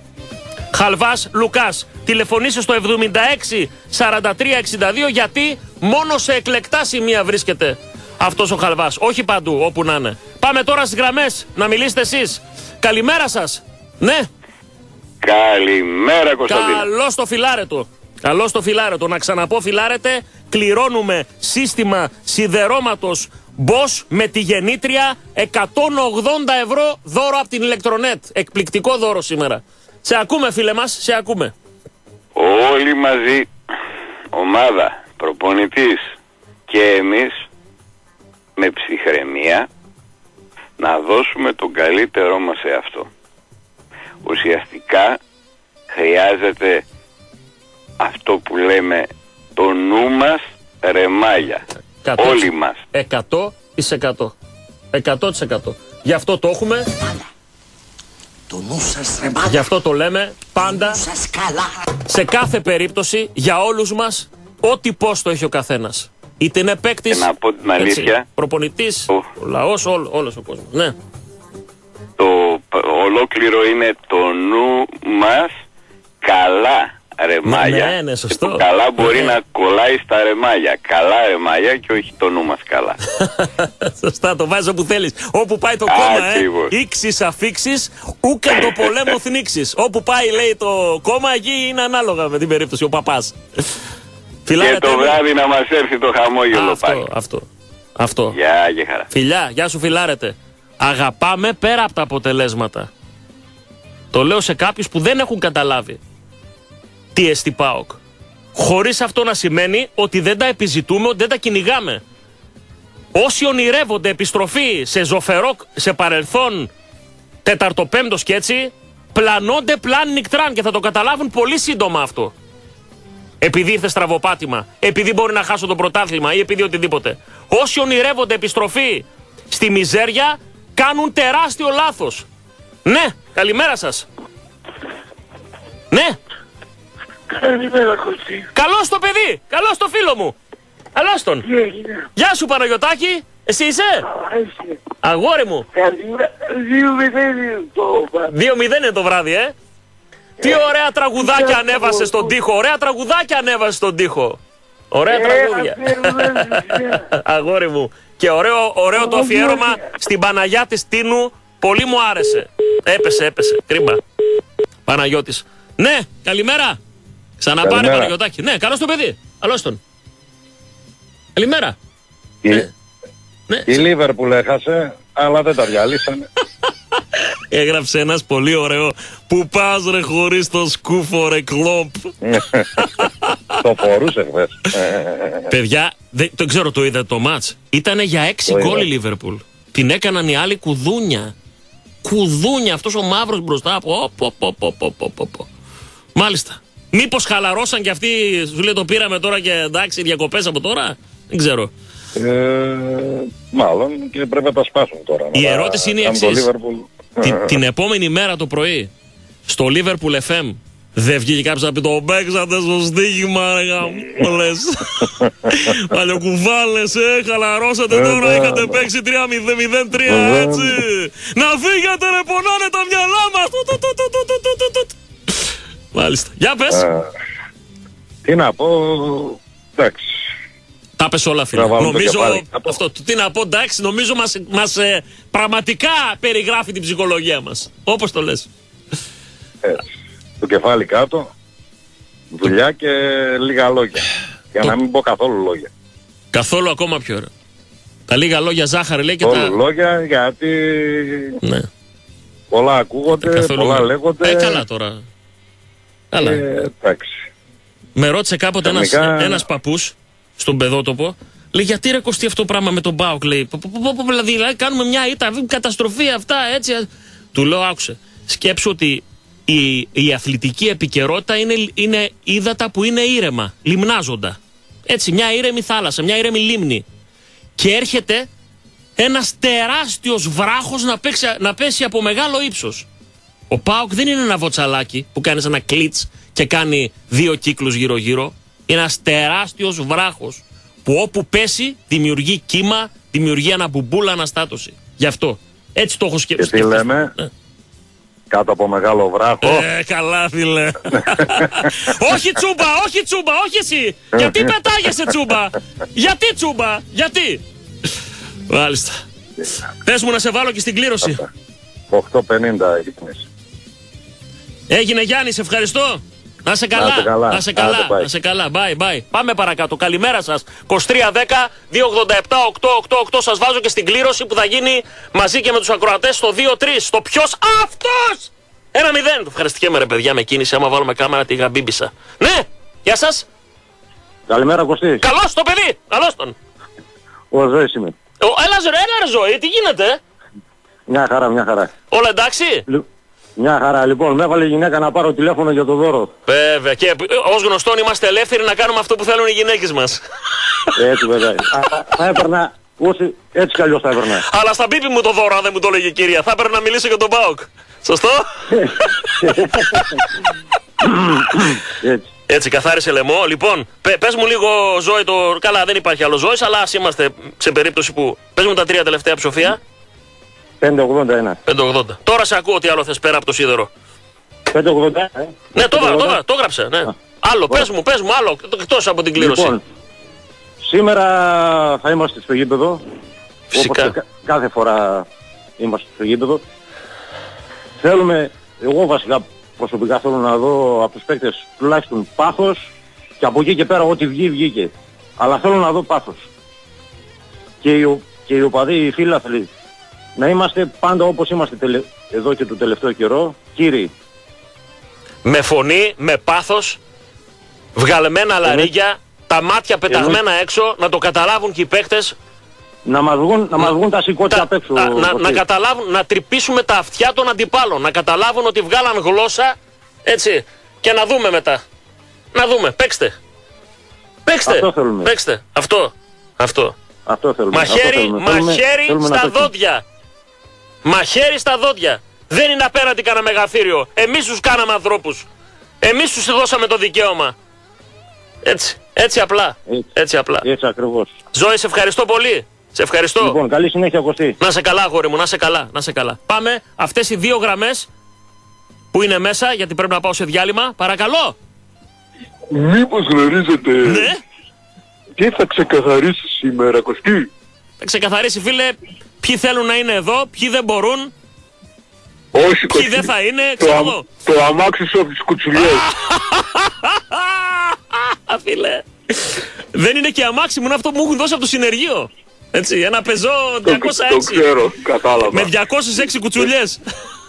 Speaker 1: Χαλβάς Λουκάς. Τηλεφωνήστε στο εβδομήντα έξι σαράντα τρία εξήντα δύο, γιατί μόνο σε εκλεκτά σημεία βρίσκεται αυτός ο Χαλβάς. Όχι παντού, όπου να είναι. Πάμε τώρα στις γραμμές, να μιλήσετε εσείς. Καλημέρα σας. Ναι.
Speaker 13: Καλημέρα Κωνσταντίνε.
Speaker 1: Καλώς το φιλάρετο. Καλώς το φιλάρετο. Να ξαναπώ φιλάρετε, κληρώνουμε σύστημα σιδερώματος Bosch με τη γεννήτρια, εκατόν ογδόντα ευρώ δώρο από την Ηλεκτρονέτ. Εκπληκτικό δώρο σήμερα. Σε ακούμε φίλε μας, σε ακούμε.
Speaker 13: Όλοι μαζί, ομάδα, προπονητής και εμείς, με ψυχραιμία, να δώσουμε τον καλύτερό μας σε αυτό. Ουσιαστικά χρειάζεται αυτό που λέμε το νου μας ρεμάλια. Όλοι μας.
Speaker 1: εκατό τοις εκατό. εκατό τοις εκατό. Γι' αυτό το έχουμε.
Speaker 4: Το νου σας ρεμάλια.
Speaker 1: Γι' αυτό το λέμε πάντα. Σε κάθε περίπτωση, για όλους μας, ό,τι πόστο έχει ο καθένας. Είτε είναι παίκτης,
Speaker 13: να πω την αλήθεια,
Speaker 1: προπονητής, ο, ο λαός, όλο, όλος ο κόσμος. Ναι.
Speaker 13: Το ολόκληρο είναι το νου μας καλά ρεμάλια.
Speaker 1: Ναι, ναι, σωστό.
Speaker 13: Το καλά μπορεί
Speaker 1: ναι.
Speaker 13: να κολλάει στα ρεμάλια. Καλά ρεμάλια και όχι το νου μας καλά.
Speaker 1: Σωστά, το βάζω που θέλεις. Όπου πάει το κόμμα, ε, ήξεις αφήξεις, ούκεν το πολέμο θνίξεις. Όπου πάει λέει το κόμμα, εκεί είναι ανάλογα με την περίπτωση, ο παπάς.
Speaker 13: Και το βράδυ να μας έρθει το χαμόγελο
Speaker 1: αυτό,
Speaker 13: πάλι.
Speaker 1: Αυτό, αυτό.
Speaker 13: Γεια και χαρά.
Speaker 1: Φιλιά, γεια σου φιλάρετε. Αγαπάμε πέρα από τα αποτελέσματα. Το λέω σε κάποιους που δεν έχουν καταλάβει τι εστί ΠΑΟΚ. Χωρίς αυτό να σημαίνει ότι δεν τα επιζητούμε, ότι δεν τα κυνηγάμε. Όσοι ονειρεύονται επιστροφή σε ζωφερό, σε παρελθόν τεταρτοπέμπτος και έτσι, πλανώνται πλάν νικτράν και θα το καταλάβουν πολύ σύντομα αυτό. Επειδή ήρθε στραβοπάτημα, επειδή μπορεί να χάσω το πρωτάθλημα ή επειδή οτιδήποτε. Όσοι ονειρεύονται επιστροφή στη μιζέρια, κάνουν τεράστιο λάθος. Ναι, καλημέρα σας. Ναι.
Speaker 14: Καλημέρα Κωστή.
Speaker 1: Καλώς το παιδί, καλώς το φίλο μου. Καλώς τον. Γεια σου Παναγιωτάκη, εσύ είσαι. Αγόρι μου.
Speaker 14: δύο μηδέν
Speaker 1: δύο μηδέν είναι το βράδυ, ε. Τι ωραία τραγουδάκια ανέβασε στον τοίχο, ωραία τραγουδάκια ανέβασε στον τοίχο. Ωραία τραγούδια. Αγόρι μου. Και ωραίο, ωραίο το αφιέρωμα στην Παναγιά της Τίνου. Πολύ μου άρεσε. Έπεσε, έπεσε. Κρίμα. Παναγιώτης. Ναι, καλημέρα. Ξαναπάρε Παναγιωτάκη. Ναι, καλώς το παιδί. Καλώς τον. Καλημέρα.
Speaker 15: Η, ναι. Ναι. Η Λίβερπουλ έχασε, αλλά δεν τα διαλύσανε.
Speaker 1: Έγραψε ένας πολύ ωραίο. Που πας ρε χωρίς το σκούφο ρε κλόπ.
Speaker 15: Το φορούσε χθες.
Speaker 1: Παιδιά, δεν το ξέρω, το είδα το μάτς. Ήτανε για έξι γκόλ η Λίβερπουλ. Την έκαναν οι άλλοι κουδούνια. Κουδούνια, αυτός ο μαύρος μπροστά από. Οπ, οπ, οπ, οπ, οπ, οπ. Μάλιστα. Μήπως χαλαρώσαν κι αυτοί, σου λέει το πήραμε τώρα και εντάξει διακοπές από τώρα. Δεν ξέρω.
Speaker 15: Ε, μάλλον και πρέπει να τα σπάσουν τώρα.
Speaker 1: Η ερώτηση είναι η εξής. Την, την επόμενη μέρα το πρωί στο Liverpool εφ εμ δεν βγήκε κάποιος να πει το παίξατε στο στοίχημα ρε γαμόλες. Παλιοκουβάλες, ε, χαλαρώσατε τώρα, είχατε παίξει τρία μηδέν τρία έτσι. Να φύγετε ρε, πονάνε τα μυαλά μας. Μάλιστα, για πες.
Speaker 15: Τι να πω, εντάξει.
Speaker 1: Τα πες όλα φίλε. Νομίζω, αυτό, τι να πω, εντάξει, νομίζω μας, μας ε, πραγματικά περιγράφει την ψυχολογία μας. Όπως το λες.
Speaker 15: Ε, το κεφάλι κάτω, δουλειά και λίγα λόγια. Για το... να μην πω καθόλου λόγια.
Speaker 1: Καθόλου ακόμα πιο ωραία. Τα λίγα λόγια ζάχαρη λέει και
Speaker 15: καθόλου
Speaker 1: τα...
Speaker 15: λόγια γιατί
Speaker 1: ναι.
Speaker 15: Πολλά ακούγονται, καθόλου... πολλά λέγονται.
Speaker 1: Ε, καλά τώρα. Καλά.
Speaker 15: Ε, εντάξει.
Speaker 1: Με ρώτησε κάποτε Καμικά... ένας, ένας παππούς στον παιδότοπο, λέει γιατί ρε Κωστή αυτό το πράγμα με τον ΠΑΟΚ, λέει. Δηλαδή κάνουμε μια ήττα, καταστροφή αυτά έτσι. Του λέω άκουσε, σκέψου ότι η, η αθλητική επικαιρότητα είναι, είναι ύδατα που είναι ήρεμα, λιμνάζοντα. Έτσι, μια ήρεμη θάλασσα, μια ήρεμη λίμνη. Και έρχεται ένας τεράστιος βράχος να, παίξει, να πέσει από μεγάλο ύψος. Ο ΠΑΟΚ δεν είναι ένα βοτσαλάκι που κάνει ένα κλίτς και κάνει δύο κύκλους γύρω-γύρω. Είναι ένας τεράστιος βράχος που όπου πέσει δημιουργεί κύμα, δημιουργεί αναμπουμπούλα, αναστάτωση. Γι' αυτό. Έτσι το έχω σκεφτεί.
Speaker 15: Και τι λέμε, ε. κάτω από μεγάλο βράχο.
Speaker 1: Ε, καλά φίλε. Όχι τσούμπα, όχι τσούμπα, όχι εσύ. Γιατί πετάγεσαι τσούμπα. Γιατί τσούμπα, γιατί. Μάλιστα. Πες μου να σε βάλω και στην κλήρωση.
Speaker 15: οκτώ πενήντα έγινε.
Speaker 1: Έγινε Γιάννη, σε ευχαριστώ. Να σε καλά, να, καλά. να σε καλά, να σε καλά. Bye, bye. Πάμε παρακάτω. Καλημέρα σας. είκοσι τρία δέκα δύο ογδόντα επτά οκτακόσια ογδόντα οκτώ σας βάζω και στην κλήρωση που θα γίνει μαζί και με τους ακροατές στο δύο τρία. Στο ποιος αυτός. ένα μηδέν. Ευχαριστήκε με ρε παιδιά με κίνηση. Άμα βάλουμε κάμερα τη γαμπίμπησα. Ναι, γεια σας.
Speaker 15: Καλημέρα Κωστή.
Speaker 1: Καλώς το παιδί. Καλώς τον.
Speaker 15: Ο Ζώης είμαι.
Speaker 1: Ο, έλα, έλα ρε Ζωή, τι γίνεται.
Speaker 15: Μια χαρά, μια χαρά.
Speaker 1: Όλα εντάξει.
Speaker 15: Λ... Μια χαρά, λοιπόν, με έβαλε η γυναίκα να πάρω τηλέφωνο για το δώρο.
Speaker 1: Βέβαια, και ως γνωστόν είμαστε ελεύθεροι να κάνουμε αυτό που θέλουν οι γυναίκες μας.
Speaker 15: Έτσι βέβαια. Θα έπαιρνα, όσοι, έτσι κι αλλιώς θα έπαιρνα.
Speaker 1: Αλλά στα μπίπι μου το δώρο, αν δεν μου το λέγει η κυρία. Θα έπαιρνα να μιλήσω για τον ΠΑΟΚ. Σωστό?
Speaker 15: Έτσι.
Speaker 1: Έτσι, καθάρισε λαιμό. Λοιπόν, πε, πες μου λίγο Ζώη το... Καλά, δεν υπάρχει άλλο Ζώης, αλλά ας είμαστε σε περίπτωση που... Πες μου τα τρία τελευταία ψηφία.
Speaker 15: πεντακόσια ογδόντα ένα.
Speaker 1: πεντακόσια ογδόντα. Τώρα σε ακούω τι άλλο θες πέρα από το σίδερο.
Speaker 15: πεντακόσια ογδόντα ένα. Ε.
Speaker 1: Ναι, το έγραψε, το έγραψε. Ναι. Α, άλλο, ωραία. Πες μου, πες μου, άλλο, εκτός από την κλήρωση.
Speaker 15: Λοιπόν, σήμερα θα είμαστε στο γήπεδο.
Speaker 1: Φυσικά.
Speaker 15: Όπως κάθε φορά είμαστε στο γήπεδο. Θέλουμε, εγώ βασικά προσωπικά θέλω να δω από τους παίκτες τουλάχιστον πάθος και από εκεί και πέρα ό,τι βγει βγήκε. Αλλά θέλω να δω πάθος. Και οι, και οι οπαδοί, οι φίλαθλοι, να είμαστε πάντα όπως είμαστε τελε... εδώ και το τελευταίο καιρό, κύριοι.
Speaker 1: Με φωνή, με πάθος, βγαλμένα λαρίγια, τα μάτια πεταγμένα Εμείς... έξω, να το καταλάβουν και οι παίκτες.
Speaker 15: Να μας βγουν, να μας βγουν τα σηκώτια απ' έξω.
Speaker 1: Να, να, να καταλάβουν, να τρυπήσουμε τα αυτιά των αντιπάλων, να καταλάβουν ότι βγάλαν γλώσσα, έτσι, και να δούμε μετά. Να δούμε, παίξτε. Παίξτε,
Speaker 15: αυτό θέλουμε.
Speaker 1: παίξτε, αυτό, αυτό.
Speaker 15: Αυτό θέλουμε.
Speaker 1: Μαχαίρι,
Speaker 15: αυτό θέλουμε.
Speaker 1: μαχαίρι
Speaker 15: θέλουμε,
Speaker 1: στα
Speaker 15: θέλουμε
Speaker 1: δόντια. Μαχαίρι στα δόντια. Δεν είναι απέναντι κανένα μεγαθύριο. Εμείς τους κάναμε ανθρώπους. Εμείς τους δώσαμε το δικαίωμα. Έτσι, έτσι απλά.
Speaker 15: Έτσι,
Speaker 1: έτσι απλά.
Speaker 15: Έτσι ακριβώς.
Speaker 1: Ζώη, σε ευχαριστώ πολύ. Σε ευχαριστώ.
Speaker 15: Λοιπόν, καλή συνέχεια Κωστή.
Speaker 1: Να σε καλά αγόρι μου, να σε καλά, να σε καλά. Πάμε αυτές οι δύο γραμμές που είναι μέσα, γιατί πρέπει να πάω σε διάλειμμα. Παρακαλώ.
Speaker 16: Μήπως γνωρίζετε
Speaker 1: ναι.
Speaker 16: τι θα ξεκαθαρίσει σήμερα Κωστή.
Speaker 1: Θα ξεκαθαρίσει φίλε ποιοι θέλουν να είναι εδώ, ποιοι δεν μπορούν.
Speaker 16: Όχι
Speaker 1: Ποιοι δεν θα είναι,
Speaker 16: το,
Speaker 1: ξέρω
Speaker 16: α,
Speaker 1: εγώ.
Speaker 16: Το αμάξι σου από τις κουτσουλιές.
Speaker 1: Φίλε, δεν είναι και αμάξι μου, είναι αυτό που μου έχουν δώσει από το συνεργείο. Έτσι, ένα πεζό διακόσια έξι.
Speaker 16: Το ξέρω, κατάλαβα.
Speaker 1: Με διακόσιες έξι κουτσουλιές.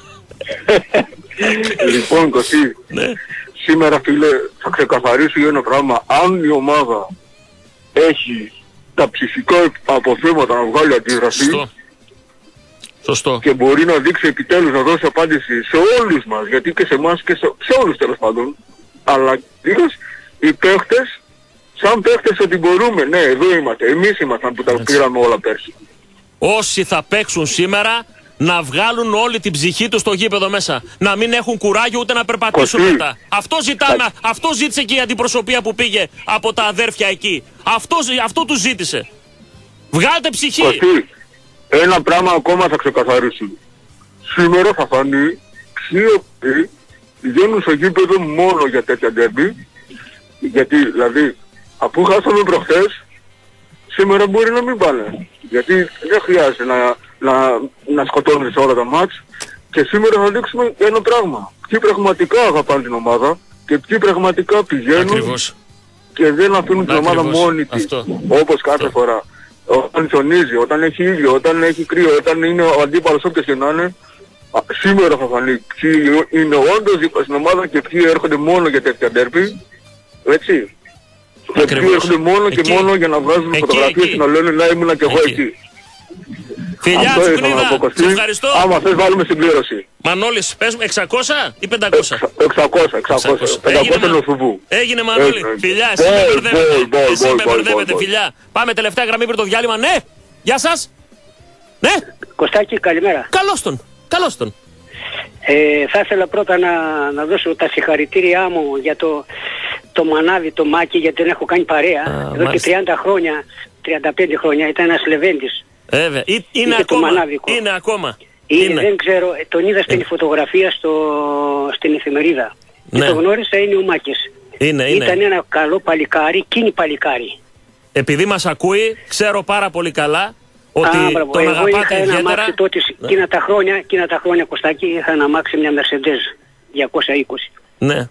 Speaker 16: Λοιπόν Κωστή,
Speaker 1: ναι.
Speaker 16: Σήμερα φίλε θα ξεκαθαρίσει ένα πράγμα. Αν η ομάδα έχει τα ψυχικά αποθέματα να βγάλει αντίδραση.
Speaker 1: Σωστό. Σωστό.
Speaker 16: Και μπορεί να δείξει επιτέλους να δώσει απάντηση σε όλους μας, γιατί και σε εμάς και σε, σε όλους τέλος πάντων. Αλλά κυρίως οι παίχτες, σαν παίχτες ότι μπορούμε, ναι εδώ είμαστε, εμείς ήμασταν που τα πήραμε όλα πέρσι.
Speaker 1: Όσοι θα παίξουν σήμερα να βγάλουν όλη την ψυχή τους στο γήπεδο μέσα. Να μην έχουν κουράγιο ούτε να περπατήσουν
Speaker 16: Κωστή.
Speaker 1: μετά. Αυτό ζητάμε, θα... αυτό ζήτησε και η αντιπροσωπεία που πήγε από τα αδέρφια εκεί. Αυτό, αυτό τους ζήτησε. Βγάλτε ψυχή.
Speaker 16: Κωστή, ένα πράγμα ακόμα θα ξεκαθαρίσει. Σήμερα θα φανεί ποιοι οποίοι πηγαίνουν στο γήπεδο μόνο για τέτοια ντέρμπι. Γιατί δηλαδή αφού χάσαμε προχθές, σήμερα μπορεί να μην πάνε. Γιατί δεν χρειάζεται να, να, να σκοτώνεις όλα τα μάτς. Και σήμερα θα δείξουμε ένα πράγμα. Ποιοι πραγματικά αγαπάνε την ομάδα και ποιοι πραγματικά πηγαίνουν.
Speaker 1: Ακριβώς.
Speaker 16: Και δεν αφήνουν την ομάδα μόνη της. Όπως κάθε Αυτό. φορά. Όταν ψωνίζει, όταν έχει ήλιο, όταν έχει κρύο, όταν είναι ο αντίπαλος όποιος και να είναι. Σήμερα θα φανεί ποιοι είναι όντως δίπλα στην ομάδα και ποιοι έρχονται μόνο για τέτοια ντέρμπι. Έτσι. Και ποιοι έρχονται μόνο και εκεί. μόνο για να βγάζουν εκεί, φωτογραφίες εκεί. Και να λένε να ήμουν και εγώ εκεί.
Speaker 1: Φιλιά, Τσουκνίδα, σε ευχαριστώ.
Speaker 16: Άμα θες βάλουμε συμπλήρωση.
Speaker 1: Μανώλης, πες μου εξακόσια ή πεντακόσια.
Speaker 16: εξακόσια, εξακόσια. πεντακόσια νοσουβού.
Speaker 1: Έγινε Μανώλη. Φιλιά, εσύ με μπερδεύετε. Εσύ με μπερδεύετε, φιλιά. Πάμε τελευταία γραμμή πριν το διάλειμμα. Ναι, γεια σας. Ναι.
Speaker 17: Κωστάκη, καλημέρα.
Speaker 1: Καλώς τον, καλώς τον.
Speaker 17: Ε, θα ήθελα πρώτα να, να δώσω τα συγχαρητήριά μου για το, το μανάβι, το Μάκη, γιατί δεν έχω κάνει παρέα. Α, εδώ μάλιστα. Και τριάντα χρόνια, τριάντα πέντε χρόνια ήταν ένας Λεβέντης.
Speaker 1: Βέβαια, είναι, είναι ακόμα, είναι ακόμα.
Speaker 17: Είναι, είναι. Δεν ξέρω, τον είδα στην φωτογραφία στο, στην εφημερίδα. Ναι. Και το γνώρισα, είναι ο Μάκης.
Speaker 1: Είναι, είναι.
Speaker 17: Ήταν ένα καλό παλικάρι, κίνη παλικάρι.
Speaker 1: Επειδή μας ακούει, ξέρω πάρα πολύ καλά ότι Α, μπράβο, τον αγαπάτε ιδιαίτερα. Εγώ είχα ένα αμάξι τότε, ναι. εκείνα τα χρόνια, εκείνα τα χρόνια Κωστάκη, είχα ένα αμάξι μια Mercedes διακόσια είκοσι. Ναι.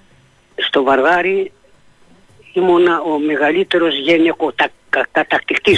Speaker 17: Στο Βαρδάρι ήμουνα ο μεγαλύτερος γυναικοκατακτητής.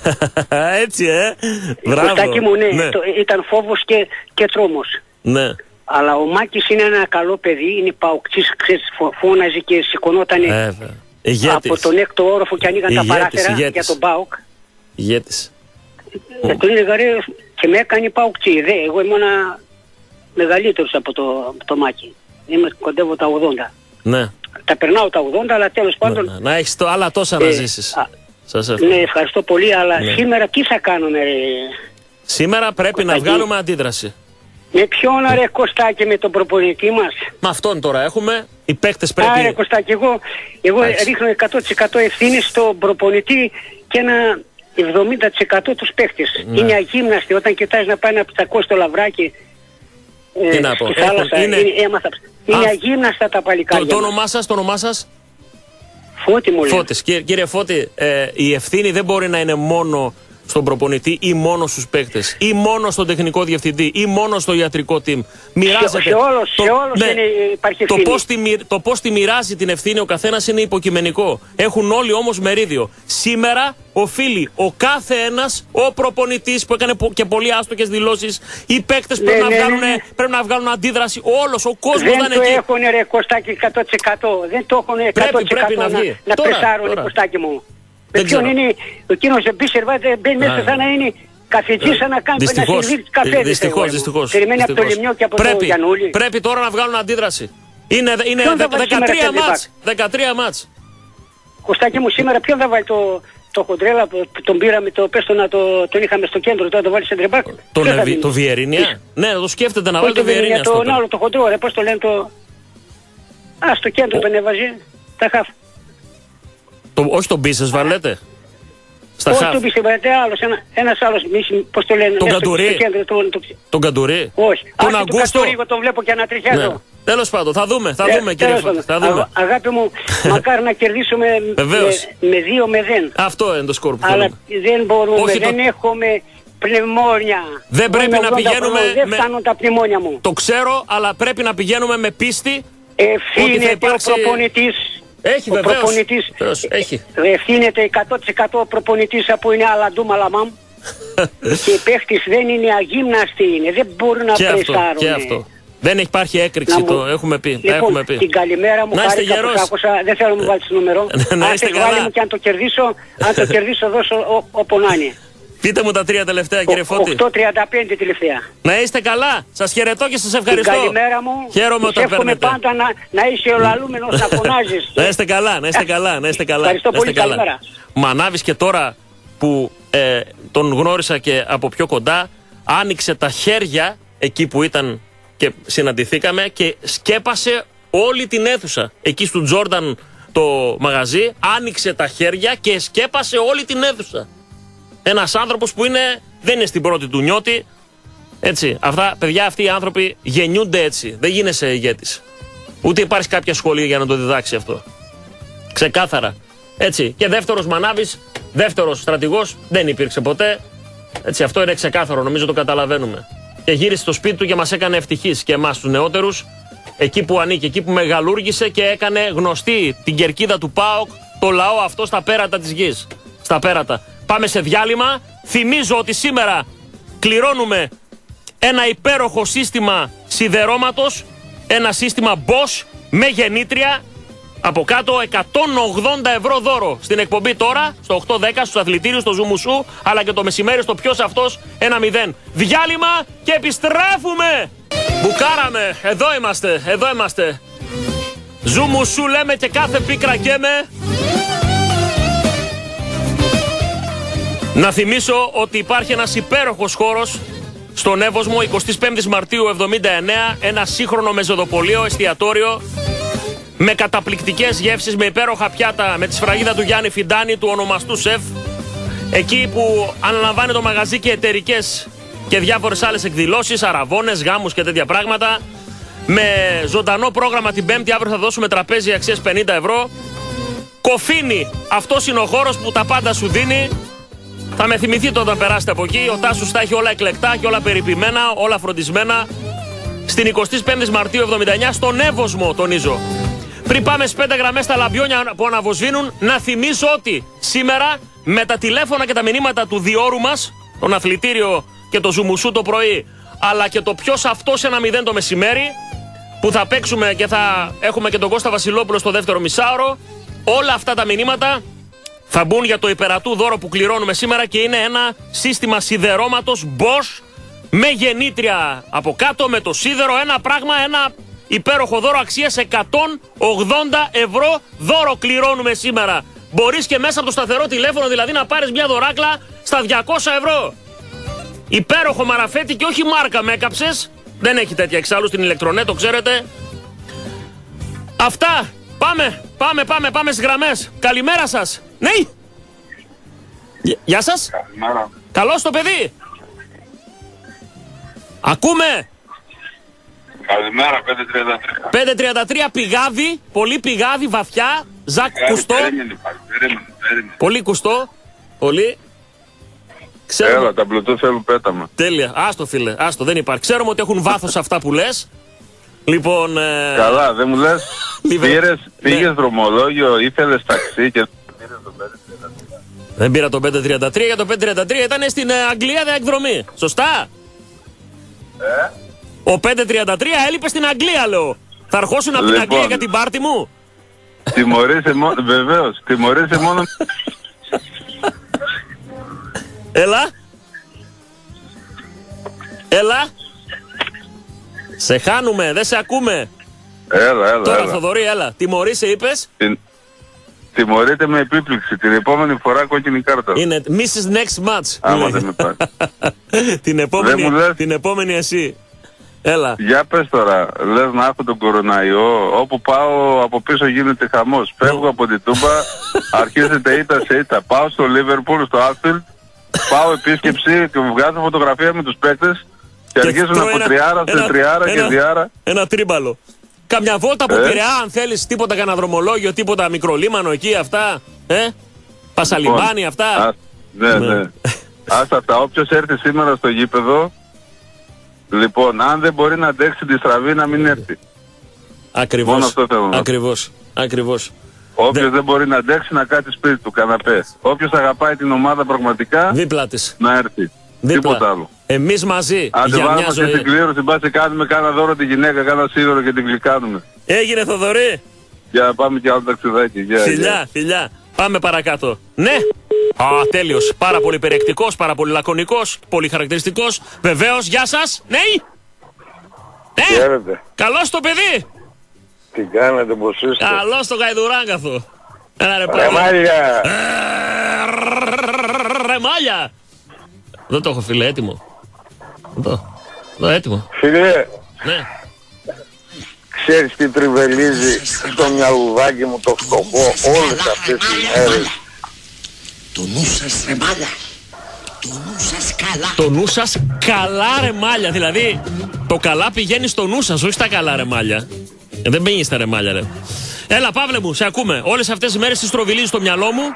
Speaker 1: Έτσι, ε! Μπράβο!
Speaker 17: Κωστάκη μου, ναι, ναι. Το, ήταν φόβος και, και τρόμος.
Speaker 1: Ναι.
Speaker 17: Αλλά ο Μάκης είναι ένα καλό παιδί, είναι παοκτσής, φώναζε και σηκωνόταν από τον έκτο όροφο και ανοίγαν ηγέτης, τα παράθυρα ηγέτης. Για τον ΠΑΟΚ.
Speaker 1: Ηγέτης.
Speaker 17: Και τον έλεγα ρε, και με έκανε παοκτσί. Δε, εγώ ήμουνα μεγαλύτερος από το, το Μάκη. Είμαι κοντεύω τα ογδόντα.
Speaker 1: Ναι.
Speaker 17: Τα περνάω τα ογδόντα, αλλά τέλος πάντων...
Speaker 1: Ναι, να έχεις το, άλλα τόσα ε, να ζήσεις. Α, σας
Speaker 17: ναι, ευχαριστώ πολύ, αλλά ναι. Σήμερα τι θα κάνουμε ρε...
Speaker 1: Σήμερα πρέπει Κωστάκη. Να βγάλουμε αντίδραση.
Speaker 17: Με ποιον ρε Κωστάκη, με τον προπονητή μας.
Speaker 1: Με αυτόν τώρα έχουμε, οι παίκτες πρέπει...
Speaker 17: Άρα Κωστάκη, εγώ, εγώ ρίχνω εκατό τοις εκατό ευθύνη στον προπονητή και ένα εβδομήντα τοις εκατό τους παίκτες. Ναι. Είναι αγύμναστοι, όταν κοιτάς να πάει να ψακώσει το λαβράκι ε,
Speaker 1: να πω.
Speaker 17: στη θάλασσα, είναι, είναι, έμαθα, είναι αγύμναστα τα παλικάρια.
Speaker 1: Το, το όνομά σας, το όνομά σας.
Speaker 17: Φώτη μου λέει.
Speaker 1: Φώτης. Κύριε, κύριε Φώτη, ε, η ευθύνη δεν μπορεί να είναι μόνο στον προπονητή ή μόνο στους παίκτες ή μόνο στον τεχνικό διευθυντή ή μόνο στο ιατρικό team. Μοιράζεται.
Speaker 17: Σε, σε όλους, το, σε όλους ναι, είναι, υπάρχει ευθύνη.
Speaker 1: Το πώς, τη, το πώς τη μοιράζει την ευθύνη ο καθένας είναι υποκειμενικό. Έχουν όλοι όμως μερίδιο. Σήμερα οφείλει ο κάθε ένας, ο προπονητής που έκανε και πολύ άστοχες δηλώσεις, οι παίκτες ναι, πρέπει, ναι, να βγάλουν, ναι. πρέπει να βγάλουν αντίδραση. Όλος ο κόσμος
Speaker 17: δεν
Speaker 1: ήταν
Speaker 17: το
Speaker 1: εκεί.
Speaker 17: Δεν το έχουν ρε Κωστάκη εκατό τοις εκατό. Δεν το έχουν εκατό τοις εκατό πρέπει, πρέπει να, να, να πρεσάρουν Κωστάκη μου. Με ποιον είναι ο κύριος Μπίσερβα, μπαίνει μέσα σαν να είναι καθηγητής, σαν να κάνει ένα σερβίρ καφέ.
Speaker 1: Δυστυχώς, δυστυχώς.
Speaker 17: Περιμένει από το Λιμιό και από το Γιαννούλη.
Speaker 1: Πρέπει τώρα να βγάλουν αντίδραση. Είναι δεκατρία μάτς. δεκατρία μάτς.
Speaker 17: Κωστάκη μου, σήμερα ποιον θα βάλει το... Το Χοντρέλα που τον πήραμε, το πες το να το, τον είχαμε στο κέντρο, τώρα το βάλει σε τρεμπάκ.
Speaker 1: Το Βιερίνια. Ναι, το σκέφτεται να βάλει το Βιερίνια.
Speaker 17: Τον άλλο το Χοντρό, ρε, πώς το λένε το... Α, στο κέντρο τον έβαζε, τα χαφ.
Speaker 1: Το, όχι τον Μπίσες βαλέτε. Στα
Speaker 17: όχι
Speaker 1: χαφ.
Speaker 17: τον Μπίσες βαλέτε, άλλος, ένα, ένας άλλος, πώς το λένε.
Speaker 1: Τον Καντουρί.
Speaker 17: Το, το...
Speaker 1: Τον Καντουρί.
Speaker 17: Όχι.
Speaker 1: Τον Αγκούστο.
Speaker 17: Εγώ τον βλέπω και ανατριχιάζω. Ναι.
Speaker 1: Τέλος πάντων, θα δούμε, θα ε, δούμε κύριε Φώτη. Θα δούμε.
Speaker 17: Α, αγάπη μου, μακάρι να κερδίσουμε με, με δύο μηδέν.
Speaker 1: Αυτό είναι το σκορ που
Speaker 17: αλλά
Speaker 1: θέλουμε.
Speaker 17: δεν μπορούμε,
Speaker 1: όχι
Speaker 17: δεν το... έχουμε πνευμόνια.
Speaker 1: Δεν πρέπει να πηγαίνουμε...
Speaker 17: Δεν με... φτάνουν τα πνευμόνια μου.
Speaker 1: Το ξέρω, αλλά πρέπει να πηγαίνουμε με πίστη.
Speaker 17: Ευθύνεται υπάρξει... ο προπονητής.
Speaker 1: Έχει
Speaker 17: ο
Speaker 1: βεβαίως.
Speaker 17: Προπονητής,
Speaker 1: έχει.
Speaker 17: Ευθύνεται εκατό τοις εκατό ο προπονητής που είναι αλαντού μαλαμάμ. Και οι παίχτες δεν είναι αγύμναστοι, είναι, δεν μπορούν να πρεσάρουν.
Speaker 1: Και αυτό. Δεν υπάρχει έκρηξη, μου... το έχουμε πει.
Speaker 17: Λοιπόν,
Speaker 1: έχουμε πει.
Speaker 17: Την καλημέρα μου, χάρηκα που άκουσα, δεν θέλω να μου βάλεις νούμερο.
Speaker 1: Να είστε καλά.
Speaker 17: Μου και αν το κερδίσω, αν το κερδίσω δώσω όπου να είναι.
Speaker 1: Πείτε μου τα τρία τελευταία κύριε Φώτη.
Speaker 17: οκτώ τριάντα πέντε τελευταία.
Speaker 1: Να είστε καλά. Σας χαιρετώ και σας ευχαριστώ.
Speaker 17: Την καλημέρα μου.
Speaker 1: Χαίρομαι όταν παίρνετε.
Speaker 17: Πάντα να, να είσαι ο λαλούμενος να φωνάζεις.
Speaker 1: Να είστε καλά, να είστε καλά, να είστε καλά.
Speaker 17: Ευχαριστώ πολύ, καλημέρα.
Speaker 1: Μανάβης και τώρα που ε, τον γνώρισα και από πιο κοντά, άνοιξε τα χέρια εκεί που ήταν και συναντηθήκαμε και σκέπασε όλη την αίθουσα. Εκεί στο Τζόρνταν το μαγαζί, άνοιξε τα χέρια και σκέπασε όλη την αίθουσα. Ένας άνθρωπος που είναι, δεν είναι στην πρώτη του νιώτη. Έτσι, αυτά, παιδιά, αυτοί οι άνθρωποι γεννιούνται έτσι. Δεν γίνεσαι ηγέτης. Ούτε υπάρχει κάποια σχολή για να το διδάξει αυτό. Ξεκάθαρα. Έτσι. Και δεύτερος Μανάβης, δεύτερος στρατηγός, δεν υπήρξε ποτέ. Έτσι, αυτό είναι ξεκάθαρο, νομίζω το καταλαβαίνουμε. Και γύρισε στο σπίτι του και μας έκανε ευτυχείς και εμάς τους νεότερους. Εκεί που ανήκει, εκεί που μεγαλούργησε και έκανε γνωστή την κερκίδα του ΠΑΟΚ, το λαό αυτό στα πέρατα της γης. Στα πέρατα. Πάμε σε διάλειμμα. Θυμίζω ότι σήμερα κληρώνουμε ένα υπέροχο σύστημα σιδερώματος, ένα σύστημα Bosch με γεννήτρια Από κάτω εκατόν ογδόντα ευρώ δώρο στην εκπομπή τώρα, στο οκτώ δέκα, στους αθλητήριους, στο Ζουμουσού, αλλά και το μεσημέρι στο ποιος αυτός, ένα μηδέν. Διάλειμμα και επιστρέφουμε! Μπουκάραμε, εδώ είμαστε, εδώ είμαστε. Ζουμουσού λέμε και κάθε πίκρα καίμε. Να θυμίσω ότι υπάρχει ένας υπέροχος χώρος στον Εύωσμο, εικοστή πέμπτη Μαρτίου εβδομήντα εννέα, ένα σύγχρονο μεζοδοπολείο, εστιατόριο, με καταπληκτικές γεύσεις, με υπέροχα πιάτα, με τη σφραγίδα του Γιάννη Φιντάνη, του ονομαστού σεφ. Εκεί που αναλαμβάνει το μαγαζί και εταιρικές και διάφορες άλλες εκδηλώσεις, αραβώνες, γάμους και τέτοια πράγματα. Με ζωντανό πρόγραμμα την Πέμπτη, αύριο θα δώσουμε τραπέζι αξίας πενήντα ευρώ. Κοφίνι, αυτός είναι ο χώρος που τα πάντα σου δίνει. Θα με θυμηθείτε όταν περάσετε από εκεί. Ο Τάσος τα έχει όλα εκλεκτά και όλα περιποιημένα, όλα φροντισμένα. Στην εικοστή πέμπτη Μαρτίου εβδομήντα εννέα, στον Εύωσμο, τονίζω. Πριν πάμε στις πέντε γραμμές στα λαμπιόνια που αναβοσβήνουν, να θυμίσω ότι σήμερα με τα τηλέφωνα και τα μηνύματα του διόρου μας, τον αθλητήριο και το Ζουμουσού το πρωί, αλλά και το ποιος αυτός ένα μηδέν το μεσημέρι, που θα παίξουμε και θα έχουμε και τον Κώστα Βασιλόπουλο στο δεύτερο μισάωρο, όλα αυτά τα μηνύματα θα μπουν για το υπερατού δώρο που κληρώνουμε σήμερα και είναι ένα σύστημα σιδερώματος Bosch με γεννήτρια από κάτω, με το σίδερο, ένα πράγμα, ένα υπέροχο δώρο αξίας εκατόν ογδόντα ευρώ δώρο κληρώνουμε σήμερα. Μπορείς και μέσα από το σταθερό τηλέφωνο δηλαδή να πάρεις μια δωράκλα στα διακόσια ευρώ. Υπέροχο μαραφέτη και όχι μάρκα με έκαψες. Δεν έχει τέτοια εξάλλου στην ηλεκτρονέ, το ξέρετε. Αυτά. Πάμε, πάμε, πάμε, πάμε στις γραμμές. Καλημέρα σας. Ναι. Γεια σας.
Speaker 16: Καλημέρα.
Speaker 1: Καλώς το παιδί. Ακούμε.
Speaker 16: Καλημέρα, πέντε τριάντα τρία.
Speaker 1: πέντε τριάντα τρία πηγάδι, πολύ πηγάδι, βαθιά. Ζακ κουστό.
Speaker 16: Περίμενε, περίμενε, περίμενε.
Speaker 1: Πολύ κουστό. Πολύ. Ξέρουμε...
Speaker 16: Έλα, τα Bluetooth θέλουν πέταμα.
Speaker 1: Τέλεια. Άστο φίλε, άστο, δεν υπάρχει. Ξέρουμε ότι έχουν βάθος αυτά που λες. Λοιπόν... Ε...
Speaker 16: Καλά, δεν μου λες. Πήρες, πήγες
Speaker 1: ναι.
Speaker 16: δρομολόγιο, ήθελες ταξί και...
Speaker 1: Δεν πήρα το πέντε τριάντα τρία, για το πέντε τριάντα τρία ήταν στην Αγγλία εκδρομή. Σωστά.
Speaker 16: Ε?
Speaker 1: Ο πέντε τριάντα τρία έλειπε στην Αγγλία, λέω. Θα αρχώσουν από
Speaker 16: λοιπόν,
Speaker 1: την Αγγλία για την πάρτι μου.
Speaker 16: Τιμωρείσαι μόνο, βεβαίως, τιμωρείσαι μόνο...
Speaker 1: Έλα. Έλα. Σε χάνουμε, δεν σε ακούμε.
Speaker 16: Έλα, έλα,
Speaker 1: Τώρα
Speaker 16: έλα.
Speaker 1: Θοδωρή, έλα. Τιμωρείσαι είπες.
Speaker 16: Την... Τιμωρείται με επίπληξη. Την επόμενη φορά κόκκινη κάρτα.
Speaker 1: Είναι μίσης next match.
Speaker 16: Άμα δεν με πάρει.
Speaker 1: την, επόμενη, την επόμενη εσύ. Έλα.
Speaker 16: Για πες τώρα, λες να έχω τον κοροναϊό, όπου πάω από πίσω γίνεται χαμός. Φεύγω από την Τούμπα, αρχίζεται ήττα σε ήττα. Πάω στο Λίβερπουλ, στο Άσφιλντ, πάω επίσκεψη και βγάζω φωτογραφία με τους παίκτες και, και αρχίζουν από ένα, τριάρα σε ένα, τριάρα ένα, και διάρα.
Speaker 1: Ένα τρίμπαλο. Καμιά βόλτα από ε? Πειραιά, αν θέλεις, τίποτα κανένα δρομολόγιο, τίποτα μικρολίμανο εκεί, αυτά. Ε? Πασαλιμπάνι, λοιπόν, αυτά.
Speaker 16: Α, ναι, ναι. ναι. Ας αυτά, όποιος έρθει σήμερα στο γήπεδο, λοιπόν, αν δεν μπορεί να αντέξει τη στραβή, να μην έρθει.
Speaker 1: Ακριβώς.
Speaker 16: Μόνο αυτό θέλω να.
Speaker 1: Ακριβώς. Ακριβώς.
Speaker 16: Όποιος
Speaker 1: Δε...
Speaker 16: δεν μπορεί να αντέξει, να κάτσει σπίτι του, καναπέ. Όποιος αγαπάει την ομάδα πραγματικά,
Speaker 1: δίπλα της.
Speaker 16: Να έρθει.
Speaker 1: Δίπλα.
Speaker 16: Τίποτα άλλο.
Speaker 1: Εμείς μαζί.
Speaker 16: Αν
Speaker 1: για
Speaker 16: βάλουμε
Speaker 1: μια ζωή.
Speaker 16: και την κλήρωση, μπας και κάνουμε κάνα δώρο τη γυναίκα, κάνα σίδερο και την γλυκάνουμε.
Speaker 1: Έγινε Θοδωρή.
Speaker 16: Για να πάμε και άλλο ταξιδάκι. Για,
Speaker 1: φιλιά,
Speaker 16: για.
Speaker 1: φιλιά. Πάμε παρακάτω. Ναι. Α, τέλειος. Πάρα πολύ περιεκτικός, πάρα πολύ λακωνικός, πολύ χαρακτηριστικός. Βεβαίως, γεια σας. Ναι. Ναι.
Speaker 16: Χαίρετε.
Speaker 1: Καλώς το παιδί.
Speaker 16: Τι κάνετε, πως είστε.
Speaker 1: Καλώς το γαϊδουράγκαθο. Ένα ρε
Speaker 16: Ρεμάλια.
Speaker 1: Ρεμάλια. Δεν το έχω φίλε, έτοιμο. Εδώ, εδώ έτοιμο.
Speaker 16: Φίλε,
Speaker 1: ναι.
Speaker 16: Ξέρεις τι τριβελίζει στο μυαλουδάκι μου το φτωχό όλες αυτές τις μέρες.
Speaker 4: Το νου σας ρε μάλια. Το νου σας καλά.
Speaker 1: Το νου σας καλά ρε μάλια. Δηλαδή το καλά πηγαίνει στο νου σας, όχι στα καλά ρε μάλια. Ε, δεν μπαίνει στα ρε μάλια ρε. Έλα Παύλε μου, σε ακούμε. Όλες αυτές τις μέρες τι στροβιλίζει στο μυαλό μου.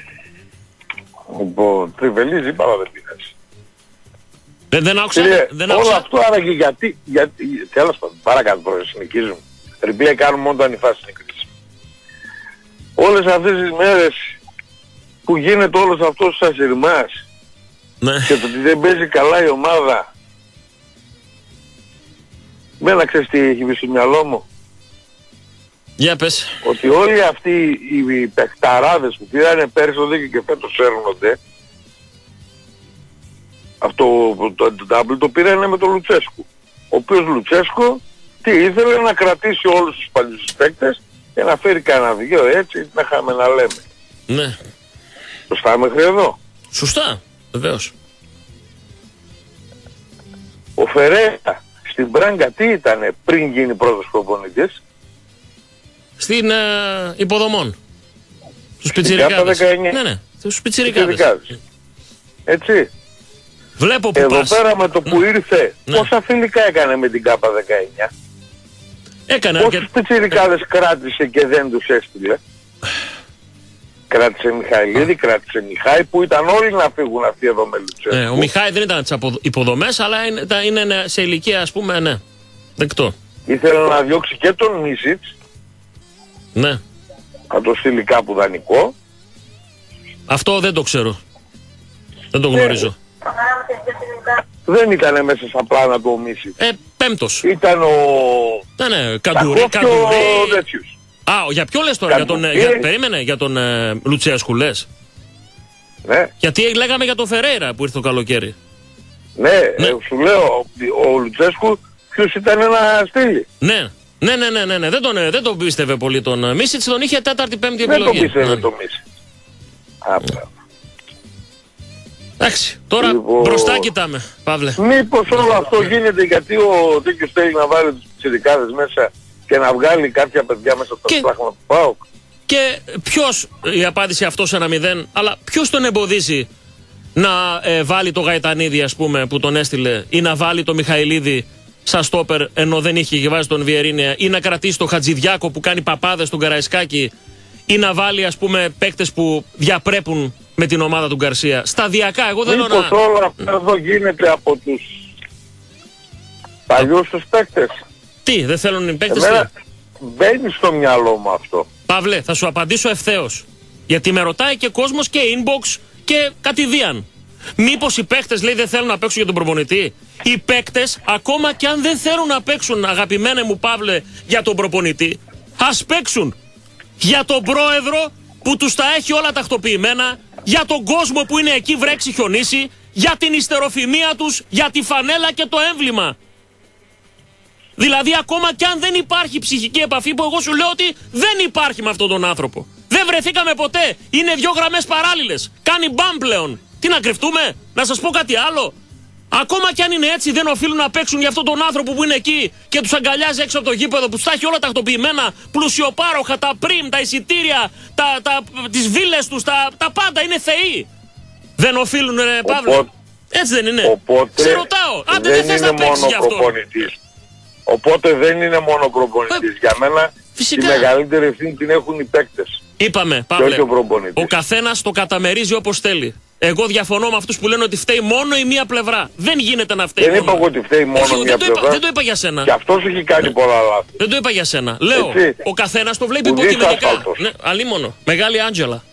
Speaker 16: Λοιπόν, τριβελίζει είπα δεν πειράζει.
Speaker 1: Δεν, δεν άκουσα.
Speaker 16: Κύριε,
Speaker 1: δεν
Speaker 16: όλο
Speaker 1: άκουσα.
Speaker 16: αυτό άραγε γιατί, γιατί, τέλος πάντων, παρακάτω πρόεδρε, συνοικίζουμε. Τριμπία κάνουν μόνο το ανυφάσεις στην κρίση. Όλες αυτές τις μέρες που γίνεται όλος αυτός ο ασυρμάς,
Speaker 1: ναι.
Speaker 16: Και το ότι δεν παίζει καλά η ομάδα, μένα ξέρεις τι έχει μπει στο μυαλό μου.
Speaker 1: Για πες.
Speaker 16: Ότι όλοι αυτοί οι παιχταράδες που πήρανε πέρυσι το δίκαιο και φέτος έρνονται, αυτό το ντάμπλ το πήρανε με τον Λουτσέσκου. Ο οποίος Λουτσέσκου τι ήθελε να κρατήσει όλους τους παλιούς παίκτες και να φέρει κανένα δυο έτσι να είχαμε να λέμε.
Speaker 1: Ναι.
Speaker 16: Σωστά μέχρι εδώ.
Speaker 1: Σωστά, βεβαίως.
Speaker 16: Ο Φερέρα στην Μπράγκα τι ήτανε πριν γίνει πρώτος προπονητής?
Speaker 1: Στην ε, υποδομών. Στους πιτσιρικάδες. Ναι, ναι, στους πιτσιρικάδες.
Speaker 16: Έτσι.
Speaker 1: Βλέπω που
Speaker 16: εδώ
Speaker 1: πας.
Speaker 16: Πέρα με το που
Speaker 1: ναι.
Speaker 16: ήρθε, ναι. Πόσα φιλικά έκανε με την ΚΑΠΑ δεκαεννιά?
Speaker 1: Έκανε
Speaker 16: πόσους
Speaker 1: αρκε...
Speaker 16: πιτσιρικάδες ε... κράτησε και δεν τους έστειλε? Κράτησε Μιχαηλίδη, κράτησε Μιχάη, που ήταν όλοι να φύγουν αυτοί εδώ με Λουτσέσκου.
Speaker 1: Ναι, ο Μιχάη δεν ήταν τις υποδομές, αλλά είναι, είναι σε ηλικία, ας πούμε, ναι, δεκτό.
Speaker 16: Ήθελε να διώξει και τον Μίσιτς.
Speaker 1: Ναι.
Speaker 16: Να το στείλει κάπου δανεικό.
Speaker 1: Αυτό δεν το ξέρω. Δεν το γνωρίζω.
Speaker 16: Δεν ήταν μέσα στα πλάνα του ο Μίσιτς.
Speaker 1: Ε, πέμπτος.
Speaker 16: Ήταν ο...
Speaker 1: Ναι, ναι, Καντουρί, Καντουρί. Α, για ποιο λες τώρα, για τον, για, περίμενε, για τον ε, Λουτσέσκου λες?
Speaker 16: Ναι.
Speaker 1: Γιατί λέγαμε για τον Φερέιρα που ήρθε το καλοκαίρι.
Speaker 16: Ναι, ναι. Ε, σου λέω, ο Λουτσέσκου ποιος ήταν να στείλει.
Speaker 1: Ναι, ναι, ναι, ναι, ναι, ναι. Δεν, τον, δεν τον πίστευε πολύ τον Μίσιτς, τον είχε τέταρτη πέμπτη επιλογή.
Speaker 16: Δεν τον πίστευε
Speaker 1: ναι.
Speaker 16: τον Μίσιτς. Άπλα.
Speaker 1: Εντάξει, τώρα λοιπόν, μπροστά κοιτάμε, Παύλε.
Speaker 16: Μήπως όλο αυτό γίνεται γιατί ο τέτοιος θέλει να βάλει τους πιτσιρικάδες μέσα και να βγάλει κάποια παιδιά μέσα από τα πράγματα του ΠΑΟΚ.
Speaker 1: Και ποιος, η απάντηση αυτό σε ένα μηδέν, αλλά ποιος τον εμποδίζει να ε, βάλει το Γαϊτανίδη, ας πούμε, που τον έστειλε, ή να βάλει το Μιχαηλίδη σαν στόπερ ενώ δεν είχε και βάζει τον Βιερίνια, ή να κρατήσει το Χατζηδιάκο που κάνει παπάδες στον Καραϊσκάκη, ή να βάλει, ας πούμε, παίκτες που διαπρέπουν με την ομάδα του Γκαρσία. Σταδιακά, εγώ δεν λέω να...
Speaker 16: Μήπως όλο αυτό εδώ γίνεται από τους παλιούς τους παίκτες?
Speaker 1: Τι, δεν θέλουν οι παίκτες?
Speaker 16: Εμένα μπαίνει στο μυαλό μου αυτό.
Speaker 1: Παύλε, θα σου απαντήσω ευθέως. Γιατί με ρωτάει και κόσμος και inbox και κατηδίαν. Μήπως οι παίκτες, λέει, δεν θέλουν να παίξουν για τον προπονητή? Οι παίκτες, ακόμα και αν δεν θέλουν να παίξουν, αγαπημένε μου Παύλε, για τον προπονητή, ας παίξουν για τον πρόεδρο που τους τα έχει όλα τακτοποιημένα, για τον κόσμο που είναι εκεί βρέξει χιονίσει, για την ιστεροφημία τους, για τη φανέλα και το έμβλημα. Δηλαδή ακόμα κι αν δεν υπάρχει ψυχική επαφή, που εγώ σου λέω ότι δεν υπάρχει με αυτόν τον άνθρωπο. Δεν βρεθήκαμε ποτέ. Είναι δυο γραμμές παράλληλες. Κάνει μπαμ πλέον. Τι να κρυφτούμε? Να σας πω κάτι άλλο. Ακόμα κι αν είναι έτσι, δεν οφείλουν να παίξουν για αυτόν τον άνθρωπο που είναι εκεί και τους αγκαλιάζει έξω από το γήπεδο, που στα έχει όλα τακτοποιημένα, πλουσιοπάροχα, τα πριμ, τα εισιτήρια, τα, τα, τις βίλες τους, τα, τα πάντα. Είναι θεοί. Δεν οφείλουν, ρε Παύλο? Έτσι δεν είναι?
Speaker 16: Οπότε
Speaker 1: σε ρωτάω. Άντε δεν, δεν θες να παίξεις γι' αυτό.
Speaker 16: Οπότε δεν είναι μόνο προπονητής. Ε, για μένα φυσικά τη μεγαλύτερη ευθύνη την έχουν οι παίκτες.
Speaker 1: Είπαμε, Παύλε, ο, ο καθένας το καταμερίζει όπως θέλει. Εγώ διαφωνώ με αυτούς που λένε ότι φταίει μόνο η μία πλευρά. Δεν γίνεται να φταίει.
Speaker 16: Δεν
Speaker 1: μόνο.
Speaker 16: είπα εγώ ότι φταίει μόνο
Speaker 1: Όχι,
Speaker 16: η μία
Speaker 1: δεν
Speaker 16: πλευρά.
Speaker 1: Το είπα, δεν το είπα για σένα.
Speaker 16: Και αυτός έχει κάνει ναι. πολλά λάθη.
Speaker 1: Δεν το είπα για σένα. Λέω, έτσι, ο καθένας το βλέπει υποκειμενικά. Ναι, αλίμονο. Μεγάλη Άντζελα.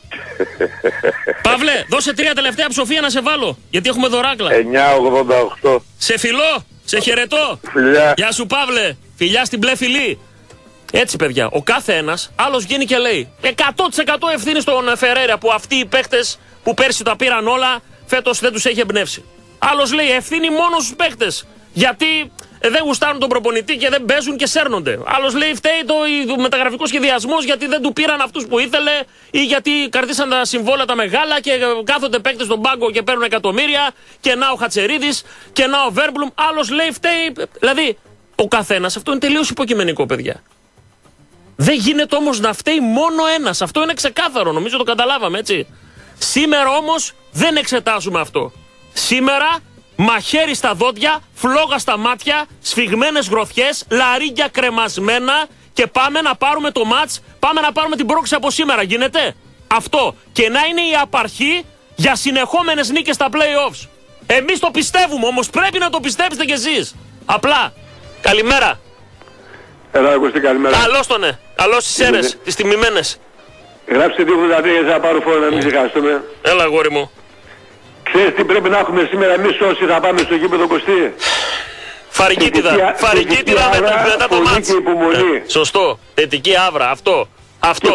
Speaker 1: Παύλε, δώσε τρία τελευταία ψοφία να σε βάλω. Γιατί έχουμε δωράκλα.
Speaker 16: εννιά ογδόντα οκτώ.
Speaker 1: Σε φιλώ, σε χαιρετώ.
Speaker 16: Φιλιά.
Speaker 1: Γεια σου Παύλε. Φιλιά στην μπλε φιλή. Έτσι, παιδιά, ο κάθε ένας άλλος βγαίνει και λέει εκατό τοις εκατό ευθύνη στον Φερέιρα που αυτοί οι παίκτες που πέρσι τα πήραν όλα, φέτος δεν τους έχει εμπνεύσει. Άλλος λέει ευθύνη μόνο στους παίκτες, γιατί δεν γουστάρουν τον προπονητή και δεν παίζουν και σέρνονται. Άλλος λέει φταίει το, το μεταγραφικό σχεδιασμός, γιατί δεν του πήραν αυτούς που ήθελε, ή γιατί κρατήσαν τα συμβόλαια τα μεγάλα και κάθονται παίκτες στον πάγκο και παίρνουν εκατομμύρια, και να ο Χατσερίδης και να ο Βέρμπλουμ. Άλλος λέει φταίει. Δηλαδή, ο καθένας, αυτό είναι τελείως υποκειμενικό, παιδιά. Δεν γίνεται όμως να φταίει μόνο ένας. Αυτό είναι ξεκάθαρο, νομίζω το καταλάβαμε, έτσι. Σήμερα όμως δεν εξετάζουμε αυτό. Σήμερα μαχαίρι στα δόντια, φλόγα στα μάτια, σφιγμένες γροθιές, λαρύγκια κρεμασμένα, και πάμε να πάρουμε το μάτς, πάμε να πάρουμε την πρόκληση από σήμερα. Γίνεται αυτό? Και να είναι η απαρχή για συνεχόμενες νίκες στα play-offs. Εμείς το πιστεύουμε, όμως πρέπει να το πιστέψετε κι εσείς. Απλά, καλημέρα.
Speaker 9: Έλα, Κωστή, καλημέρα.
Speaker 1: Καλώς τον, ναι. Καλώς τις αίρες, τις τιμημένες.
Speaker 9: Γράψτε δύο ογδόντα τρία για να πάρω φόρο να μην ξεχάσουμε.
Speaker 1: Έλα, αγόρι μου.
Speaker 9: Ξέρεις τι πρέπει να έχουμε σήμερα εμείς όσοι θα πάμε στο γήπεδο, Κωστή?
Speaker 1: Φαρικίτιδα. Φαρικίτιδα μετά, μετά το μάτς. Ε, σωστό. Θετική άβρα. Αυτό. Αυτό.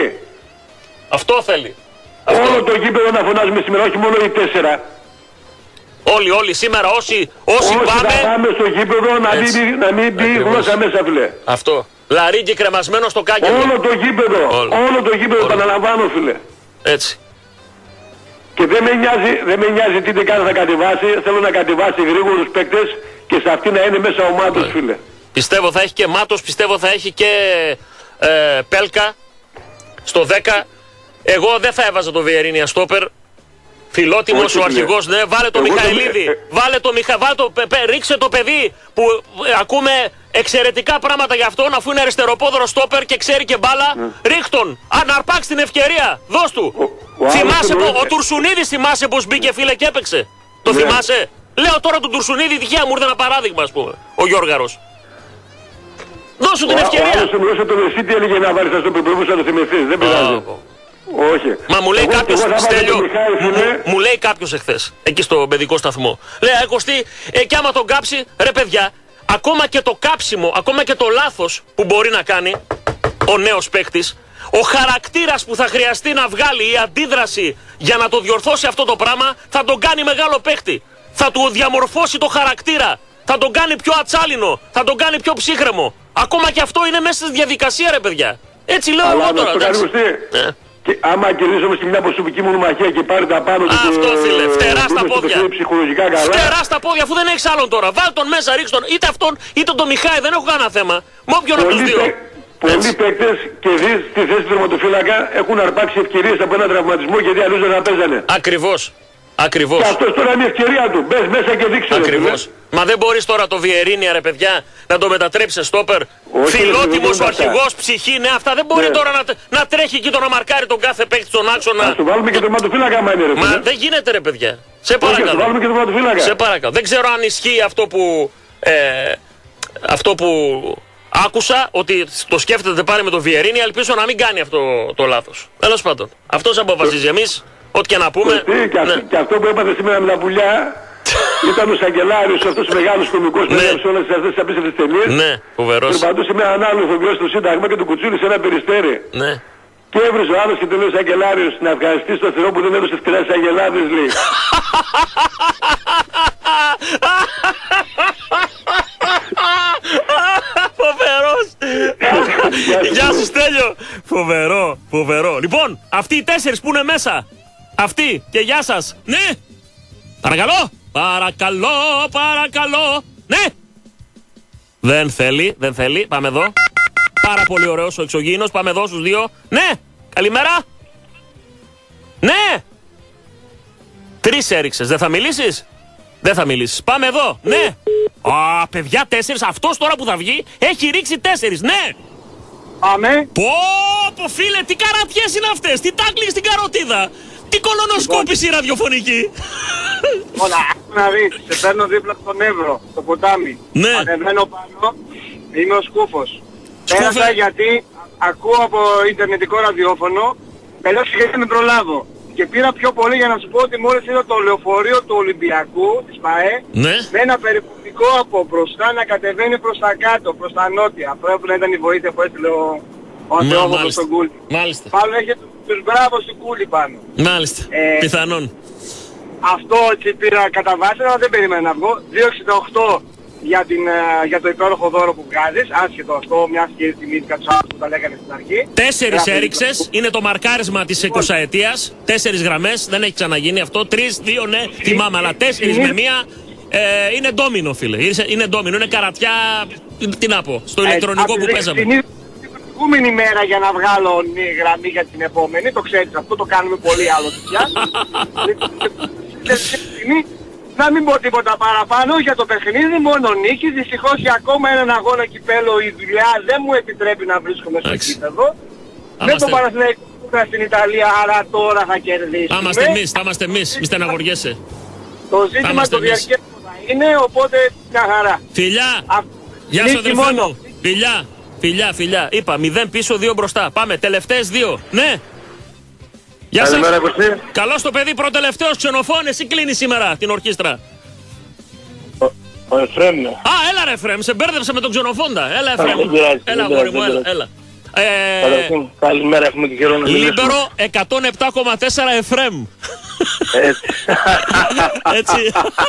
Speaker 1: Αυτό θέλει.
Speaker 9: Αυτό. Όλο το γήπεδο να φωνάζουμε σήμερα, όχι μόνο οι τέσσερα.
Speaker 1: Όλοι, όλοι σήμερα, όσοι, όσοι,
Speaker 9: όσοι
Speaker 1: πάμε...
Speaker 9: θα πάμε στο γήπεδο να μην, να μην μπει γλώσσα μέσα, φίλε.
Speaker 1: Αυτό. Λαρίγκι κρεμασμένο στο κάγκελο.
Speaker 9: Όλο το γήπεδο. Όλο, όλο το γήπεδο, όλο. Επαναλαμβάνω, φίλε.
Speaker 1: Έτσι.
Speaker 9: Και δεν με νοιάζει, δεν με νοιάζει τι δεν κάνει να κατεβάσει. Θέλω να κατεβάσει γρήγορους παίκτες και σε αυτή να είναι μέσα ο Μάτος, φίλε.
Speaker 1: Πιστεύω θα έχει και Μάτος, πιστεύω θα έχει και ε, Πέλκα στο δέκα. Εγώ δεν θα έβαζα το Βιερίνια στόπερ. Φιλότιμος ο αρχηγός, ναι, βάλε το Μιχαηλίδη. Το... Βάλε το Μιχα... βάλε το... Πε... Ρίξε το παιδί που ε, ακούμε εξαιρετικά πράγματα για αυτόν, αφού είναι αριστεροπόδωρο στόπερ και ξέρει και μπάλα. Mm. Ρίχ τον, αν αρπάξει την ευκαιρία, δώσ' του. Ο, ο θυμάσαι που ο Τουρσουνίδης θυμάσαι πως μπήκε, φίλε, και έπαιξε. Το ναι. θυμάσαι. Λέω τώρα του Τουρσουνίδη, τυχαία μου ήρθε ένα παράδειγμα, ας πούμε, ο Γιώργαρος. Δώσ' του την ευκαιρία.
Speaker 9: Ο άλλος μου έδωσε το Μεσίτη, έλεγε να βάλεις αυτό που πρέπει να το θυμηθείς, δεν πειράζει. Όχι.
Speaker 1: Μα μου λέει
Speaker 9: εγώ,
Speaker 1: κάποιος,
Speaker 9: εγώ
Speaker 1: Στέλιο,
Speaker 9: Μιχάη,
Speaker 1: μου, μου λέει κάποιος εχθές, εκεί στο παιδικό σταθμό. Λέει, ε, Κωστή, ε, κι άμα τον κάψει, ρε παιδιά, ακόμα και το κάψιμο, ακόμα και το λάθος που μπορεί να κάνει ο νέος παίκτης, ο χαρακτήρας που θα χρειαστεί να βγάλει, η αντίδραση για να το διορθώσει αυτό το πράγμα, θα τον κάνει μεγάλο παίκτη. Θα του διαμορφώσει το χαρακτήρα, θα τον κάνει πιο ατσάλινο, θα τον κάνει πιο ψύχρεμο. Ακόμα και αυτό είναι μέσα στη διαδικασία, ρε παιδιά. Έτσι λέω εγώ τώρα.
Speaker 9: Ναι. Και άμα κερδίσουμε στη μια προσωπική μου μαχία και πάρει τα πάνω του.
Speaker 1: Αυτό, φίλε, φτερά στα πόδια.
Speaker 9: Καλά.
Speaker 1: Φτερά στα πόδια, αφού δεν έχεις άλλον τώρα. Βάλ τον μέσα, ρίξ τον. Είτε αυτόν είτε τον Μιχάη, δεν έχω κανένα θέμα. Με όποιον από τους δύο.
Speaker 9: Πολλοί παίκτες και δεις στη θέση του τερματοφύλακα έχουν αρπάξει ευκαιρίες από έναν τραυματισμό γιατί αλλιώς δεν θα παίζανε.
Speaker 1: Ακριβώς. Ακριβώς.
Speaker 9: Και αυτός τώρα είναι η ευκαιρία του. Μπες μέσα και δείξε.
Speaker 1: Ακριβώς. Μα δεν μπορείς τώρα το Βιερίνια, ρε παιδιά, να το μετατρέψεις σε στόπερ. Φιλότιμος ο αρχηγός, ψυχή, ναι, αυτά δεν μπορεί ναι. τώρα να, να τρέχει εκεί το να μαρκάρει τον κάθε παίκτη στον άξονα.
Speaker 9: Να του βάλουμε και τον τερματοφύλακα, άμα είναι, ρε παιδιά.
Speaker 1: Μα δεν γίνεται, ρε παιδιά. Σε παρακαλώ.
Speaker 9: Όχι, βάλουμε και τον τερματοφύλακα.
Speaker 1: Σε παρακαλώ. Δεν ξέρω αν ισχύει αυτό που. Ε, αυτό που άκουσα, ότι το σκέφτεται πάλι με το Βιερίνια. Ελπίζω να μην κάνει αυτό το λάθος. Τέλος πάντων. Αυτός αποφασίζει. Εμείς, ό,τι και να πούμε.
Speaker 9: Και, ναι. και αυτό που έπαθε σήμερα με τα πουλιά. Ήταν ο Σαγγελάριος, αυτός ο μεγάλος κωμικός που έγραψε όλες αυτές τις απίστευτες ταινίες.
Speaker 1: Ναι, φοβερός.
Speaker 9: Περπατούσε με έναν άλλο ηθοποιό στο Σύνταγμα και του κουτσούλησε ένα περιστέρι.
Speaker 1: Ναι.
Speaker 9: Και έβριζε ο άλλος και του λέει ο Σαγγελάριος να ευχαριστήσει τον Θεό που δεν έδωσε φτηνά στις Αγελάδες, λέει.
Speaker 1: Φοβερός. Γεια σου, Στέλιο. Φοβερό, φοβερό. Λοιπόν, αυτοί οι τέσσερις που είναι μέσα. Αυτοί και γεια σας. Ναι. Παρακαλώ, παρακαλώ, παρακαλώ. Ναι. Δεν θέλει, δεν θέλει. Πάμε εδώ. Πάρα πολύ ωραίος ο εξωγήινος. Πάμε εδώ στους δύο. Ναι. Καλημέρα. Ναι. Τρεις έριξες. Δεν θα μιλήσεις. Δεν θα μιλήσεις. Πάμε εδώ. Ναι. Α, παιδιά, τέσσερις. Αυτός τώρα που θα βγει έχει ρίξει τέσσερις. Ναι.
Speaker 11: Πάμε.
Speaker 1: Πω, πω φίλε, τι καρατιές είναι αυτές. Τι τάκλεις στην καροτίδα. Τι κολονοσκόπηση ραδιοφωνική.
Speaker 11: Όλα, να δεις, σε παίρνω δίπλα στον Εύρο, στο ποτάμι.
Speaker 1: Ναι.
Speaker 11: Ανεβαίνω πάνω, είμαι ο Σκούφος. Πέρασα γιατί ακούω από ιντερνετικό ραδιόφωνο, τελειώσει γιατί με προλάβω. Και πήρα πιο πολύ για να σου πω ότι μόλις είδα το λεωφορείο του Ολυμπιακού, της ΠΑΕ,
Speaker 1: ναι.
Speaker 11: με ένα περιπτωτικό από μπροστά να κατεβαίνει προς τα κάτω, προς τα νότια. Πρέπει να ήταν η βοήθεια που έστειλε ο, ο Αντρόβολος στον Κούλι.
Speaker 1: Μάλιστα.
Speaker 11: Πάνω έχει τους μπράβους του Κούλι πάνω.
Speaker 1: Μάλιστα. Ε, Πιθανόν.
Speaker 11: Αυτό έτσι πήρα κατά βάση, αλλά δεν περίμενα να βγω. δύο εξήντα οκτώ για, την, για το υπέροχο δώρο που βγάζεις, άσχετο αυτό, μιας και θυμήθηκα τους άλλους που τα λέγανε στην αρχή.
Speaker 1: Τέσσερις έριξες, είναι το μαρκάρισμα της εικοσαετίας, τέσσερις γραμμές, δεν έχει ξαναγίνει αυτό, τρεις, δύο, ναι, θυμάμαι, αλλά τέσσερις με μία, ε, είναι ντόμινο φίλε, είναι ντόμινο, είναι καρατιά, τι να πω, στο ηλεκτρονικό που παίζαμε.
Speaker 11: Την προηγούμενη μέρα για να βγάλω γραμμή για την επόμενη, το ξέρεις αυτό, το κάνουμε πολύ άλλο πια. Να μην πω τίποτα παραπάνω για το παιχνίδι, μόνο νίκη. Δυστυχώς για ακόμα έναν αγώνα κυπέλλο η δουλειά δεν μου επιτρέπει να βρίσκομαι στο κήπεδο. Δεν το Παναθηναϊκό στην Ιταλία, άρα τώρα θα κερδίσουμε.
Speaker 1: Θα είμαστε εμείς, θα είμαστε εμείς, μη στεναχωριέσαι.
Speaker 11: Το ζήτημα το διαρκές θα είναι, οπότε μια χαρά.
Speaker 1: Φιλιά, Α, γεια σου αδελφέ μου. Φιλιά, φιλιά, φιλιά. Είπα μηδέν πίσω, δύο μπροστά. Πάμε, τελευταίες δύο. Ναι. Γεια σας. Καλώς το παιδί, προτελευταίος Ξενοφών, εσύ κλείνεις σήμερα την ορχήστρα.
Speaker 14: Ο Εφραίμ.
Speaker 1: Α, έλα ρε Εφραίμ, σε μπέρδεψα με τον Ξενοφόντα. Έλα Εφραίμ. Έλα αγόρι μου, έλα, έλα.
Speaker 14: Ε, καλημέρα, έχουμε και καιρό να μιλήσουμε.
Speaker 1: Λίμπερο εκατόν επτά κόμμα τέσσερα Εφραίμ.
Speaker 14: Έτσι.
Speaker 1: Έτσι.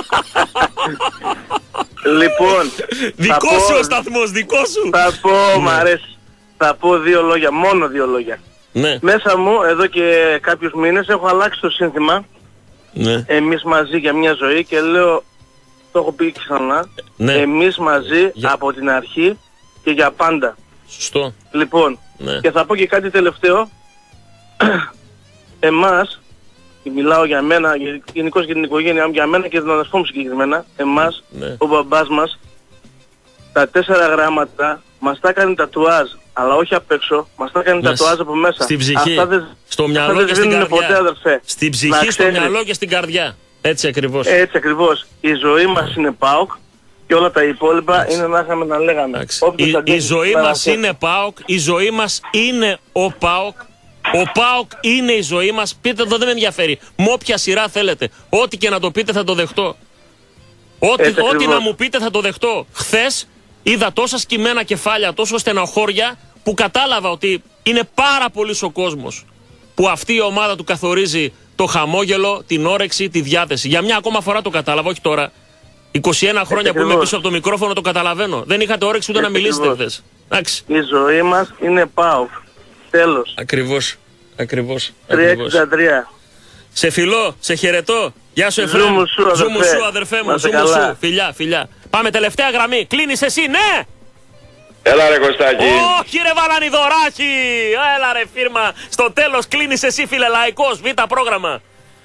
Speaker 14: Λοιπόν.
Speaker 1: Δικό σου ο σταθμός, δικό σου.
Speaker 14: Θα πω, μ' αρέσει. Θα πω δύο λόγια, μόνο δύο λόγια.
Speaker 1: Ναι.
Speaker 14: Μέσα μου, εδώ και κάποιους μήνες, έχω αλλάξει το σύνθημα.
Speaker 1: Ναι.
Speaker 14: Εμείς μαζί για μια ζωή και λέω, το έχω πει ξανά,
Speaker 1: ναι.
Speaker 14: Εμείς μαζί για... από την αρχή και για πάντα.
Speaker 1: Σωστό.
Speaker 14: Λοιπόν,
Speaker 1: ναι.
Speaker 14: Και θα πω και κάτι τελευταίο. Εμάς, μιλάω για μένα, γενικώς για την οικογένειά μου, για μένα και τον αδερφό μου συγκεκριμένα, εμάς,
Speaker 1: ναι.
Speaker 14: Ο μπαμπάς μας, τα τέσσερα γράμματα μας τα έκανε τατουάζ, αλλά όχι απ' έξω, μας τα έκανε τατουάζ από μέσα.
Speaker 1: Στην ψυχή,
Speaker 14: αυτά δεν,
Speaker 1: στο μυαλό και στην καρδιά.
Speaker 14: Ποτέ, αδερφέ.
Speaker 1: Στην ψυχή, στο μυαλό και στην καρδιά. Έτσι ακριβώς.
Speaker 14: Έτσι ακριβώς. Η ζωή μας είναι ΠΑΟΚ και όλα τα υπόλοιπα Άξι. Είναι να είχαμε να λέγαμε.
Speaker 1: Η, η ζωή μας είναι ΠΑΟΚ, η ζωή μας είναι ο ΠΑΟΚ. Ο ΠΑΟΚ είναι η ζωή μας. Πείτε το, δεν με ενδιαφέρει. Με όποια σειρά θέλετε. Ό,τι και να το πείτε θα το δεχτώ. Ό,τι, ό,τι να μου πείτε θα το δεχτώ. Χθες είδα τόσα σκυμμένα κεφάλια, τόσο στεναχώρια, που κατάλαβα ότι είναι πάρα πολύς ο κόσμος που αυτή η ομάδα του καθορίζει το χαμόγελο, την όρεξη, τη διάθεση. Για μια ακόμα φορά το κατάλαβα, όχι τώρα. είκοσι ένα χρόνια που είμαι πίσω από το μικρόφωνο το καταλαβαίνω. Δεν είχατε όρεξη ούτε να μιλήσετε χθες.
Speaker 14: Η ζωή μας είναι ΠΑΟΚ. Τέλος.
Speaker 1: Ακριβώς. Ακριβώς.
Speaker 14: τριακόσια εξήντα τρία.
Speaker 1: Σε φιλώ, σε χαιρετώ. Γεια σου Εφραίμ.
Speaker 14: Ζούμου σου αδερφέ.
Speaker 1: Ζούμου σου αδερφέ μου. Ζούμου σου. Φιλιά, φιλιά. Πάμε τελευταία γραμμή. Κλείνεις εσύ, ναι.
Speaker 18: Έλα ρε Κωστάκη.
Speaker 1: Όχι ρε Βαλανιδωράκη. Έλα ρε φίρμα. Στο τέλος κλείνεις εσύ φίλε λαϊκός. Β' πρόγραμμα.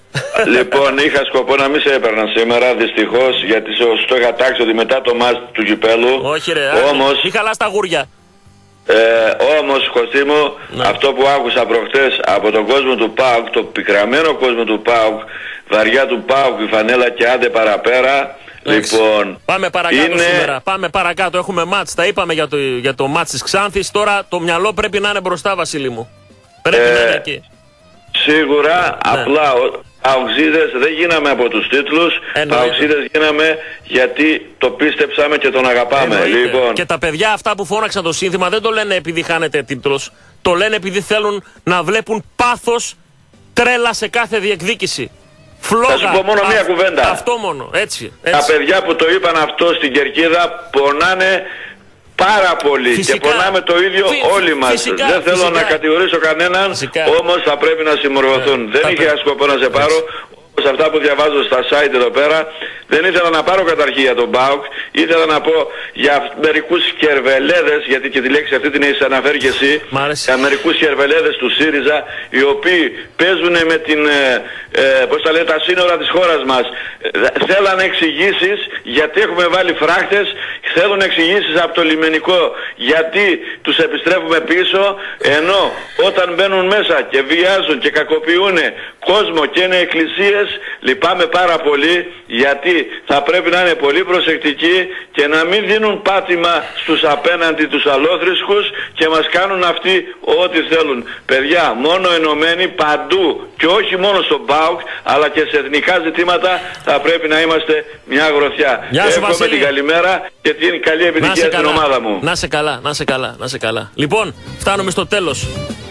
Speaker 18: Λοιπόν, είχα σκοπό να μην σε έπαιρνα σήμερα, δυστυχώς, γιατί στο είχα τάξει ότι μετά το μάτς του κυπέλου.
Speaker 1: Όχι ρε,
Speaker 18: όμως,
Speaker 1: μη χαλάς τα γούρια.
Speaker 18: Ε, όμως, Κωστή μου, ναι. Αυτό που άκουσα προχτές από τον κόσμο του ΠΑΟΚ, το πικραμένο κόσμο του ΠΑΟΚ, βαριά του ΠΑΟΚ, η φανέλα και άντε παραπέρα.
Speaker 1: Έξι.
Speaker 18: Λοιπόν,
Speaker 1: πάμε παρακάτω
Speaker 18: είναι...
Speaker 1: σήμερα. Πάμε παρακάτω. Έχουμε μάτς. Τα είπαμε για το, για το μάτς της Ξάνθης. Τώρα το μυαλό πρέπει να είναι μπροστά, Βασίλη μου. Πρέπει ε, να είναι εκεί.
Speaker 18: Σίγουρα, ναι. Απλά Παοξίδες δεν γίναμε από τους τίτλους. Παοξίδες γίναμε γιατί το πίστεψαμε και τον αγαπάμε. Λοιπόν.
Speaker 1: Και τα παιδιά αυτά που φώναξαν το σύνθημα δεν το λένε επειδή χάνεται τίτλος. Το λένε επειδή θέλουν να βλέπουν πάθος, τρέλα σε κάθε διεκδίκηση. Φλόγα.
Speaker 18: Θα σου πω μόνο μία κουβέντα.
Speaker 1: Αυτό μόνο. Έτσι, έτσι.
Speaker 18: Τα παιδιά που το είπαν αυτό στην Κερκίδα πονάνε πάρα πολύ. Φυσικά. Και πονάμε το ίδιο Φυ, όλοι μας. Φυσικά, δεν θέλω φυσικά. να κατηγορήσω κανέναν, φυσικά. Όμως θα πρέπει να συμμορφωθούν. Yeah. Δεν είχε σκοπό να σε πάρω. Σε αυτά που διαβάζω στα site εδώ πέρα, δεν ήθελα να πάρω καταρχήν για τον ΠΑΟΚ, ήθελα να πω για μερικούς κερβελέδες, γιατί και τη λέξη αυτή την έχεις αναφέρει και εσύ, για μερικούς κερβελέδες του ΣΥΡΙΖΑ, οι οποίοι παίζουν με την, ε, ε, πώς τα λέει, τα σύνορα της χώρας μας. Ε, θέλανε εξηγήσεις γιατί έχουμε βάλει φράχτες, θέλουν εξηγήσεις από το λιμενικό γιατί τους επιστρέφουμε πίσω, ενώ όταν μπαίνουν μέσα και βιάζουν και κακοποιούν κόσμο και είναι εκκλησίες, λυπάμαι πάρα πολύ, γιατί θα πρέπει να είναι πολύ προσεκτικοί και να μην δίνουν πάτημα στους απέναντι τους αλόθρησκους και μας κάνουν αυτοί ό,τι θέλουν. Παιδιά, μόνο ενωμένοι παντού και όχι μόνο στον ΠΑΟΚ αλλά και σε εθνικά ζητήματα θα πρέπει να είμαστε μια γροθιά. Εύχομαι την καλημέρα και την καλή επιτυχία στην ομάδα μου.
Speaker 1: Να σε καλά, να σε καλά, να σε καλά. Λοιπόν, φτάνουμε στο τέλος.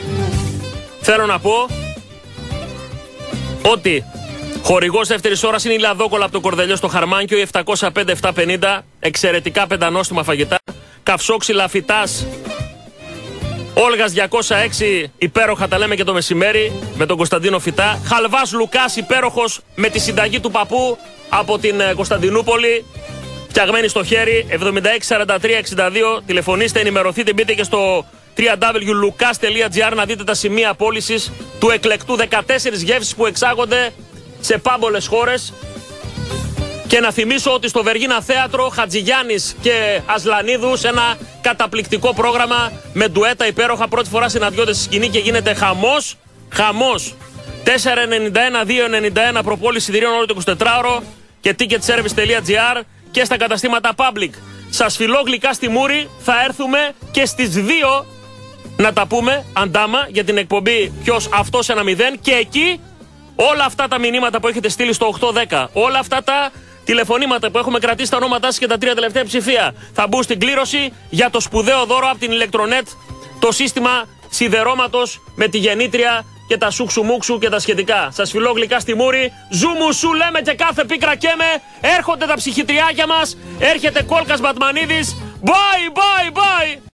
Speaker 1: Θέλω να πω ότι χορηγός δεύτερης ώρας είναι η Λαδόκολα από το Κορδελιό στο Χαρμάνκιο, η επτακόσια πέντε επτακόσια πενήντα, εξαιρετικά πεντανόστιμα φαγητά. Καυσόξυλα φυτάς, Όλγας διακόσια έξι, υπέροχα τα λέμε και το μεσημέρι, με τον Κωνσταντίνο Φυτά. Χαλβάς Λουκάς, υπέροχος, με τη συνταγή του παππού από την Κωνσταντινούπολη, φτιαγμένη στο χέρι, εβδομήντα έξι σαράντα τρία εξήντα δύο, τηλεφωνήστε, ενημερωθείτε, μπείτε και στο double-u double-u double-u τελεία lukas τελεία τζι άρ να δείτε τα σημεία πώλησης του εκλεκτού, δεκατέσσερις γεύσεις που εξάγονται σε πάμπολες χώρες. Και να θυμίσω ότι στο Βεργίνα Θέατρο, Χατζηγιάννης και Ασλανίδου, ένα καταπληκτικό πρόγραμμα με ντουέτα υπέροχα. Πρώτη φορά συναντιόνται στη σκηνή και γίνεται χαμός. Χαμός. τέσσερα ενενήντα ένα δύο ενενήντα ένα προπόληση εισιτηρίων όλο το εικοσιτετράωρο και ticket service τελεία τζι άρ και στα καταστήματα Public. Σας φιλώ γλυκά στη μούρη. Θα έρθουμε και στις δύο να τα πούμε αντάμα για την εκπομπή Ποιος αυτός ένα μηδέν. Και εκεί όλα αυτά τα μηνύματα που έχετε στείλει στο οκτώ δέκα, όλα αυτά τα τηλεφωνήματα που έχουμε κρατήσει τα ονόματά σας και τα τρία τελευταία ψηφία θα μπουν στην κλήρωση για το σπουδαίο δώρο από την Ηλεκτρονέτ, το σύστημα σιδερώματος με τη γεννήτρια και τα σούξου-μούξου και τα σχετικά. Σας φιλώ γλυκά στη μούρη. Ζούμου σου λέμε και κάθε πίκρα καίμε. Έρχονται τα ψυχητριάκια μας. Έρχεται Κόλκας Μπατμανίδης. Bye, bye, bye.